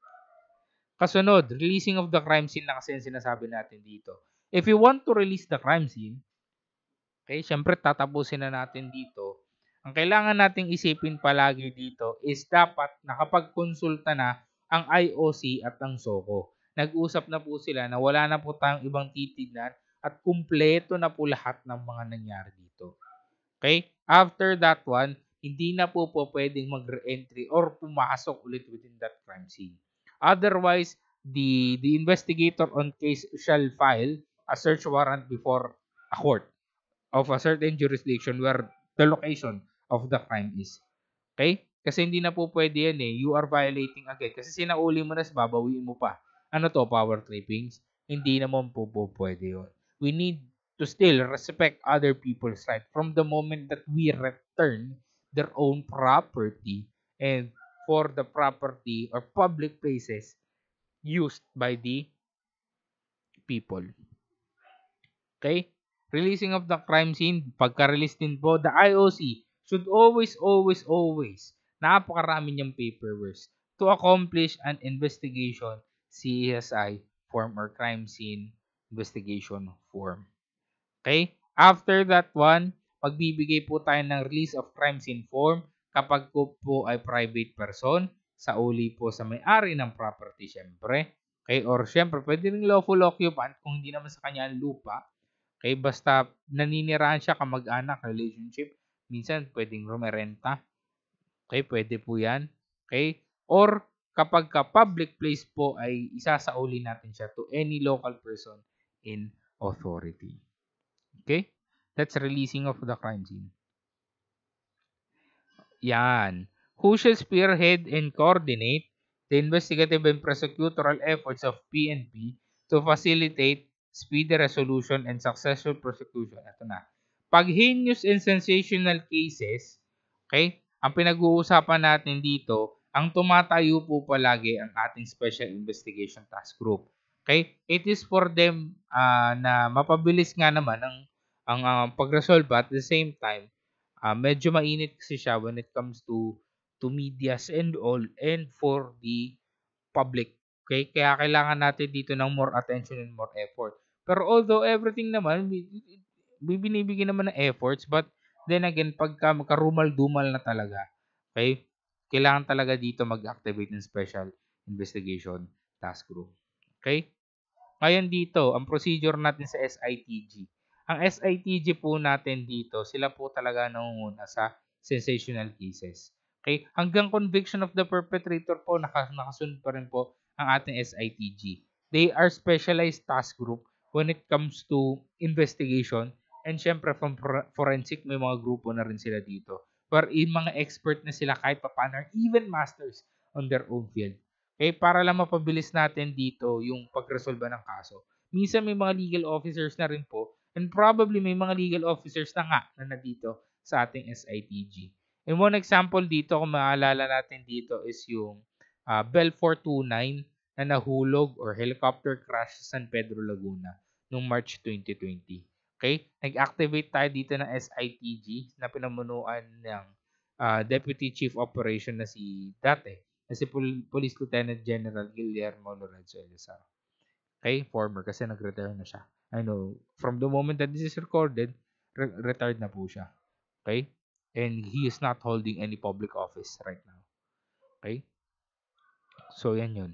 Kasunod, releasing of the crime scene na kasi yung sinasabi natin dito. If you want to release the crime scene, okay, syempre tatapusin na natin dito. Ang kailangan nating isipin palagi dito is dapat nakapagkonsulta na ang IOC at ang SOCO. Nag-usap na po sila na wala na po tayong ibang titignan at kumpleto na po lahat ng mga nangyari dito. Okay? After that one, hindi na po pwedeng mag-re-entry or pumasok ulit within that crime scene. Otherwise, the investigator on case shall file a search warrant before a court of a certain jurisdiction where the location of the crime is. Okay? Kasi hindi na po pwede yan eh. You are violating again. Kasi sinauli mo na, babawiin mo pa. Ano to, power trippings? Hindi naman po pwede yun. We need to still respect other people's right from the moment that we return their own property and for the property or public places used by the people. Okay? Releasing of the crime scene, pagka-release din po, the IOC should always napakarami niyang paperwork to accomplish an investigation CSI form or crime scene investigation form. Okay? After that one, magbibigay po tayo ng release of crime scene form kapag po ay private person, sa uli po sa may-ari ng property syempre. Okay? Or syempre, pwede rin lawful occupant kung hindi naman sa kanya ang lupa. Okay? Basta naninirahan siya kamag-anak, relationship. Minsan, pwedeng rumerenta. Okay? Pwede po yan. Okay? Or kapag ka public place po ay isasauli natin siya to any local person in authority. Okay? That's releasing of the crime scene. Yan. Who shall spearhead and coordinate the investigative and prosecutorial efforts of PNP to facilitate speedy resolution and successful prosecution? Ito na. Pag heinous and sensational cases, okay, ang pinag-uusapan natin dito, ang tumatayo po palagi ang ating Special Investigation Task Group. Okay? It is for them na mapabilis nga naman ang pag-resolve, but at the same time, medyo mainit kasi siya when it comes to medias and all and for the public. Okay? Kaya kailangan natin dito ng more attention and more effort. Pero although everything naman, binibigyan naman ng efforts, but then again, pagka magkarumal-dumal na talaga, okay, kailangan talaga dito mag-activate ng Special Investigation Task Group. Okay? Ngayon dito, ang procedure natin sa SITG. Ang SITG po natin dito, sila po talaga nangunguna sa sensational cases. Okay? Hanggang conviction of the perpetrator po, nakasunod pa rin po ang ating SITG. They are specialized task group when it comes to investigation. And syempre, from forensic, may mga grupo na rin sila dito. Wherein mga expert na sila kahit papaano, even masters on their own field. Okay, para lang mapabilis natin dito yung pagresolba ng kaso. Minsan may mga legal officers na rin po and probably may mga legal officers na nga na nandito sa ating SITG. And one example dito, kung maalala natin dito, is yung Bell 429 na nahulog or helicopter crash sa San Pedro, Laguna noong March 2020. Okay? Nag-activate tayo dito ng SITG na pinamunuan ng Deputy Chief Operation na si si Police Lieutenant General Guillermo Lorenzo Elizar. Okay? Former kasi nag-retire na siya. I know, from the moment that this is recorded, retired na po siya. Okay? And he is not holding any public office right now. Okay? So, yan yun.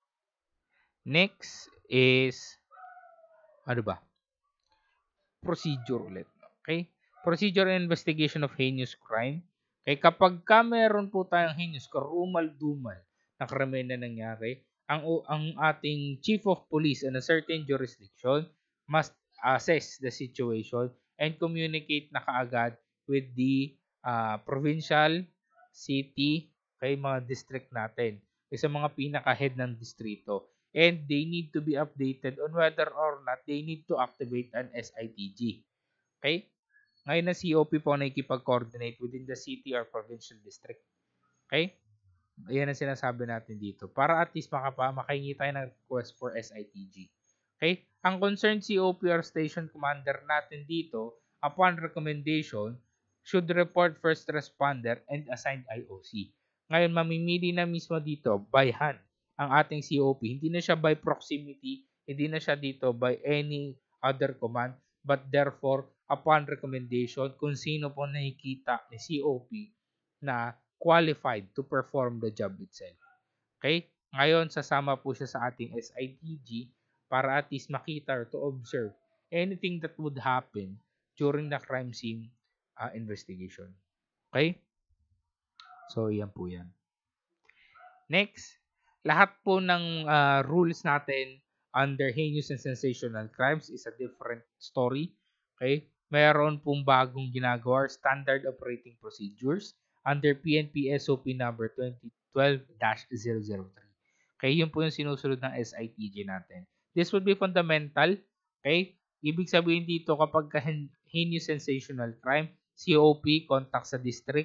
Next is, ano ba? Procedure ulit. Okay? Procedure and investigation of heinous crime. Okay, kapag meron po tayong heinous, karumal-dumal na krimen na nangyari, ang ating chief of police in a certain jurisdiction must assess the situation and communicate na kaagad with the provincial, city, kay mga district natin, sa mga pinaka-head ng distrito. And they need to be updated on whether or not they need to activate an SITG. Okay? Ngayon na COP po nakikipag-coordinate within the city or provincial district. Okay? Ayan ang sinasabi natin dito. Para at least makahingi tayo ng request for SITG. Okay? Ang concerned COP or station commander natin dito, upon recommendation, should report first responder and assigned IOC. Ngayon, mamimili na mismo dito by hand ang ating COP. Hindi na siya by proximity, hindi na siya dito by any other command, but therefore, upon recommendation, kung sino po nakikita ni COP na qualified to perform the job itself. Okay? Ngayon, sasama po siya sa ating SITG para at least makita or to observe anything that would happen during the crime scene investigation. Okay? So, yan po yan. Next, lahat po ng rules natin under heinous and sensational crimes is a different story. Okay? Mayroon pong bagong ginagawa, standard operating procedures under PNP SOP number 2012-003. Okay, yun po yung sinusunod ng SITG natin. This would be fundamental. Okay? Ibig sabihin dito kapag heinous sensational crime, COP, contact sa district,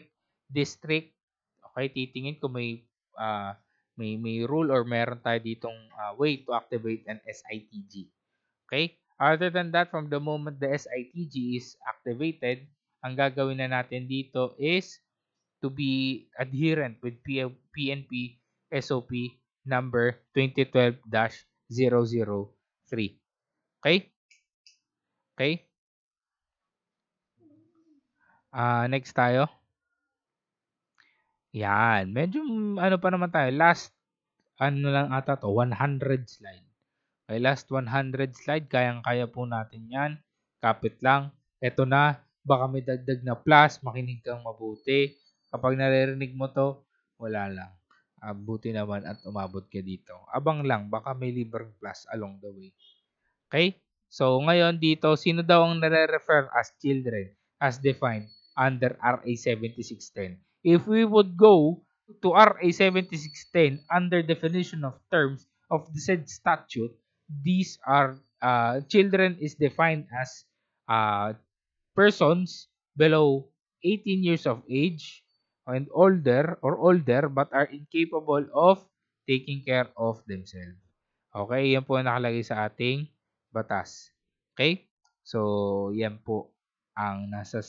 district. Okay, titingin kung may rule or meron tayo ditong way to activate an SITG. Okay? Other than that, from the moment the SITG is activated, ang gagawin na natin dito is to be adherent with PNP SOP number 2012-003. Okay? Okay? Next tayo. Yan. Medyo ano pa naman tayo. Last ano lang ata to, 100 slide. Okay, last 100 slide. Kayang-kaya po natin yan. Kapit lang. Ito na. Baka may dagdag na plus. Makinig kang mabuti. Kapag naririnig mo to, wala lang. Buti naman at umabot ka dito. Abang lang. Baka may libreng plus along the way. Okay? So, ngayon dito, sino daw ang nare-refer as children as defined under RA 7610? If we would go to RA 7610 under definition of terms of the said statute, these are children is defined as persons below 18 years of age and older but are incapable of taking care of themselves. Okay, yan po ang nakalagay sa ating batas. Okay? So, yan po ang nasa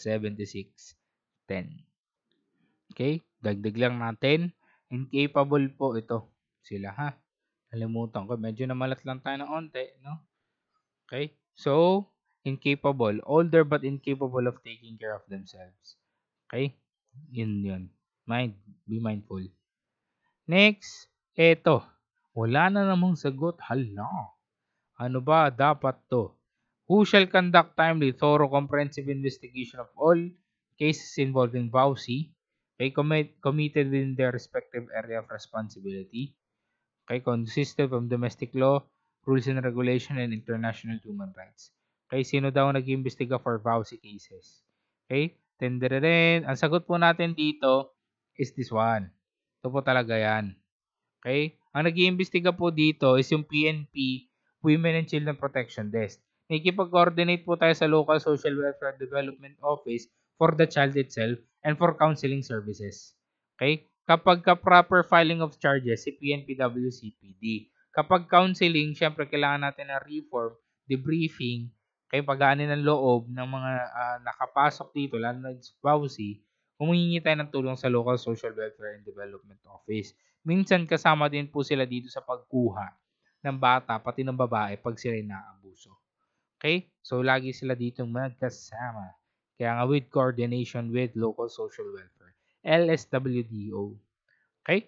7610. Okay? Dagdag lang natin. Incapable po ito. Sila ha. Nalimutan ko. Medyo namalat lang tayo ng onte. No? Okay? So, incapable. Older but incapable of taking care of themselves. Okay? Yun. Be mindful. Next, eto. Wala na namang sagot. Hala. Ano ba dapat to? Who shall conduct timely, thorough, comprehensive investigation of all cases involving VAUSI, okay, committed within their respective area of responsibility, okay, consistent of domestic law, rules and regulation, and international human rights. Okay, sino daw nag-iimbestiga for VAUSI cases? Okay, tendereren. Ang sagot po natin dito is this one. Ito po talaga yan. Okay? Ang nag-iimbestiga po dito is yung PNP, Women and Children Protection Desk. Nakikipag-coordinate po tayo sa local social welfare development office for the child itself and for counseling services. Okay? Kapag proper filing of charges, si PNP-WCPD. Kapag counseling, syempre kailangan natin ng reform, debriefing, kay pag-aanin ng loob ng mga nakapasok dito, lalo na sa VAUSI, humingi tayo ng tulong sa local social welfare and development office. Minsan kasama din po sila dito sa pagkuha ng bata pati ng babae pag sila naabuso. Okay? So lagi sila dito magkasama. Kaya nga with coordination with local social welfare. LSWDO. Okay?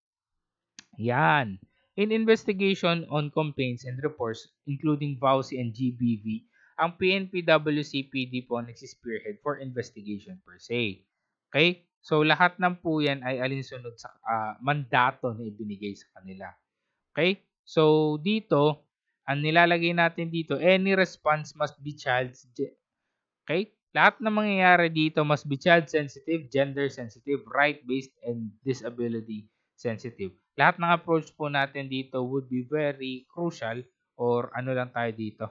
Yan. In investigation on complaints and reports including VAUSI and GBV, ang PNP-WCPD po nagsispearhead for investigation per se. Okay? So, lahat ng po yan ay alinsunod sa mandato na ibinigay sa kanila. Okay? So, dito, ang nilalagay natin dito, any response must be okay? Lahat ng mangyayari dito must be child-sensitive, gender-sensitive, right-based, and disability-sensitive. Lahat ng approach po natin dito would be very crucial or ano lang tayo dito.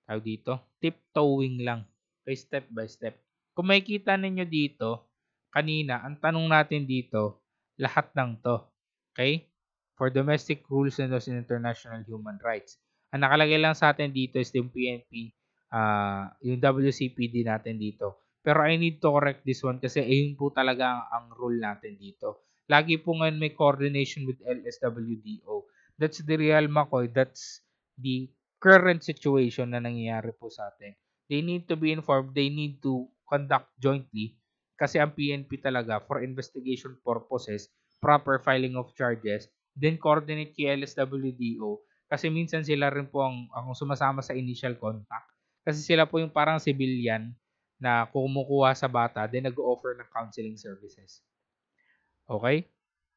Tiptoeing lang. Okay, step by step. Kung makikita ninyo dito, kanina, ang tanong natin dito, lahat ng to. Okay? For domestic rules and laws in international human rights. Ang nakalagay lang sa atin dito is yung PNP, yung WCPD natin dito. Pero I need to correct this one kasi ayun po talaga ang rule natin dito. Lagi po ngayon may coordination with LSWDO. That's the real McCoy. That's the current situation na nangyayari po sa atin. They need to be informed. They need to conduct jointly kasi ang PNP talaga for investigation purposes, proper filing of charges, then coordinate kay LSWDO kasi minsan sila rin po ang sumasama sa initial contact. Kasi sila po yung parang civilian na kumukuha sa bata then nag-offer ng counseling services. Okay?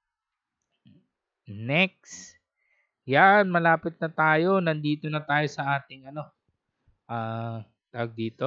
Next. Yan, malapit na tayo. Nandito na tayo sa ating tawag dito.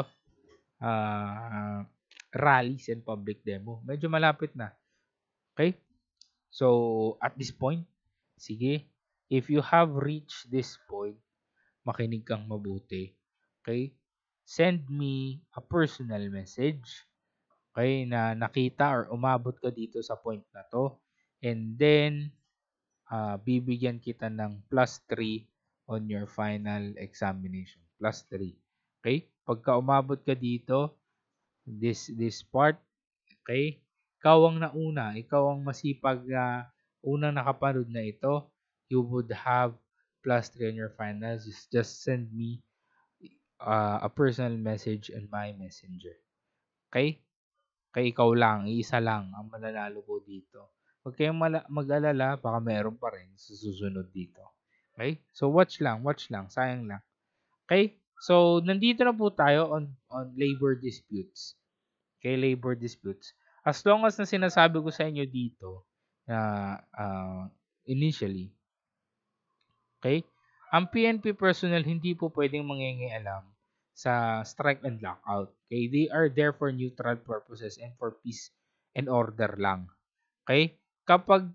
Rallies and public demo. Medyo malapit na. Okay? So, at this point, sige, if you have reached this point, makinig kang mabuti. Okay? Send me a personal message. Okay, na nakita or umabot ka dito sa point na 'to. And then, bibigyan kita ng +3 on your final examination, +3. Okay? Pagka umabot ka dito, this part, okay? Ikaw ang nauna, ikaw ang masipag na unang nakapanood na ito. You would have +3 on your finals. Just send me a personal message on my messenger. Okay? Kaya ikaw lang, iisa lang ang mananalo po dito. Huwag kayong mag-alala, baka meron pa rin sa susunod dito. Okay? So watch lang, sayang lang. Okay? So nandito na po tayo on labor disputes. Okay, labor disputes. As long as na sinasabi ko sa inyo dito na initially, okay? Ang PNP personnel hindi po pwedeng mangingialam sa strike and lockout. Okay? They are there for neutral purposes and for peace and order lang. Okay? Kapag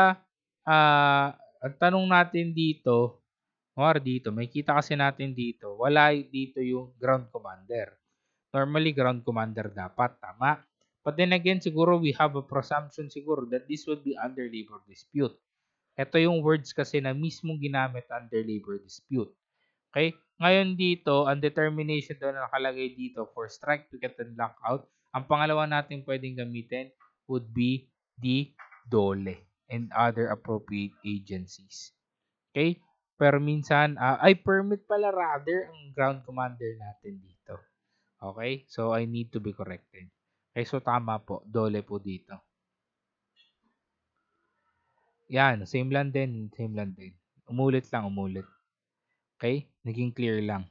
ang tanong natin dito, dito, may kita kasi natin dito, wala dito yung ground commander. Normally, ground commander dapat, tama? But then again, siguro we have a presumption siguro that this would be under labor dispute. Ito yung words kasi na mismo ginamit under labor dispute. Okay? Ngayon dito, ang determination daw na nakalagay dito for strike, picket, and lockout, ang pangalawa natin pwedeng gamitin would be the DOLE and other appropriate agencies. Okay? Pero minsan, permit pala rather ang ground commander natin dito. Okay? So, I need to be corrected. Okay, so tama po. DOLE po dito. Yan, same lang din. Umulit lang. Okay? Naging clear lang.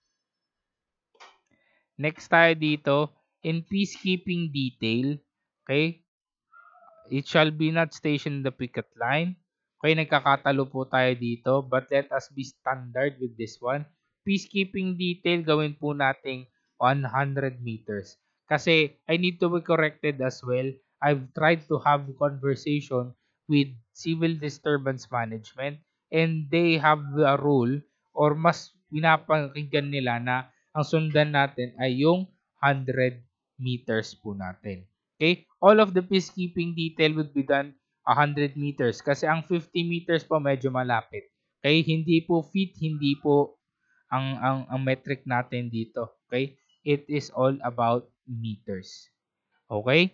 Next tayo dito, in peacekeeping detail, okay? It shall be not stationed in the picket line. Okay, nagkakatalo po tayo dito, but let us be standard with this one. Peacekeeping detail, gawin po nating 100 meters. Kasi I need to be corrected as well. I've tried to have conversation with civil disturbance management and they have a rule or mas pinapakinggan nila na ang sundan natin ay yung 100 meters po natin. Okay? All of the peacekeeping detail would be done 100 meters kasi ang 50 meters po medyo malapit. Okay? Hindi po feet, hindi po ang metric natin dito. Okay? It is all about meters. Okay?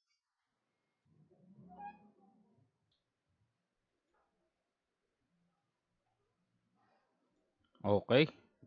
Okay.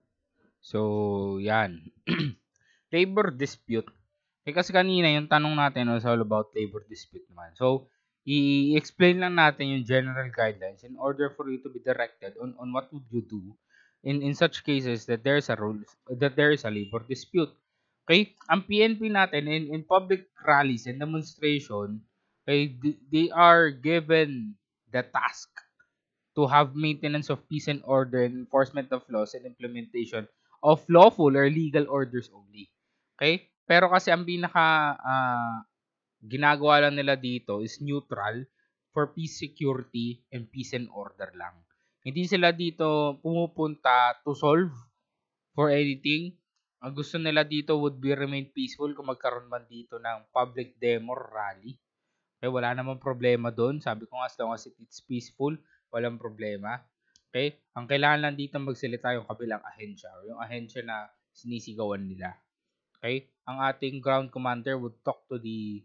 So, yan. Labor dispute. Kasi kanina yung tanong natin was all about labor dispute naman. So, i-explain lang natin yung general guidelines in order for you to be directed on what would you do in such cases that there is a labor dispute. Okay? Ang PNP natin in public rallies and demonstration, okay, they are given the task to have maintenance of peace and order and enforcement of laws and implementation of lawful or legal orders only. Okay? Pero kasi ang pinaka ginagawa lang nila dito is neutral for peace, security, and peace and order lang. Hindi sila dito pumupunta to solve for anything. Ang gusto nila dito would be remain peaceful kung magkaroon man dito ng public demo or rally. Okay, wala namang problema doon. Sabi ko nga, as long as it's peaceful, walang problema. Okay? Ang kailangan lang dito magsalita yung kabilang ahensya or yung ahensya na sinisigawan nila. Okay? Ang ating ground commander would talk to the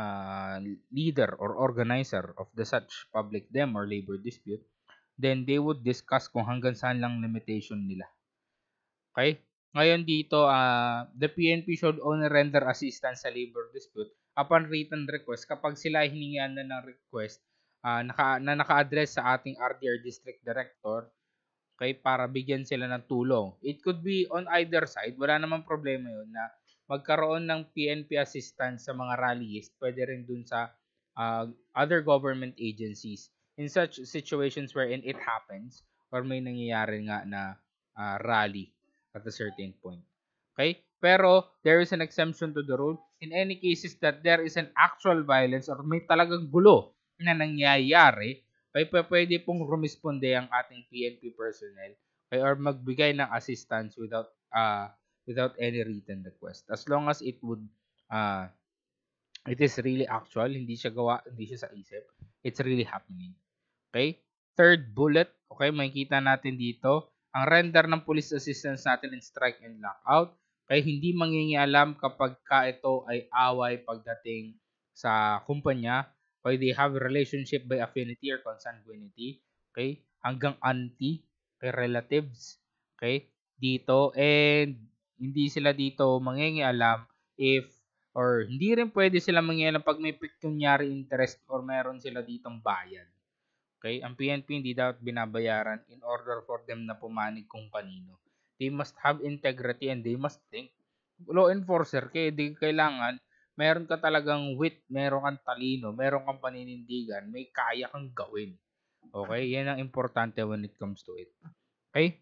leader or organizer of the such public demo or labor dispute. Then they would discuss kung hanggang saan lang limitation nila. Okay? Ngayon dito, the PNP should only render assistance sa labor dispute upon written request kapag sila hiningian na ng request na naka-address sa ating RDR District Director, okay, para bigyan sila ng tulong. It could be on either side. Wala namang problema yun na magkaroon ng PNP assistance sa mga rallyist. Pwede rin dun sa other government agencies. In such situations wherein it happens or may nangyayari nga na rally at a certain point. Okay? Pero there is an exemption to the rule in any cases that there is an actual violence or may talagang gulo na nangyayari, ay pwede pong rumisponde ang ating PNP personnel or magbigay ng assistance without any written request as long as it would uh, It is really actual, hindi siya gawa, hindi siya sa isip. It's really happening. Okay? Third bullet, okay, makikita natin dito, ang render ng police assistance natin in strike and lockout, kaya hindi mangingialam kapag ka ito ay away pagdating sa kumpanya, kaya they have relationship by affinity or consanguinity, okay, hanggang auntie, kay relatives, okay, dito, and hindi sila dito mangingialam if or hindi rin pwede sila mangingialam pag may pecuniary interest or meron sila ditong bayad. Okay? Ang PNP hindi dapat binabayaran in order for them na pumanig kung kanino. They must have integrity and they must think. Law enforcer, kaya di kailangan meron ka talagang wit, meron kang talino, meron kang paninindigan, may kaya kang gawin. Okay? Yan ang importante when it comes to it. Okay?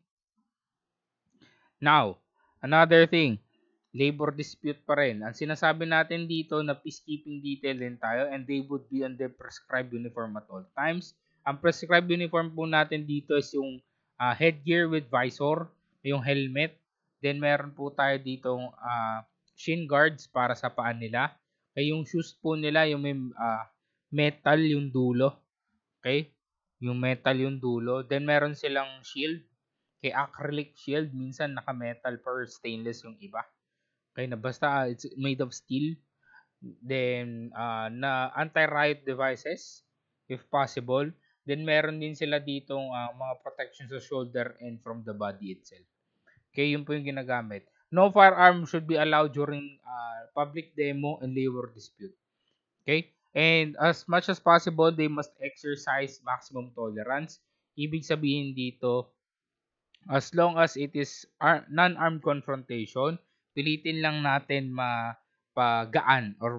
Now, another thing, labor dispute pa rin. Ang sinasabi natin dito na peacekeeping detail din tayo and they would be on their prescribed uniform at all times. Ang prescribed uniform po natin dito is yung headgear with visor, yung helmet. Then meron po tayo ditong shin guards para sa paan nila. Kaya yung shoes po nila, yung may metal yung dulo. Okay? Yung metal yung dulo. Then meron silang shield. Kay acrylic shield, minsan naka-metal per stainless yung iba. Okay, na basta it's made of steel. Then, na anti-riot devices, if possible. Then, meron din sila ditong mga protection sa shoulder and from the body itself. Okay, yun po yung ginagamit. No firearm should be allowed during public demo and labor dispute. Okay? And as much as possible, they must exercise maximum tolerance. Ibig sabihin dito, as long as it is non-armed confrontation, pilitin lang natin mapagaan or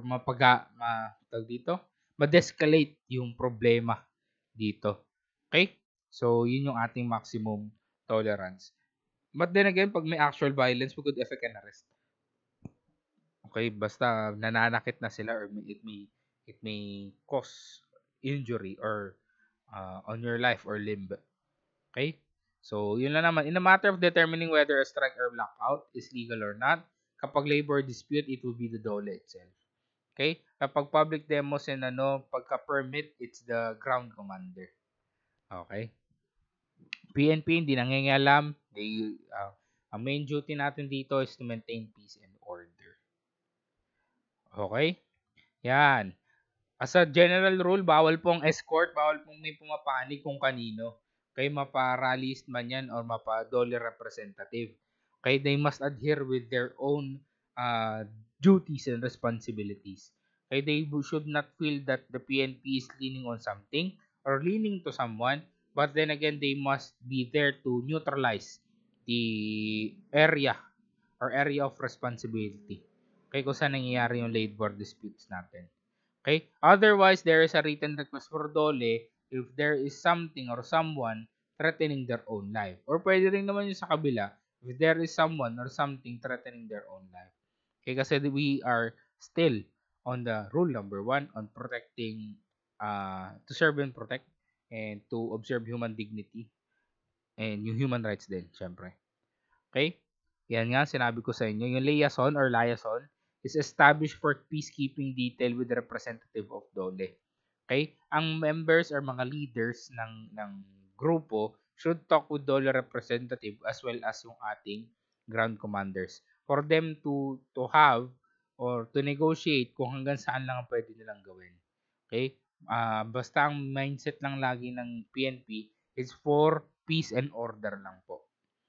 ma-descalate yung problema dito. Okay? So, yun yung ating maximum tolerance. But then again, pag may actual violence, we could effect an arrest. Okay, basta nananakit na sila or it may cause injury or on your life or limb. Okay? So, yun lang naman. In a matter of determining whether a strike or lockout is legal or not, kapag labor dispute, it will be the DOLE itself. Okay? Kapag public demos and pagka-permit, it's the ground commander. Okay? PNP, hindi nangingialam. Ang main duty natin dito is to maintain peace and order. Okay? Yan. As a general rule, bawal pong escort, bawal pong may pumapanig kung kanino. Kay mapa-rallyist man yan or mapa-dole representative. Kay they must adhere with their own duties and responsibilities. Kay they should not feel that the PNP is leaning on something or leaning to someone, but then again, they must be there to neutralize the area or area of responsibility. Kay kung saan nangyayari yung labor disputes natin. Okay? Otherwise, there is a written request for DOLE if there is something or someone threatening their own life. Or pwede rin naman yung sa kabila, if there is someone or something threatening their own life. Okay? Kasi we are still on the rule number 1 on protecting, to serve and protect and to observe human dignity and yung human rights din, syempre. Okay? Yan nga, sinabi ko sa inyo. Yung liaison or liaison is established for peacekeeping detail with the representative of DOLE. Okay? Ang members or mga leaders ng grupo should talk with DOLE representative as well as yung ating ground commanders for them to have or to negotiate kung hanggang saan lang ang pwede nilang gawin. Okay? Basta ang mindset lang lagi ng PNP is for peace and order lang po.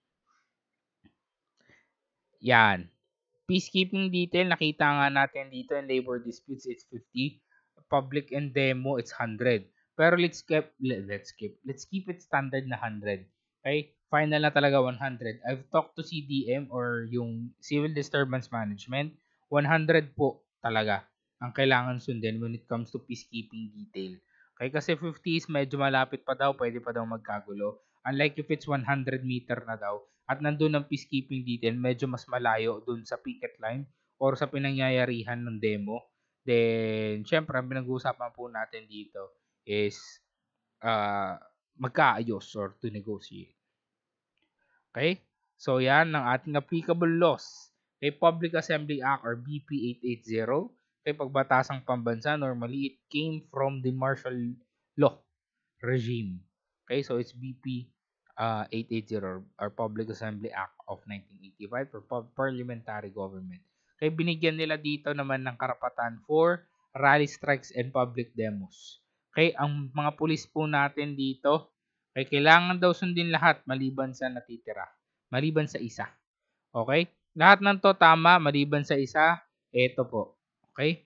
Yan. Peacekeeping detail, nakita nga natin dito in labor disputes, it's 50. Public and demo, it's 100. Pero let's keep it standard na 100. Okay? Final na talaga 100. I've talked to CDM or yung Civil Disturbance Management. 100 po talaga ang kailangan sundin when it comes to peacekeeping detail. Okay? Kasi 50 is medyo malapit pa daw, pwede pa daw magkagulo. Unlike if it's 100 meter na daw, at nandun ang peacekeeping detail, medyo mas malayo dun sa picket line or sa pinangyayarihan ng demo. Then, syempre, ang pinag-uusapan po natin dito is magkaayos or to negotiate. Okay? So, yan ang ating applicable laws. Okay, Public Assembly Act or BP 880, Kaya pagbatasang pambansa, normally it came from the martial law regime. Okay, so it's BP 880 or Public Assembly Act of 1985 for parliamentary government. Kaya binigyan nila dito naman ng karapatan for rally strikes and public demos. Okay, ang mga pulis po natin dito, kaya kailangan daw sundin lahat maliban sa natitira. Maliban sa isa. Okay? Lahat ng to tama maliban sa isa. Ito po. Okay?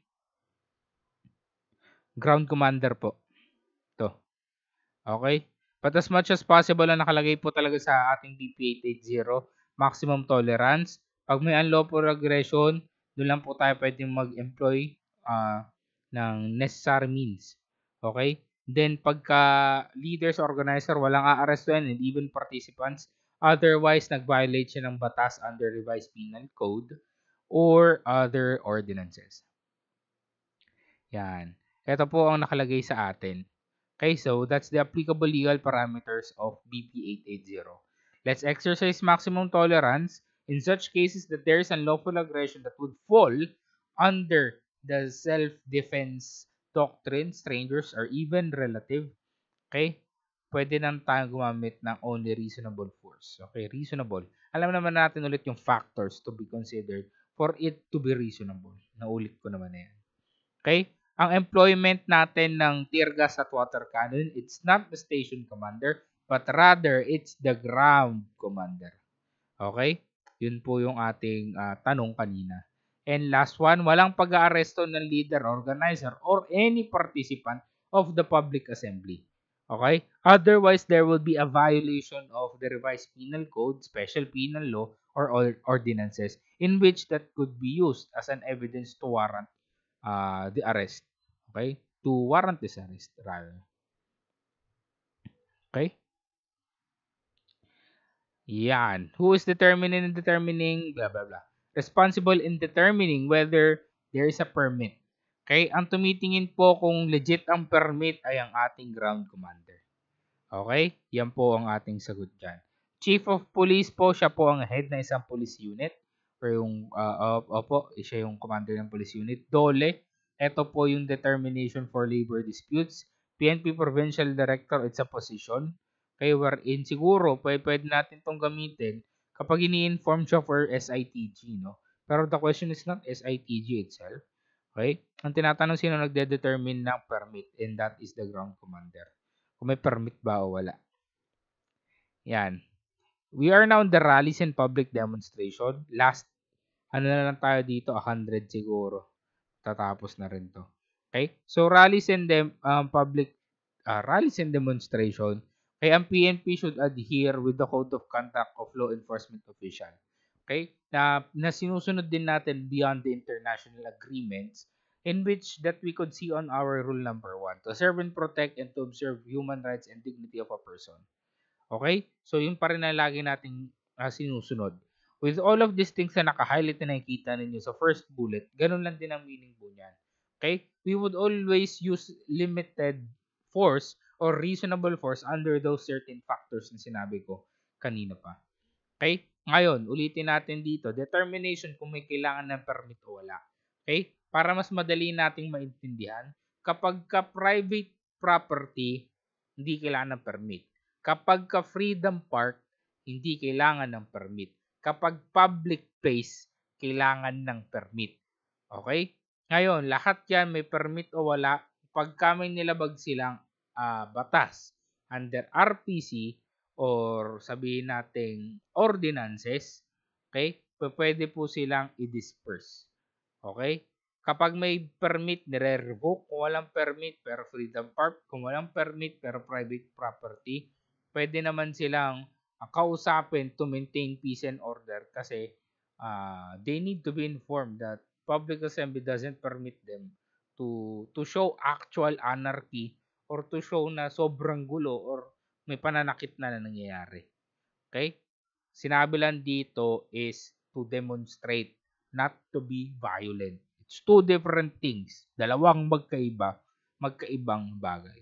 Ground commander po. To. Okay? But as much as possible na nakalagay po talaga sa ating BP 880, maximum tolerance. Pag may unlawful aggression, doon lang po tayo pwedeng mag-employ ng necessary means. Okay? Then pagka leaders, organizer, walang aarestuhan and even participants, otherwise nag-violate siya ng batas under revised penal code or other ordinances. Yan. Ito po ang nakalagay sa atin. Okay, so that's the applicable legal parameters of BP 880. Let's exercise maximum tolerance in such cases that there is unlawful aggression that would fall under the self-defense doctrine, strangers, or even relative. Okay? Pwede nang tayo gumamit ng only reasonable force. Okay, reasonable. Alam naman natin ulit yung factors to be considered for it to be reasonable. Naulit ko naman na yan. Okay? Ang employment natin ng tear gas at water cannon, it's not the station commander, but rather it's the ground commander. Okay? Yun po yung ating tanong kanina. And last one, walang pag-aaresto ng leader, organizer, or any participant of the public assembly. Okay? Otherwise, there will be a violation of the revised penal code, special penal law, or ordinances in which that could be used as an evidence to warrant the arrest. Okay? To warrant this arrest, rather. Okay? Yan. Who is determining blah, blah, blah. Responsible in determining whether there is a permit. Okay? Ang tumitingin po kung legit ang permit ay ang ating ground commander. Okay? Yan po ang ating sagot dyan. Chief of Police po, siya po ang head na isang police unit. Or yung, siya yung commander ng police unit. Dole, ito po yung determination for labor disputes. PNP Provincial Director, it's a position. Okay, wherein siguro pwede natin itong gamitin kapag ini-inform siya for SITG, no? Pero the question is not SITG itself. Okay? Ang tinatanong sino nagde-determine ng permit, and that is the ground commander. Kung may permit ba o wala. Yan. We are now in the rallies and public demonstration. Last, na lang tayo dito, 100 siguro. Tatapos na rin to. Okay? So, rallies and rallies and demonstration. Okay, ang PNP should adhere with the code of conduct of law enforcement official. Okay? Na sinusunod din natin beyond the international agreements in which that we could see on our rule number 1, to serve and protect and to observe human rights and dignity of a person. Okay? So, yun pa rin na lagi nating sinusunod. With all of these things na naka-highlight na nakikita ninyo sa first bullet, ganun lang din ang meaning po niyan. Okay? We would always use limited force or reasonable force under those certain factors na sinabi ko kanina pa. Okay? Ngayon, ulitin natin dito, determination kung may kailangan ng permit o wala. Okay? Para mas madali nating maintindihan, kapag ka private property, hindi kailangan ng permit. Kapag ka Freedom Park, hindi kailangan ng permit. Kapag public place, kailangan ng permit. Okay? Ngayon, lahat yan may permit o wala. Pagka may nilabag silang batas under RPC or sabihin nating ordinances, okay? Pwede po silang i-disperse. Okay? Kapag may permit, nire-revoke. Kung walang permit, pero Freedom Park. Kung walang permit, pero private property, pwede naman silang kausapin to maintain peace and order kasi they need to be informed that public assembly doesn't permit them to show actual anarchy or to show na sobrang gulo or may pananakit na nangyayari. Okay? Sinabi lang dito is to demonstrate, not to be violent. It's two different things. Dalawang magkaibang bagay.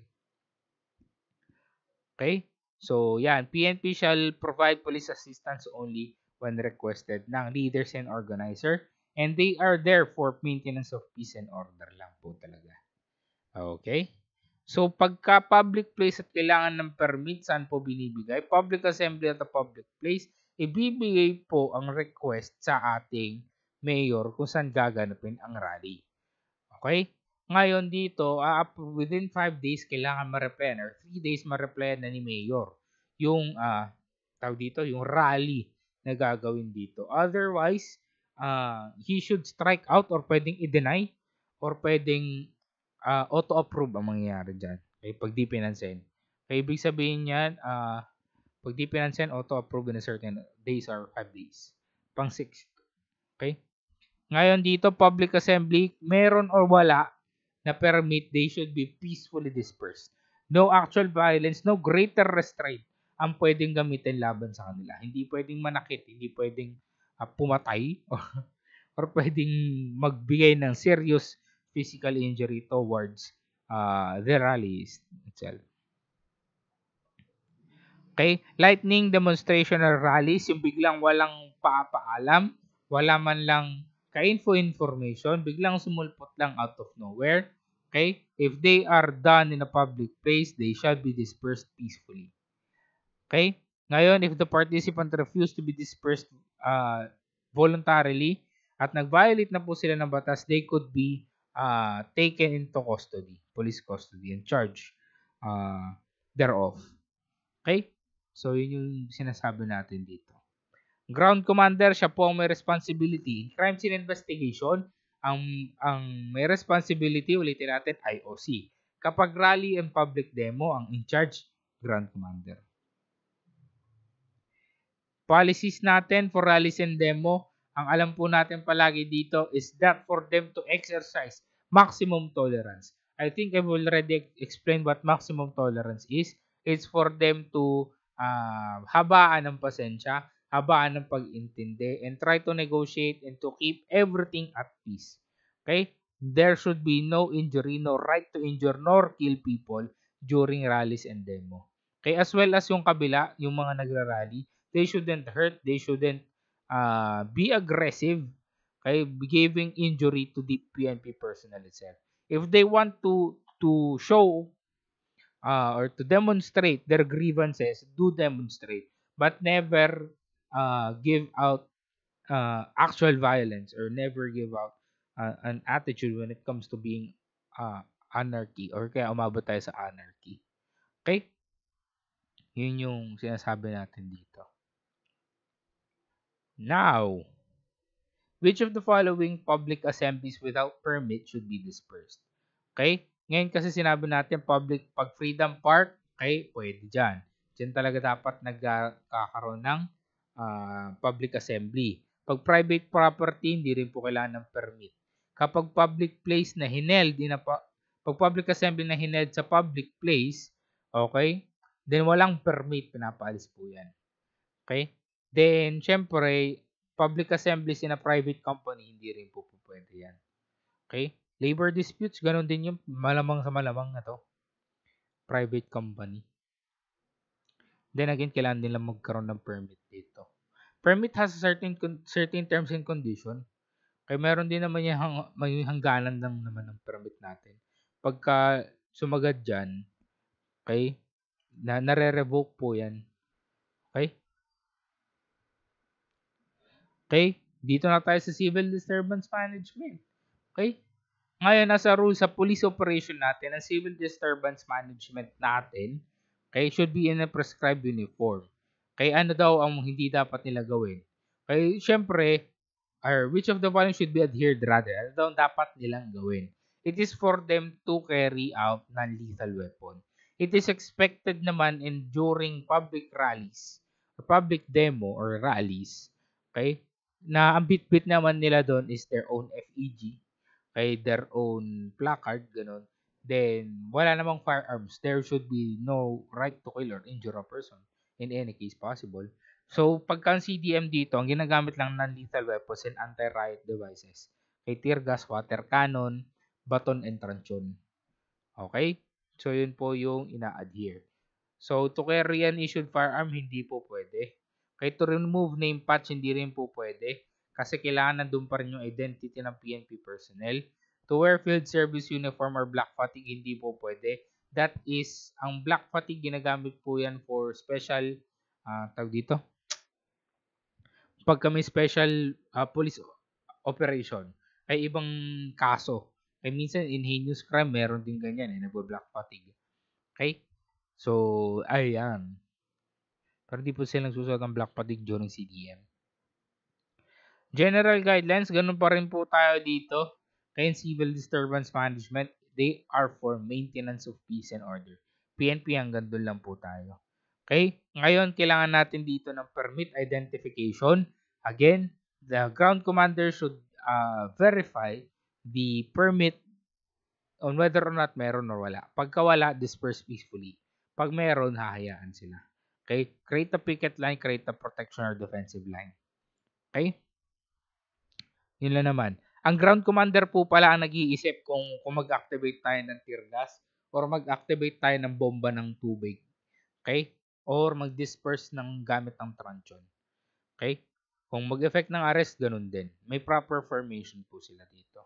Okay? So, yan. PNP shall provide police assistance only when requested ng leaders and organizer And they are there for maintenance of peace and order lang po talaga. Okay? So, pagka public place at kailangan ng permit, saan po binibigay? Public assembly at a public place, ibibigay po ang request sa ating mayor kung saan gaganapin ang rally. Okay? Ngayon dito, within 5 days, kailangan ma-replyan or 3 days ma-replyan na ni mayor yung, tawag dito, yung rally na gagawin dito. Otherwise, he should strike out or pwedeng i-deny or pwedeng auto-approve ang mangyayari dyan. Okay, pag di pinansin. Okay, ibig sabihin yan, pag di pinansin, auto-approve in a certain days or 5 days. Pang 6. Okay? Ngayon dito, public assembly, meron or wala na permit, they should be peacefully dispersed. No actual violence, no greater restraint ang pwedeng gamitin laban sa kanila. Hindi pwedeng manakit, hindi pwedeng pumatay, or pwedeng magbigay ng serious physical injury towards the rally itself. Okay? Lightning demonstration or rallies, yung biglang walang paapaalam, wala man lang ka-info-information, biglang sumulpot lang out of nowhere. Okay? If they are done in a public place, they shall be dispersed peacefully. Okay? Ngayon, if the participant refuse to be dispersed voluntarily at nag-violate na po sila ng batas, they could be taken into custody, police custody, and charged thereof. Okay? So, yun yung sinasabi natin dito. Ground commander, siya po ang may responsibility. In crime scene investigation, ang may responsibility, ulitin natin, IOC. Kapag rally and public demo, ang in charge, ground commander. Policies natin for rallies and demo, ang alam po natin palagi dito is that for them to exercise maximum tolerance. I think I've already explained what maximum tolerance is. It's for them to habaan ng pasensya, habaan ng pag-intindi, and try to negotiate and to keep everything at peace. Okay? There should be no injury, no right to injure nor kill people during rallies and demo. Okay? As well as yung kabila, yung mga nagra-rally, they shouldn't hurt, they shouldn't be aggressive, okay, giving injury to the PNP personnel itself. If they want to show or to demonstrate their grievances, do demonstrate, but never give out actual violence or never give out an attitude when it comes to being anarchy or kaya umabot tayo sa anarchy. Okay? Yun yung sinasabi natin dito. Now, which of the following public assemblies without permit should be dispersed? Okay? Ngayon kasi sinabi natin public, pag Freedom Park, okay, pwede dyan. Diyan talaga dapat nagkakaroon ng public assembly. Pag private property, hindi rin po kailangan ng permit. Kapag public place na hineld, pag public assembly na hineld sa public place, okay, then walang permit, pinapaalis po yan. Okay? Then, syempre, public assemblies in a private company, hindi rin po pwede yan. Okay? Labor disputes, ganun din yung malamang sa malamang na to. Private company. Then again, kailangan nila magkaroon ng permit dito. Permit has a certain terms and condition. Kaya meron din naman yung may hangganan lang naman ng permit natin. Pagka sumagad dyan, okay, nare-revoke po yan. Okay? Okay? Dito na tayo sa civil disturbance management. Okay? Ngayon, nasa rule sa police operation natin, ang civil disturbance management natin, okay, should be in a prescribed uniform. Okay, ano daw ang hindi dapat nila gawin? Okay, syempre, or which of the following should be adhered rather? Ano daw dapat nilang gawin? It is for them to carry out non-lethal weapon. It is expected naman in during public rallies, or public demo or rallies, okay, na ang bit-bit naman nila doon is their own FEG, okay, their own placard, ganun. Then, wala namang firearms. There should be no right to kill or injure a person in any case possible. So, pagka CDM dito, ang ginagamit lang non-lethal weapons and anti-riot devices. Okay, tear gas, water cannon, baton, and truncheon. Okay? So, yun po yung ina-adhere. So, to carry an issued firearm, hindi po pwede. Okay, to remove name patch, hindi rin po pwede. Kasi kailangan nandun pa rin yung identity ng PNP personnel. To wear field service uniform or black fatigue, hindi po pwede. That is, ang black fatigue, ginagamit po yan for special, tawag dito, pagka may special police operation, ay ibang kaso. Ay minsan, in heinous crime, meron din ganyan, nagbo-black fatigue. Okay? So, ayan. Pero di po silang susunod ng black fatigue during CDM. General guidelines, ganun pa rin po tayo dito. Kaya civil disturbance management, they are for maintenance of peace and order. PNP hanggang doon lang po tayo. Okay? Ngayon, kailangan natin dito ng permit identification. Again, the ground commander should verify the permit on whether or not meron or wala. Pagka wala, disperse peacefully. Pag meron, hahayaan sila. Okay? Create a picket line, create a protection or defensive line. Okay? Yun lang naman. Ang ground commander po pala ang nag-iisip kung mag-activate tayo ng tear gas or mag-activate tayo ng bomba ng tubig. Okay? Or mag-disperse ng gamit ng truncheon. Okay? Kung mag-effect ng arrest, ganun din. May proper formation po sila dito.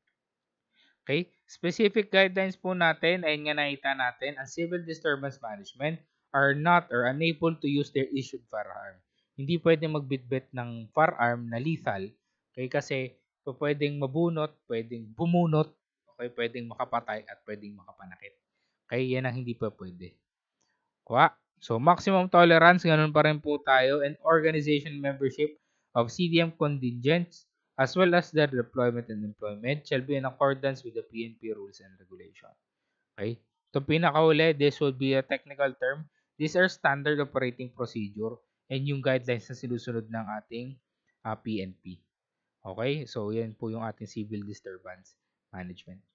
Okay? Specific guidelines po natin, ayun nga nakita natin, ang civil disturbance management are not or unable to use their issued firearm. Hindi pwedeng magbitbit ng firearm na lethal. Okay? Kasi pwedeng mabunot, pwedeng bumunot, okay? Pwedeng makapatay at pwedeng makapanakit. Okay? Yan ang hindi pa pwede. Kuha. So, maximum tolerance, ganun pa rin po tayo, and organization membership of CDM contingents as well as their deployment and employment shall be in accordance with the PNP rules and regulation. Okay? Itong pinakauli, this will be a technical term. These are standard operating procedure and yung guidelines na sinusunod ng ating PNP. Okay? So, yan po yung ating civil disturbance management.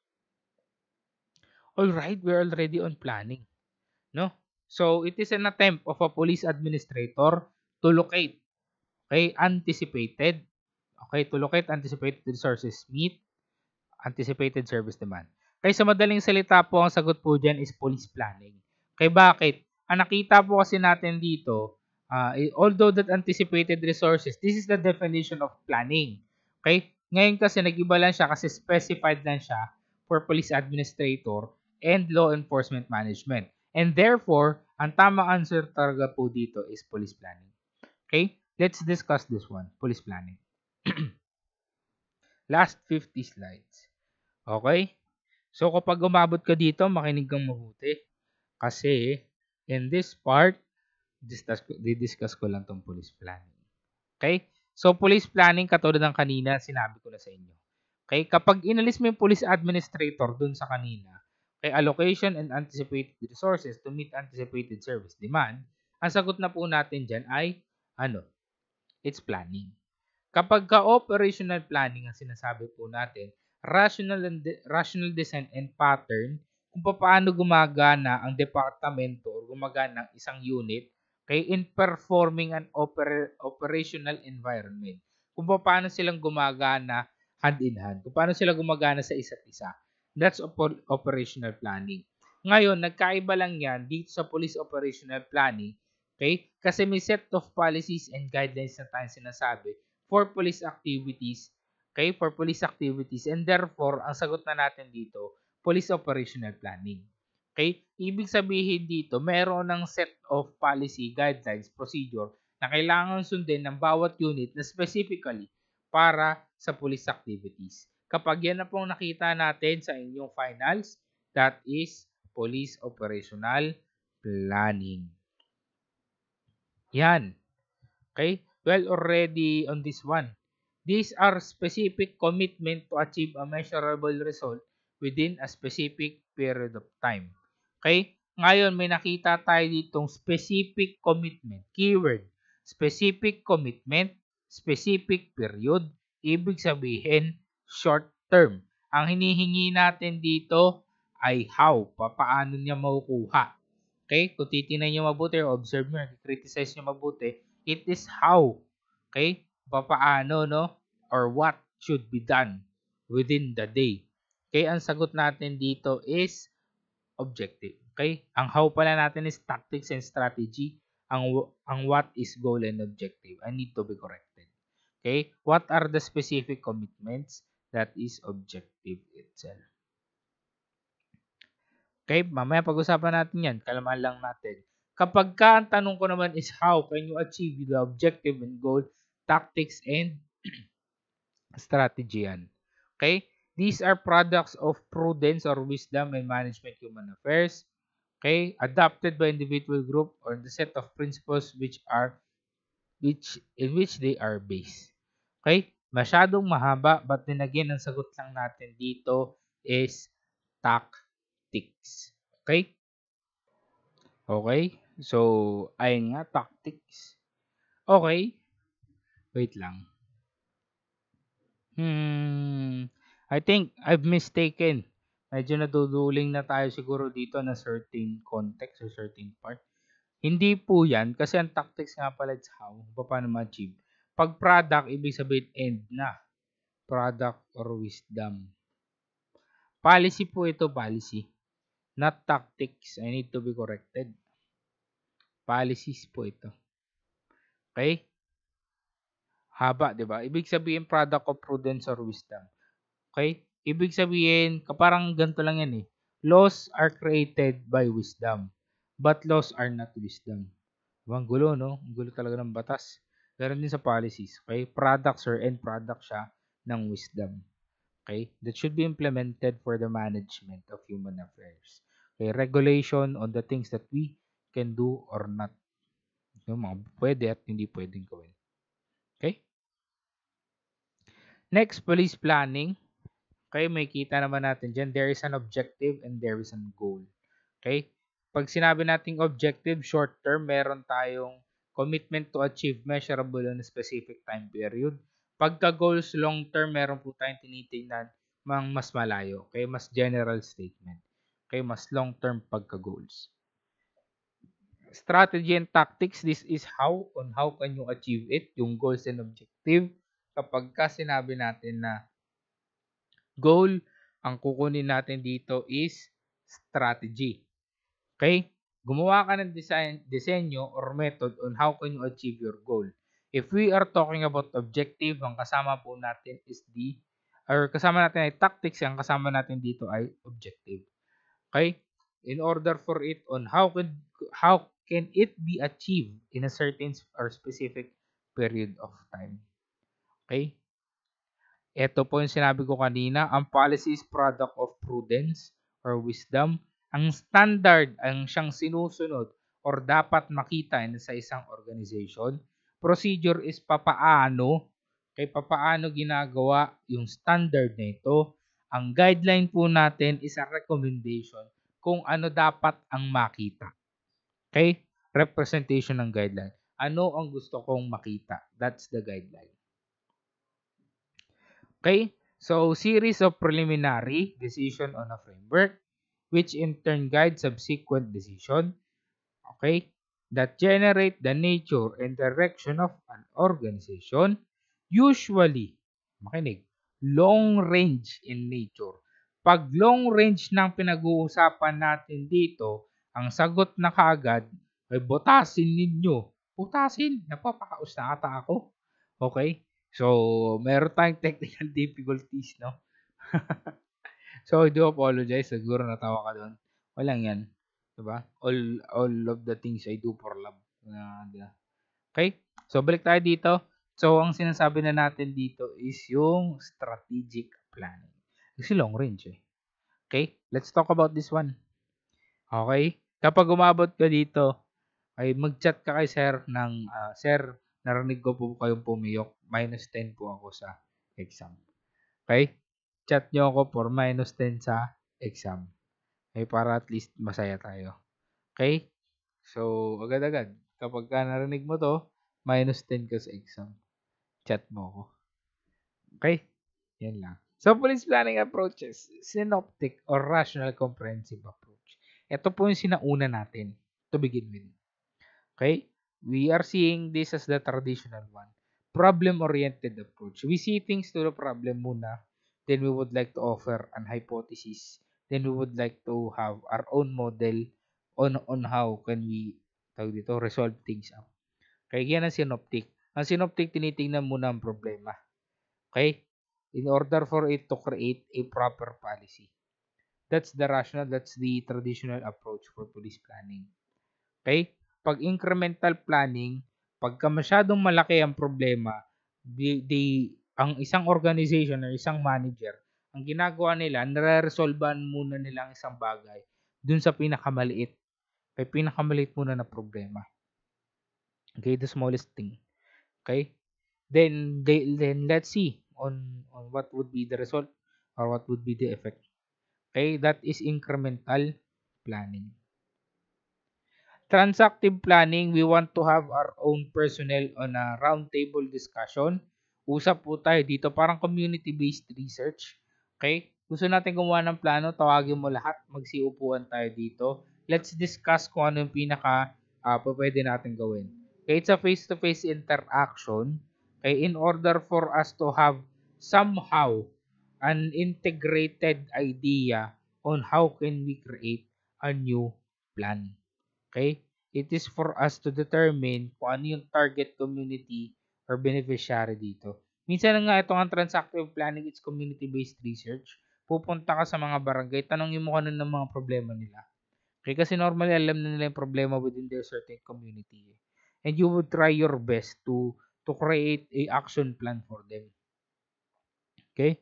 Alright, we're already on planning. No? So, it is an attempt of a police administrator to locate, okay, anticipated resources meet anticipated service demand. Kaya sa madaling salita po, ang sagot po dyan is police planning. Kaya bakit? Ang nakita po kasi natin dito, although that anticipated resources, this is the definition of planning. Okay? Ngayon kasi nag-iba lang siya kasi specified lang siya for police administrator and law enforcement management. And therefore, ang tamang answer talaga po dito is police planning. Okay? Let's discuss this one, police planning. Last 50 slides. Okay? So, kapag umabot ka dito, makinig kang mabuti. Kasi, in this part, discuss ko lang tong police planning. Okay? So, police planning, katulad ng kanina, sinabi ko na sa inyo. Okay? Kapag inalis mo yung police administrator dun sa kanina, okay, allocation and anticipated resources to meet anticipated service demand, ang sagot na po natin dyan ay, it's planning. Kapag ka-operational planning ang sinasabi po natin, rational design and pattern kung paano gumagana ang departamento o gumagana ang isang unit in performing an operational environment. Kung paano silang gumagana hand in hand. Kung paano sila gumagana sa isa't isa. That's operational planning. Ngayon, nagkaiba lang yan dito sa police operational planning. Okay? Kasi may set of policies and guidelines na tayong sinasabi for police activities. Okay? For police activities. And therefore, ang sagot na natin dito, police operational planning. Okay? Ibig sabihin dito, meron ng set of policy, guidelines, procedure na kailangan sundin ng bawat unit na specifically para sa police activities. Kapag yan na pong nakita natin sa inyong finals, that is police operational planning. Yan. Okay? Well, already on this one. These are specific commitment to achieve a measurable result within a specific period of time. Okay? Ngayon, may nakita tayo ditong specific commitment. Keyword. Specific commitment, specific period. Ibig sabihin, short term. Ang hinihingi natin dito ay how. Paano niya makukuha. Okay? Kung titingnan nyo mabuti or observe nyo, criticize nyo mabuti, it is how. Okay? Paano, no? Or what should be done within the day. Okay? Ang sagot natin dito is objective. Okay? Ang how pala natin is tactics and strategy. Ang what is goal and objective. I need to be corrected. Okay? What are the specific commitments? That is objective itself. Okay? Mamaya pag-usapan natin yan. Kalmahan lang natin. Kapag ka ang tanong ko naman is how can you achieve the objective and goal, tactics, and strategy yan. Okay? These are products of prudence or wisdom in management human affairs. Okay? Adopted by individual group or the set of principles in which they are based. Okay? Masyadong mahaba, but then again, ang sagot lang natin dito is tactics. Okay? Okay? So, ayun nga, tactics. Okay. Wait lang. I think I've mistaken. Medyo naduduling na tayo siguro dito na certain context or certain part. Hindi po yan, kasi ang tactics nga pala is how, paano ma-achieve. Pag product, ibig sabihin end na. Product or wisdom. Policy po ito, policy. Not tactics. I need to be corrected. Policies po ito. Okay? Haba, di ba? Ibig sabihin product of prudence or wisdom. Okay? Ibig sabihin, parang ganito lang yan eh. Laws are created by wisdom. But laws are not wisdom. Ang gulo, no? Ang gulo talaga ng batas. Meron din sa policies. Okay? Products or end product siya ng wisdom. Okay? That should be implemented for the management of human affairs. Okay? Regulation on the things that we can do or not. Yung mga pwede at hindi pwedeng gawin. Okay? Next, police planning. Okay, may kita naman natin dyan. There is an objective and there is a goal. Okay? Pag sinabi nating objective, short term, meron tayong commitment to achieve measurable on a specific time period. Pagka goals long term, meron po tayong tinitingnan mang mas malayo. Okay? Mas general statement. Okay? Mas long term pagka goals. Strategy and tactics, this is how can you achieve it, yung goals and objective. Kapag ka sinabi natin na goal, ang kukunin natin dito is strategy. Okay? Gumawa ka ng disenyo or method on how can you achieve your goal. If we are talking about objective, ang kasama po natin is kasama natin ay tactics, ang kasama natin dito ay objective. Okay? In order for it on how can it be achieved in a certain or specific period of time. Okay? Ito po yung sinabi ko kanina, ang policy is product of prudence or wisdom. Ang standard ang siyang sinusunod or dapat makita sa isang organization. Procedure is papaano ginagawa yung standard na ito. Ang guideline po natin is a recommendation kung ano dapat ang makita. Okay? Representation ng guideline. Ano ang gusto kong makita? That's the guideline. Okay? So, series of preliminary decision on a framework, which in turn guide subsequent decision, okay, that generate the nature and direction of an organization, usually, makinig, long range in nature. Pag long range ng pinag-uusapan natin dito, ang sagot na kaagad ay butasin ninyo. Butasin? Napapakaus na ata ako. Okay? So, meron tayong technical difficulties, no? So, I do apologize. Siguro natawa ka doon. Walang yan. Diba? All of the things I do for love. Okay? So, balik tayo dito. So, ang sinasabi na natin dito is yung strategic planning. Kasi long range eh. Okay? Let's talk about this one. Okay? Kapag umabot ka dito, ay mag-chat ka kay sir ng, sir, narinig ko po kayong pumiyok. -10 po ako sa exam. Okay? Chat nyo ako for -10 sa exam. Okay? Para at least masaya tayo. Okay? So, agad-agad. Kapag ka narinig mo to, -10 ka sa exam. Chat mo ako. Okay? Yan lang. So, police planning approaches. Synoptic or rational comprehensive approach. Ito po yung sinauna natin to begin with. Okay? We are seeing this as the traditional one. Problem-oriented approach. We see things to the problem muna. Then we would like to offer an hypothesis. Then we would like to have our own model on how can we resolve things up. Kaya yan ang synoptic. Ang synoptic, tinitingnan muna ang problema. Okay? In order for it to create a proper policy. That's the rational, that's the traditional approach for police planning. Okay? Pag incremental planning, pagka masyadong malaki ang problema, ang isang organization or isang manager, ang ginagawa nila, nare-resolvean muna nila ang isang bagay dun sa pinakamaliit. Kay pinakamaliit muna na problema. Okay? The smallest thing. Okay? Then let's see on what would be the result or what would be the effect. Okay? That is incremental planning. Transactive planning, we want to have our own personnel on a roundtable discussion. Usap po tayo dito, parang community-based research. Okay? Gusto natin gumawa ng plano, tawagin mo lahat, magsiupuan tayo dito. Let's discuss kung ano yung pwede natin gawin. Okay, it's a face-to-face interaction. Okay, in order for us to have somehow an integrated idea on how can we create a new plan. Okay? It is for us to determine kung ano yung target community or beneficiary dito. Minsan nga ito ang transactive planning, it's community-based research. Pupunta ka sa mga barangay, tanongin mo kung ano ng mga problema nila. Okay? Kasi normally alam na nila yung problema within their certain community. And you would try your best to create a action plan for them. Okay?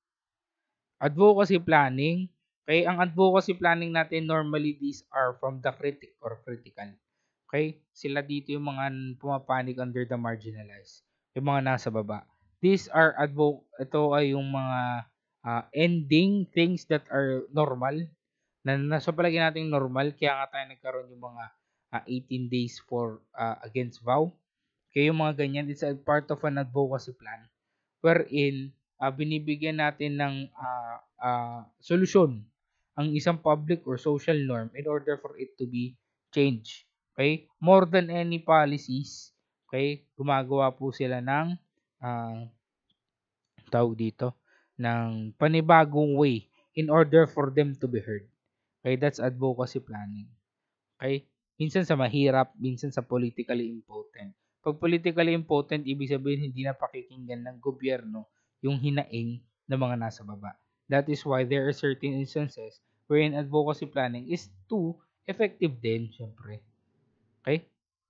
Advocacy planning. Okay, ang advocacy planning natin, normally these are from the critic or critical. Okay, sila dito yung mga pumapanig under the marginalized, yung mga nasa baba. These are ito ay yung mga ending things that are normal, na nasa palagi natin normal, kaya nga tayo nagkaroon yung mga 18 days for against vow. Okay, yung mga ganyan, it's a part of an advocacy plan wherein binibigyan natin ng solusyon ang isang public or social norm in order for it to be changed. Okay? More than any policies, okay, gumagawa po sila ng tawag dito, ng panibagong way in order for them to be heard. Okay? That's advocacy planning. Okay? Minsan sa mahirap, minsan sa politically impotent. Pag politically impotent, ibig sabihin hindi na pakikinggan ng gobyerno yung hinaing ng mga nasa baba. That is why there are certain instances wherein advocacy planning is too effective din, syempre. Okay?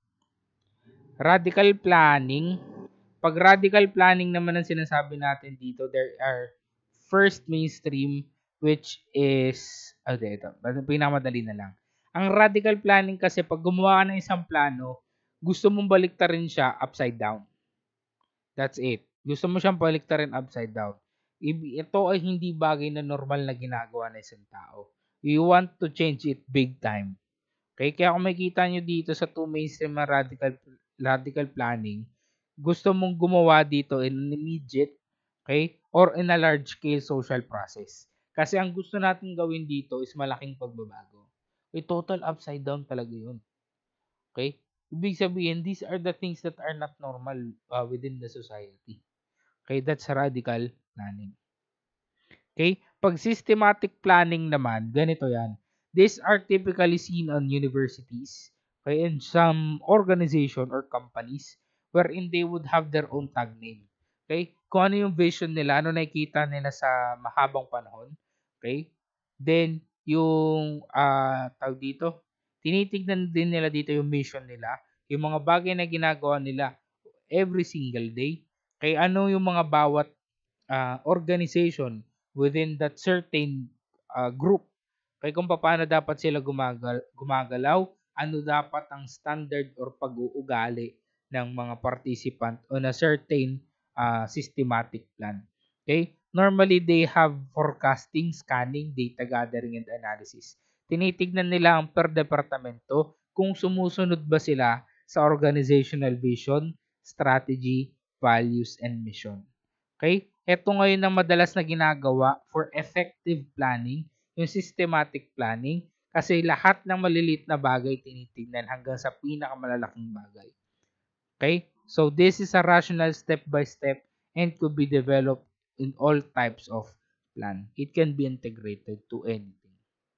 Radical planning. Pag radical planning naman ang sinasabi natin dito, there are first mainstream which is, ito, pinakamadali na lang. Ang radical planning kasi pag gumawa ka ng isang plano, gusto mong baliktarin siya upside down. That's it. Gusto mo siyang baliktarin upside down. Ito ay hindi bagay na normal na ginagawa ng isang tao. You want to change it big time. Okay? Kaya kung makikita nyo dito sa two mainstream na radical planning, gusto mong gumawa dito in an immediate, okay, or in a large scale social process. Kasi ang gusto natin gawin dito is malaking pagbabago. Okay, total upside down talaga yun. Okay? Ibig sabihin, these are the things that are not normal within the society. Okay, that's radical planning. Okay? Pag systematic planning naman, ganito yan. These are typically seen on universities, okay, and some organization or companies wherein they would have their own tag name. Okay? Kung ano yung vision nila, ano nakikita nila sa mahabang panahon. Okay? Then, yung tawag dito, tinitignan din nila dito yung mission nila, yung mga bagay na ginagawa nila every single day. Kaya ano yung mga bawat organization within that certain group. Kaya kung paano dapat sila gumagalaw, ano dapat ang standard or pag-uugali ng mga participant on a certain systematic plan. Okay? Normally, they have forecasting, scanning, data gathering, and analysis. Tinitignan nila ang per departamento kung sumusunod ba sila sa organizational vision, strategy, values, and mission. Okay? Ito ngayon ang madalas na ginagawa for effective planning, yung systematic planning, kasi lahat ng maliliit na bagay tinitingnan hanggang sa pinakamalalaking bagay. Okay? So, this is a rational step-by-step and could be developed in all types of plan. It can be integrated to anything.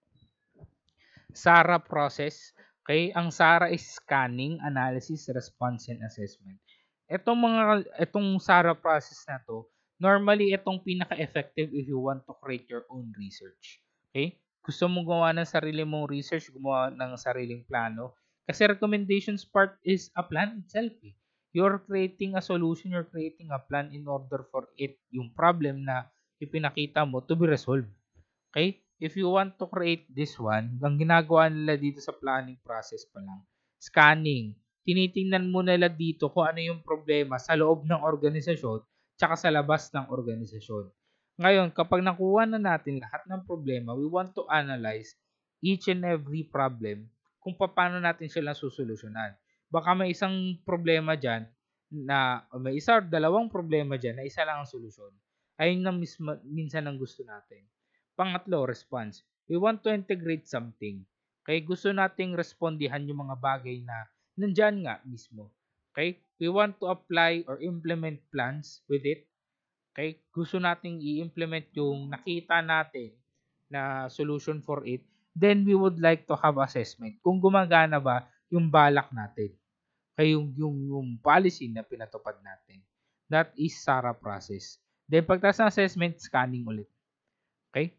SARA process. Okay? Ang SARA is scanning, analysis, response, and assessment. Itong SARA process na to, normally itong pinaka-effective if you want to create your own research. Okay? Gusto mo gawa ng sarili mong research, gumawa ng sariling plano. Kasi recommendations part is a plan itself. Eh. You're creating a solution, you're creating a plan in order for yung problem na ipinakita mo to be resolved. Okay? If you want to create this one, ang ginagawa nila dito sa planning process pa lang, scanning. Tinitingnan mo nila dito kung ano yung problema sa loob ng organisasyon tsaka sa labas ng organisasyon. Ngayon, kapag nakuha na natin lahat ng problema, we want to analyze each and every problem kung paano natin sila susolusyonan. Baka may isang problema dyan na may isa or dalawang problema dyan na isa lang ang solusyon. Ayun na minsan ang gusto natin. Pangatlo, response. We want to integrate something. Okay? Gusto nating respondihan yung mga bagay na nandyan nga mismo. Okay? We want to apply or implement plans with it. Okay? Gusto nating i-implement yung nakita natin na solution for it. Then we would like to have assessment. Kung gumagana ba yung balak natin. Okay? Yung policy na pinatupad natin. That is SARA process. Then pagtas ng assessment, scanning ulit. Okay?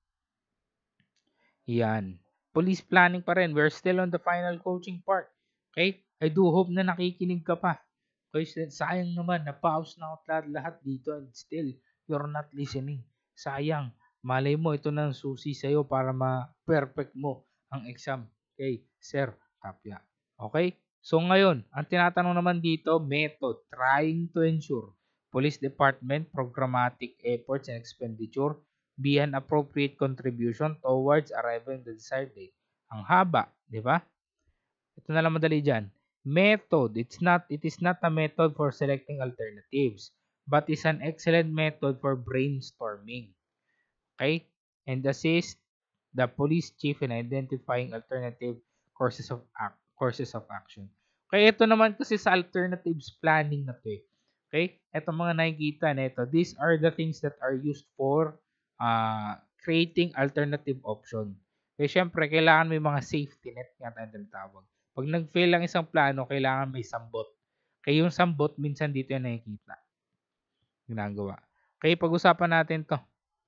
Yan. Police planning pa rin. We're still on the final coaching part. Okay? I do hope na nakikinig ka pa. Kasi sayang naman, na-pause na ako lahat dito and still, you're not listening. Sayang. Malay mo, ito na ang susi sa'yo para ma-perfect mo ang exam. Okay? Sir, Tapia. Okay? So ngayon, ang tinatanong naman dito, method. Trying to ensure Police Department programmatic efforts and expenditure be an appropriate contribution towards arriving at the desired date. Ang haba, di ba? Ito na lang madali dyan. Method. It is not a method for selecting alternatives, but is an excellent method for brainstorming. Okay? And assist the police chief in identifying alternative courses of action. Okay, ito naman kasi sa alternatives planning na to eh. Okay? Ito mga nakikita na ito. These are the things that are used for creating alternative option. Kaya syempre, kailangan may mga safety net nga tayo tinatawag. Pag nag-fail ang isang plano, kailangan may sambot. Kaya yung sambot, minsan dito yan nakikita. Ginagawa. Kaya pag-usapan natin to.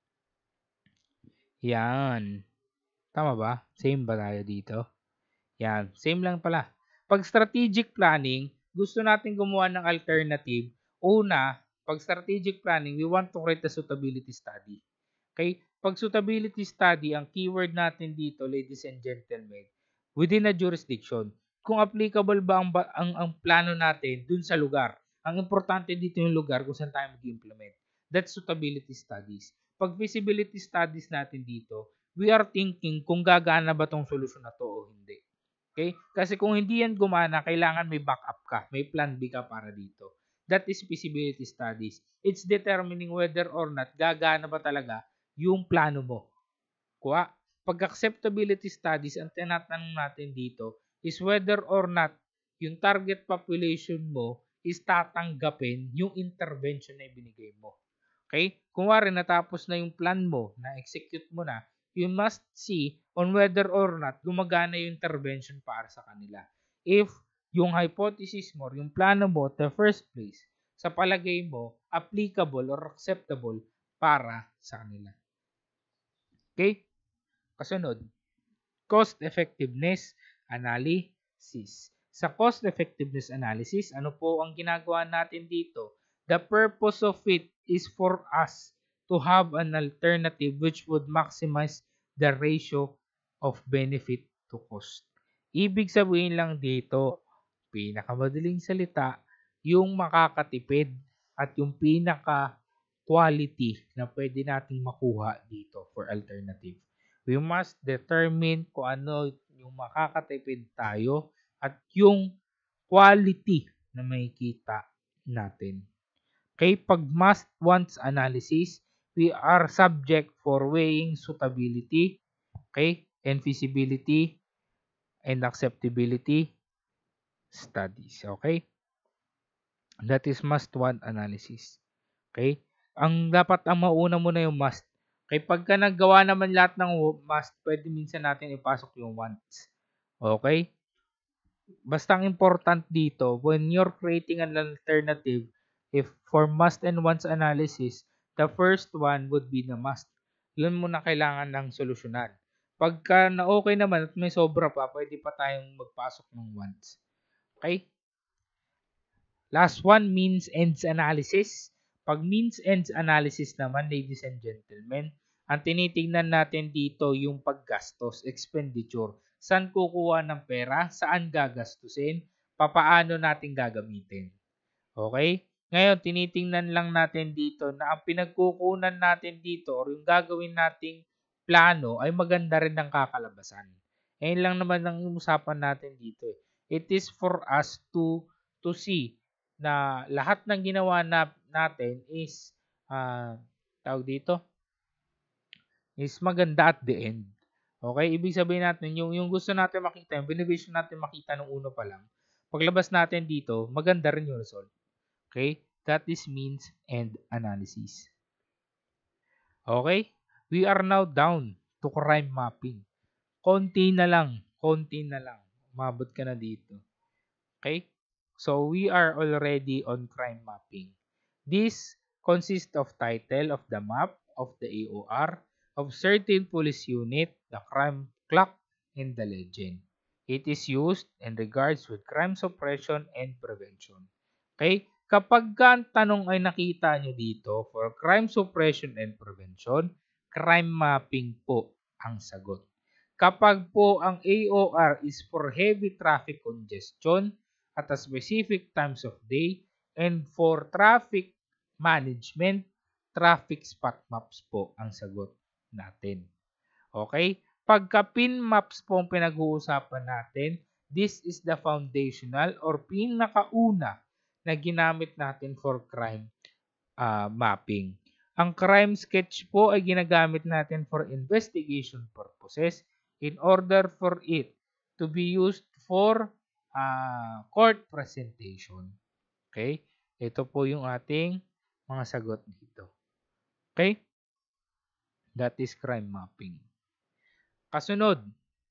Yan. Tama ba? Same ba tayo dito? Yan. Same lang pala. Pag strategic planning, gusto natin gumawa ng alternative. Una, pag strategic planning, we want to create a suitability study. Okay? Pag suitability study, ang keyword natin dito, ladies and gentlemen, within a jurisdiction, kung applicable ba ang plano natin dun sa lugar. Ang importante dito yung lugar kung saan tayo mag-implement. That's suitability studies. Pag feasibility studies natin dito, we are thinking kung gagana ba tong solusyon na to o hindi. Okay? Kasi kung hindi yan gumana, kailangan may backup ka. May plan B ka para dito. That is feasibility studies. It's determining whether or not gagana ba talaga yung plano mo. Kuha. Pag acceptability studies, ang tinatanong natin dito is whether or not yung target population mo is tatanggapin yung intervention na ibinigay mo. Okay? Kung wari natapos na yung plan mo, na-execute mo na, you must see on whether or not gumagana yung intervention para sa kanila. If yung hypothesis mo, yung plano mo, the first place, sa palagay mo, applicable or acceptable para sa kanila. Okay? Kasunod, cost effectiveness analysis. Sa cost effectiveness analysis, ano po ang ginagawa natin dito? The purpose of it is for us to have an alternative which would maximize the ratio of benefit to cost. Ibig sabihin lang dito, pinakamadaling salita, yung makakatipid at yung pinaka-quality na pwede nating makuha dito for alternative. We must determine kung ano yung makakatipid tayo at yung quality na makikita natin. Okay, pag must-wants analysis, we are subject for weighing suitability, okay, and feasibility and acceptability studies, okay? That is must-want analysis. Okay? Ang dapat ang mauna mo na yung must. Okay, pagka naggawa naman lahat ng must, pwede minsan natin ipasok yung wants. Okay? Basta ang important dito, when you're creating an alternative, if for must and wants analysis, the first one would be the must. Yun muna kailangan ng solusyonan. Pagka na okay naman at may sobra pa, pwede pa tayong magpasok ng wants. Okay? Last one, means ends analysis. Pag means ends analysis naman, ladies and gentlemen, ang tinitingnan natin dito yung paggastos, expenditure. Saan kukuha ng pera? Saan gagastusin? Papaano natin gagamitin? Okay? Ngayon, tinitingnan lang natin dito na ang pinagkukunan natin dito or yung gagawin nating plano ay maganda rin ng kakalabasan. Ayun lang naman ang usapan natin dito. It is for us to see na lahat ng ginawa natin is tawag dito is maganda at the end. Okay? Ibig sabihin natin, yung gusto natin makita, yung binivision natin makita nung uno pa lang, paglabas natin dito, maganda rin yung result. Okay? That is means and analysis. Okay? We are now down to crime mapping. Konti na lang. Konti na lang. Umabot ka na dito. Okay? So, we are already on crime mapping. This consists of title of the map of the AOR, of certain police unit, the crime clock, and the legend. It is used in regards with crime suppression and prevention. Okay? Kapag ang tanong ay nakita nyo dito for crime suppression and prevention, crime mapping po ang sagot. Kapag po ang AOR is for heavy traffic congestion at a specific times of day and for traffic management, traffic spot maps po ang sagot natin. Okay? Pagka pin maps po ang pinag-uusapan natin, this is the foundational or pinakauna na ginamit natin for crime mapping. Ang crime sketch po ay ginagamit natin for investigation purposes in order for it to be used for court presentation. Okay? Ito po yung ating mga sagot dito. Okay? That is crime mapping. Kasunod,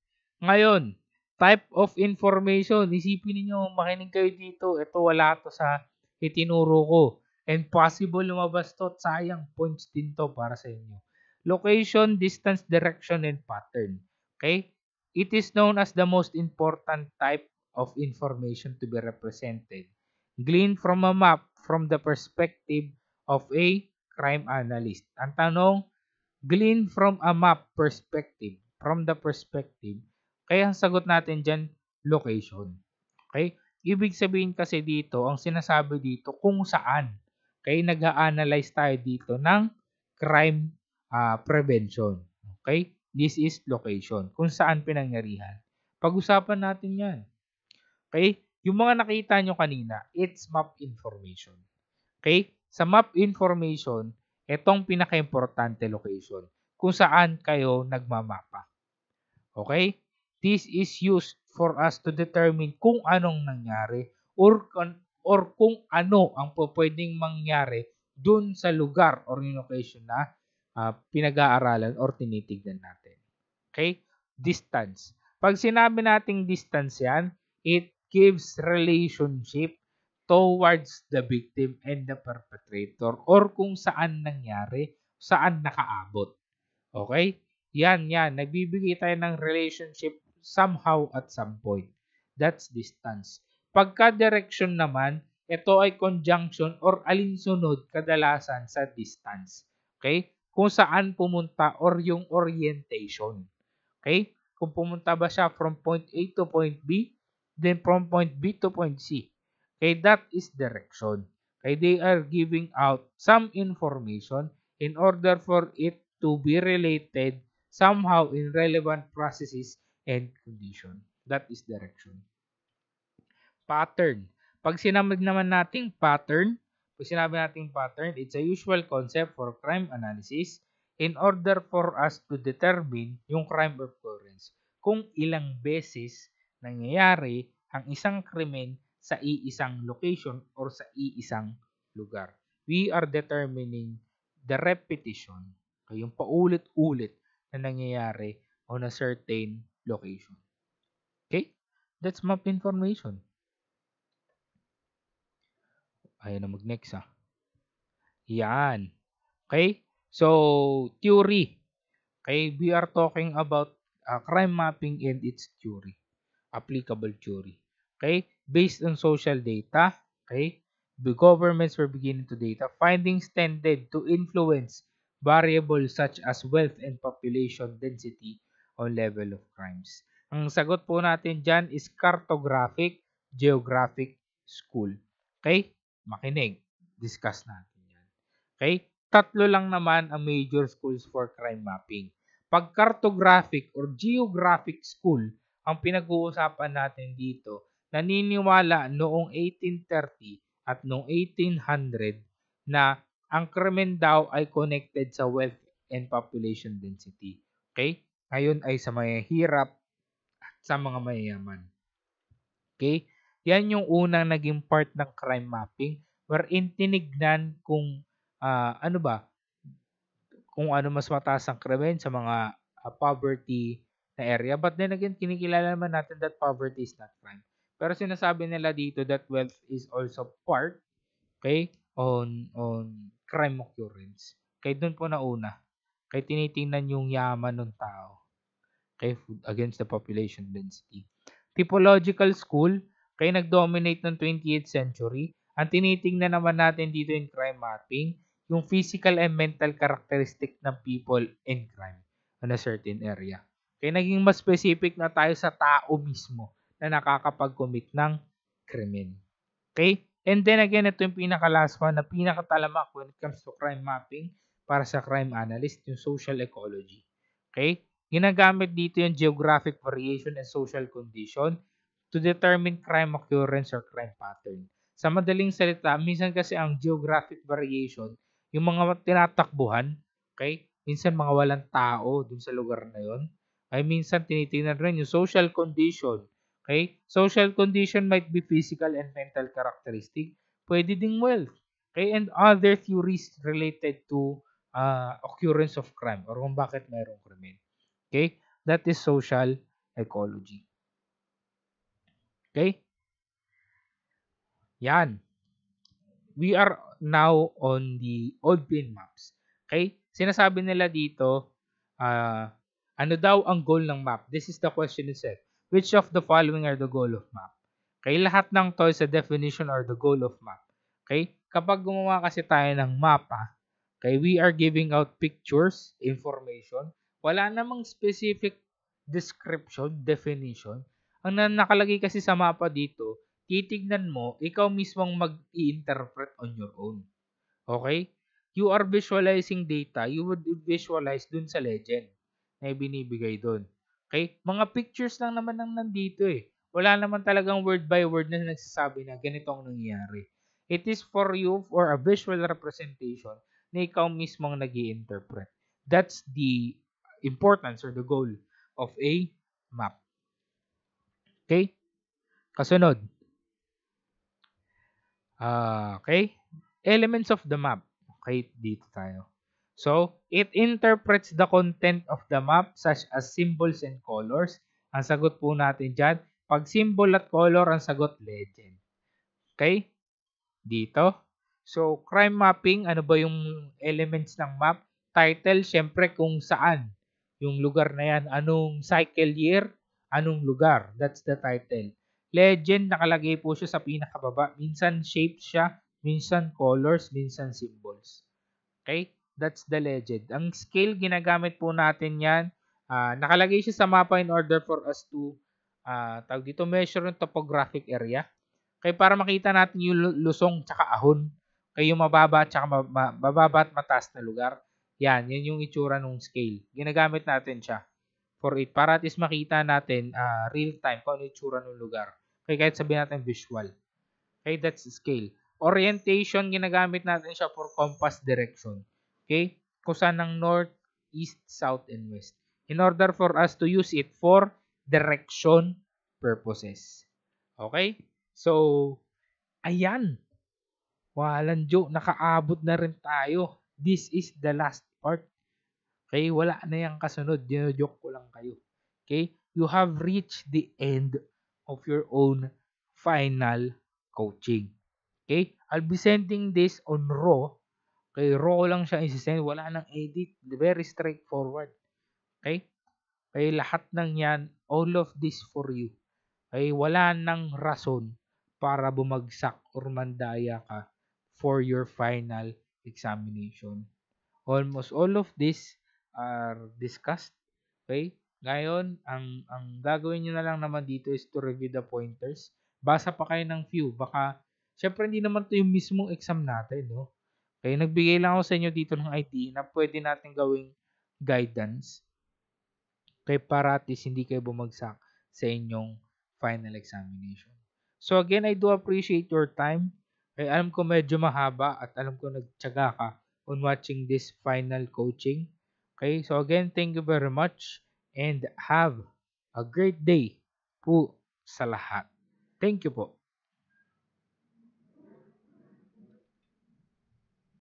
ngayon, type of information. Isipin niyo, makinig kayo dito. Ito wala to sa itinuro ko. And possible lumabas to at sayang points din to para sa inyo. Location, distance, direction, and pattern. Okay? It is known as the most important type of information to be represented. Gleaned from a map from the perspective of a crime analyst. Ang tanong, gleaned from a map perspective. From the perspective. Kaya ang sagot natin dyan, location. Okay? Ibig sabihin kasi dito, ang sinasabi dito, kung saan. Okay? Nag-a-analyze tayo dito ng crime prevention. Okay? This is location. Kung saan pinangyarihan. Pag-usapan natin yan. Okay? Yung mga nakita nyo kanina, it's map information. Okay? Sa map information, itong pinaka-importante location. Kung saan kayo nagmamapa. Okay? This is used for us to determine kung anong nangyari or kung ano ang pwedeng mangyari dun sa lugar or location na pinag-aaralan or tinitignan natin. Okay? Distance. Pag sinabi nating distance yan, it gives relationship towards the victim and the perpetrator or kung saan nangyari, saan nakaabot. Okay? Yan. Nagbibigay tayo ng relationship somehow at some point. That's distance. Pagka direction naman, ito ay conjunction or alinsunod kadalasan sa distance. Okay? Kung saan pumunta or yung orientation. Okay? Kung pumunta ba siya from point A to point B, then from point B to point C. Okay? That is direction. Okay? They are giving out some information in order for it to be related somehow in relevant processes and condition. That is direction. Pattern. Pag sinabi naman nating pattern, it's a usual concept for crime analysis in order for us to determine yung crime occurrence. Kung ilang beses nangyayari ang isang krimen sa iisang location or sa iisang lugar. We are determining the repetition, yung paulit-ulit na nangyayari on a certain location. Okay? That's map information. Ayaw na mag-next Yan. Okay? So, theory. Okay? We are talking about crime mapping and its theory. Applicable theory. Okay? Based on social data. Okay? The governments were beginning to data. Findings tended to influence variables such as wealth and population density on level of crimes. Ang sagot po natin dyan is cartographic, geographic, school. Okay? Makinig. Discuss natin yan. Okay? Tatlo lang naman ang major schools for crime mapping. Pag cartographic or geographic school, ang pinag-uusapan natin dito, naniniwala noong 1830 at noong 1800 na ang krimen daw ay connected sa wealth and population density. Okay? Ngayon ay sa mahihirap at sa mga mayayaman. Okay? Yan yung unang naging part ng crime mapping wherein tinignan kung kung ano mas mataas ang krimen sa mga poverty na area. But then again, kinikilala naman natin that poverty is not crime. Pero sinasabi nila dito that wealth is also part, okay, on crime occurrence. Kaya doon po nauna. Kaya tinitingnan yung yaman ng tao. Okay, against the population density. Typological school, kaya nag-dominate ng 20th century. Ang tinitingnan naman natin dito in crime mapping, yung physical and mental characteristic ng people in crime on a certain area. Kaya naging mas specific na tayo sa tao mismo na nakakapag-commit ng krimen. Okay? And then again, ito yung pinaka-last one na pinaka-talamak when it comes to crime mapping para sa crime analyst, yung social ecology. Okay? Ginagamit dito yung geographic variation and social condition to determine crime occurrence or crime pattern. Sa madaling salita, minsan kasi ang geographic variation, yung mga tinatakbuhan, okay? Minsan mga walang tao dun sa lugar na yon. Ay minsan tinitingnan rin yung social condition. Okay? Social condition might be physical and mental characteristic. Pwede ding wealth. Okay? And other theories related to occurrence of crime or kung bakit mayroong krimen. Okay? That is social ecology. Okay? Yan. We are now on the old pin maps. Okay? Sinasabi nila dito, ano daw ang goal ng map? This is the question itself. Which of the following are the goal of map? Okay? Lahat ng to is a definition or the goal of map. Okay? Kapag gumawa kasi tayo ng mapa, okay, we are giving out pictures, information. Wala namang specific description, definition. Ang nakalagay kasi sa mapa dito, titignan mo, ikaw mismong mag-i-interpret on your own. Okay? You are visualizing data, you would visualize dun sa legend na ibinibigay dun. Okay? Mga pictures lang naman ang nandito eh. Wala naman talagang word by word na nagsasabi na ganito ang nangyayari. It is for you for a visual representation na ikaw mismong nag-i-interpret. That's the importance or the goal of a map. Okay? Kasunod. Okay? Elements of the map. Okay, dito tayo. So, it interprets the content of the map such as symbols and colors. Ang sagot po natin dyan, pag symbol at color, ang sagot legend. Okay? Dito. So, crime mapping, ano ba yung elements ng map? Title, syempre kung saan yung lugar na yan. Anong cycle year, anong lugar. That's the title. Legend, nakalagay po siya sa pinakababa. Minsan shapes siya, minsan colors, minsan symbols. Okay? That's the legend. Ang scale, ginagamit po natin yan. Nakalagay siya sa mapa in order for us to tawag dito, measure yung topographic area. Kaya para makita natin yung lusong tsaka ahon. Kaya yung mababa at mababa at mataas na lugar. Yan yung itsura ng scale. Ginagamit natin siya for it. Para at least makita natin real time kung ano yung itsura ng lugar. Kaya kahit sabihin natin visual. Okay, that's scale. Orientation, ginagamit natin siya for compass direction. Okay? Kung saan ng north, east, south, and west. In order for us to use it for direction purposes. Okay? So, ayan. Walang joke. Nakaabot na rin tayo. This is the last part. Okay? Wala na yung kasunod. Dino-joke ko lang kayo. Okay? You have reached the end of your own final coaching. Okay? I'll be sending this on Raw. Okay, Raw lang siya isi-send. Wala nang edit. Very straightforward. Okay? Kaya lahat ng yan, all of this for you. Ay wala nang rason para bumagsak or mandaya ka for your final examination. Almost all of this are discussed. Okay? Ngayon, ang gagawin niyo na lang naman dito is to review the pointers. Basa pa kayo ng few. Baka, syempre hindi naman to yung mismong exam natin, no? Okay, nagbigay lang ako sa inyo dito ng idea na pwede natin gawing guidance. Okay, para at least hindi kayo bumagsak sa inyong final examination. So again, I do appreciate your time. Okay, alam ko medyo mahaba at alam ko nagtiyaga ka on watching this final coaching. Okay, so again, thank you very much and have a great day po sa lahat. Thank you po.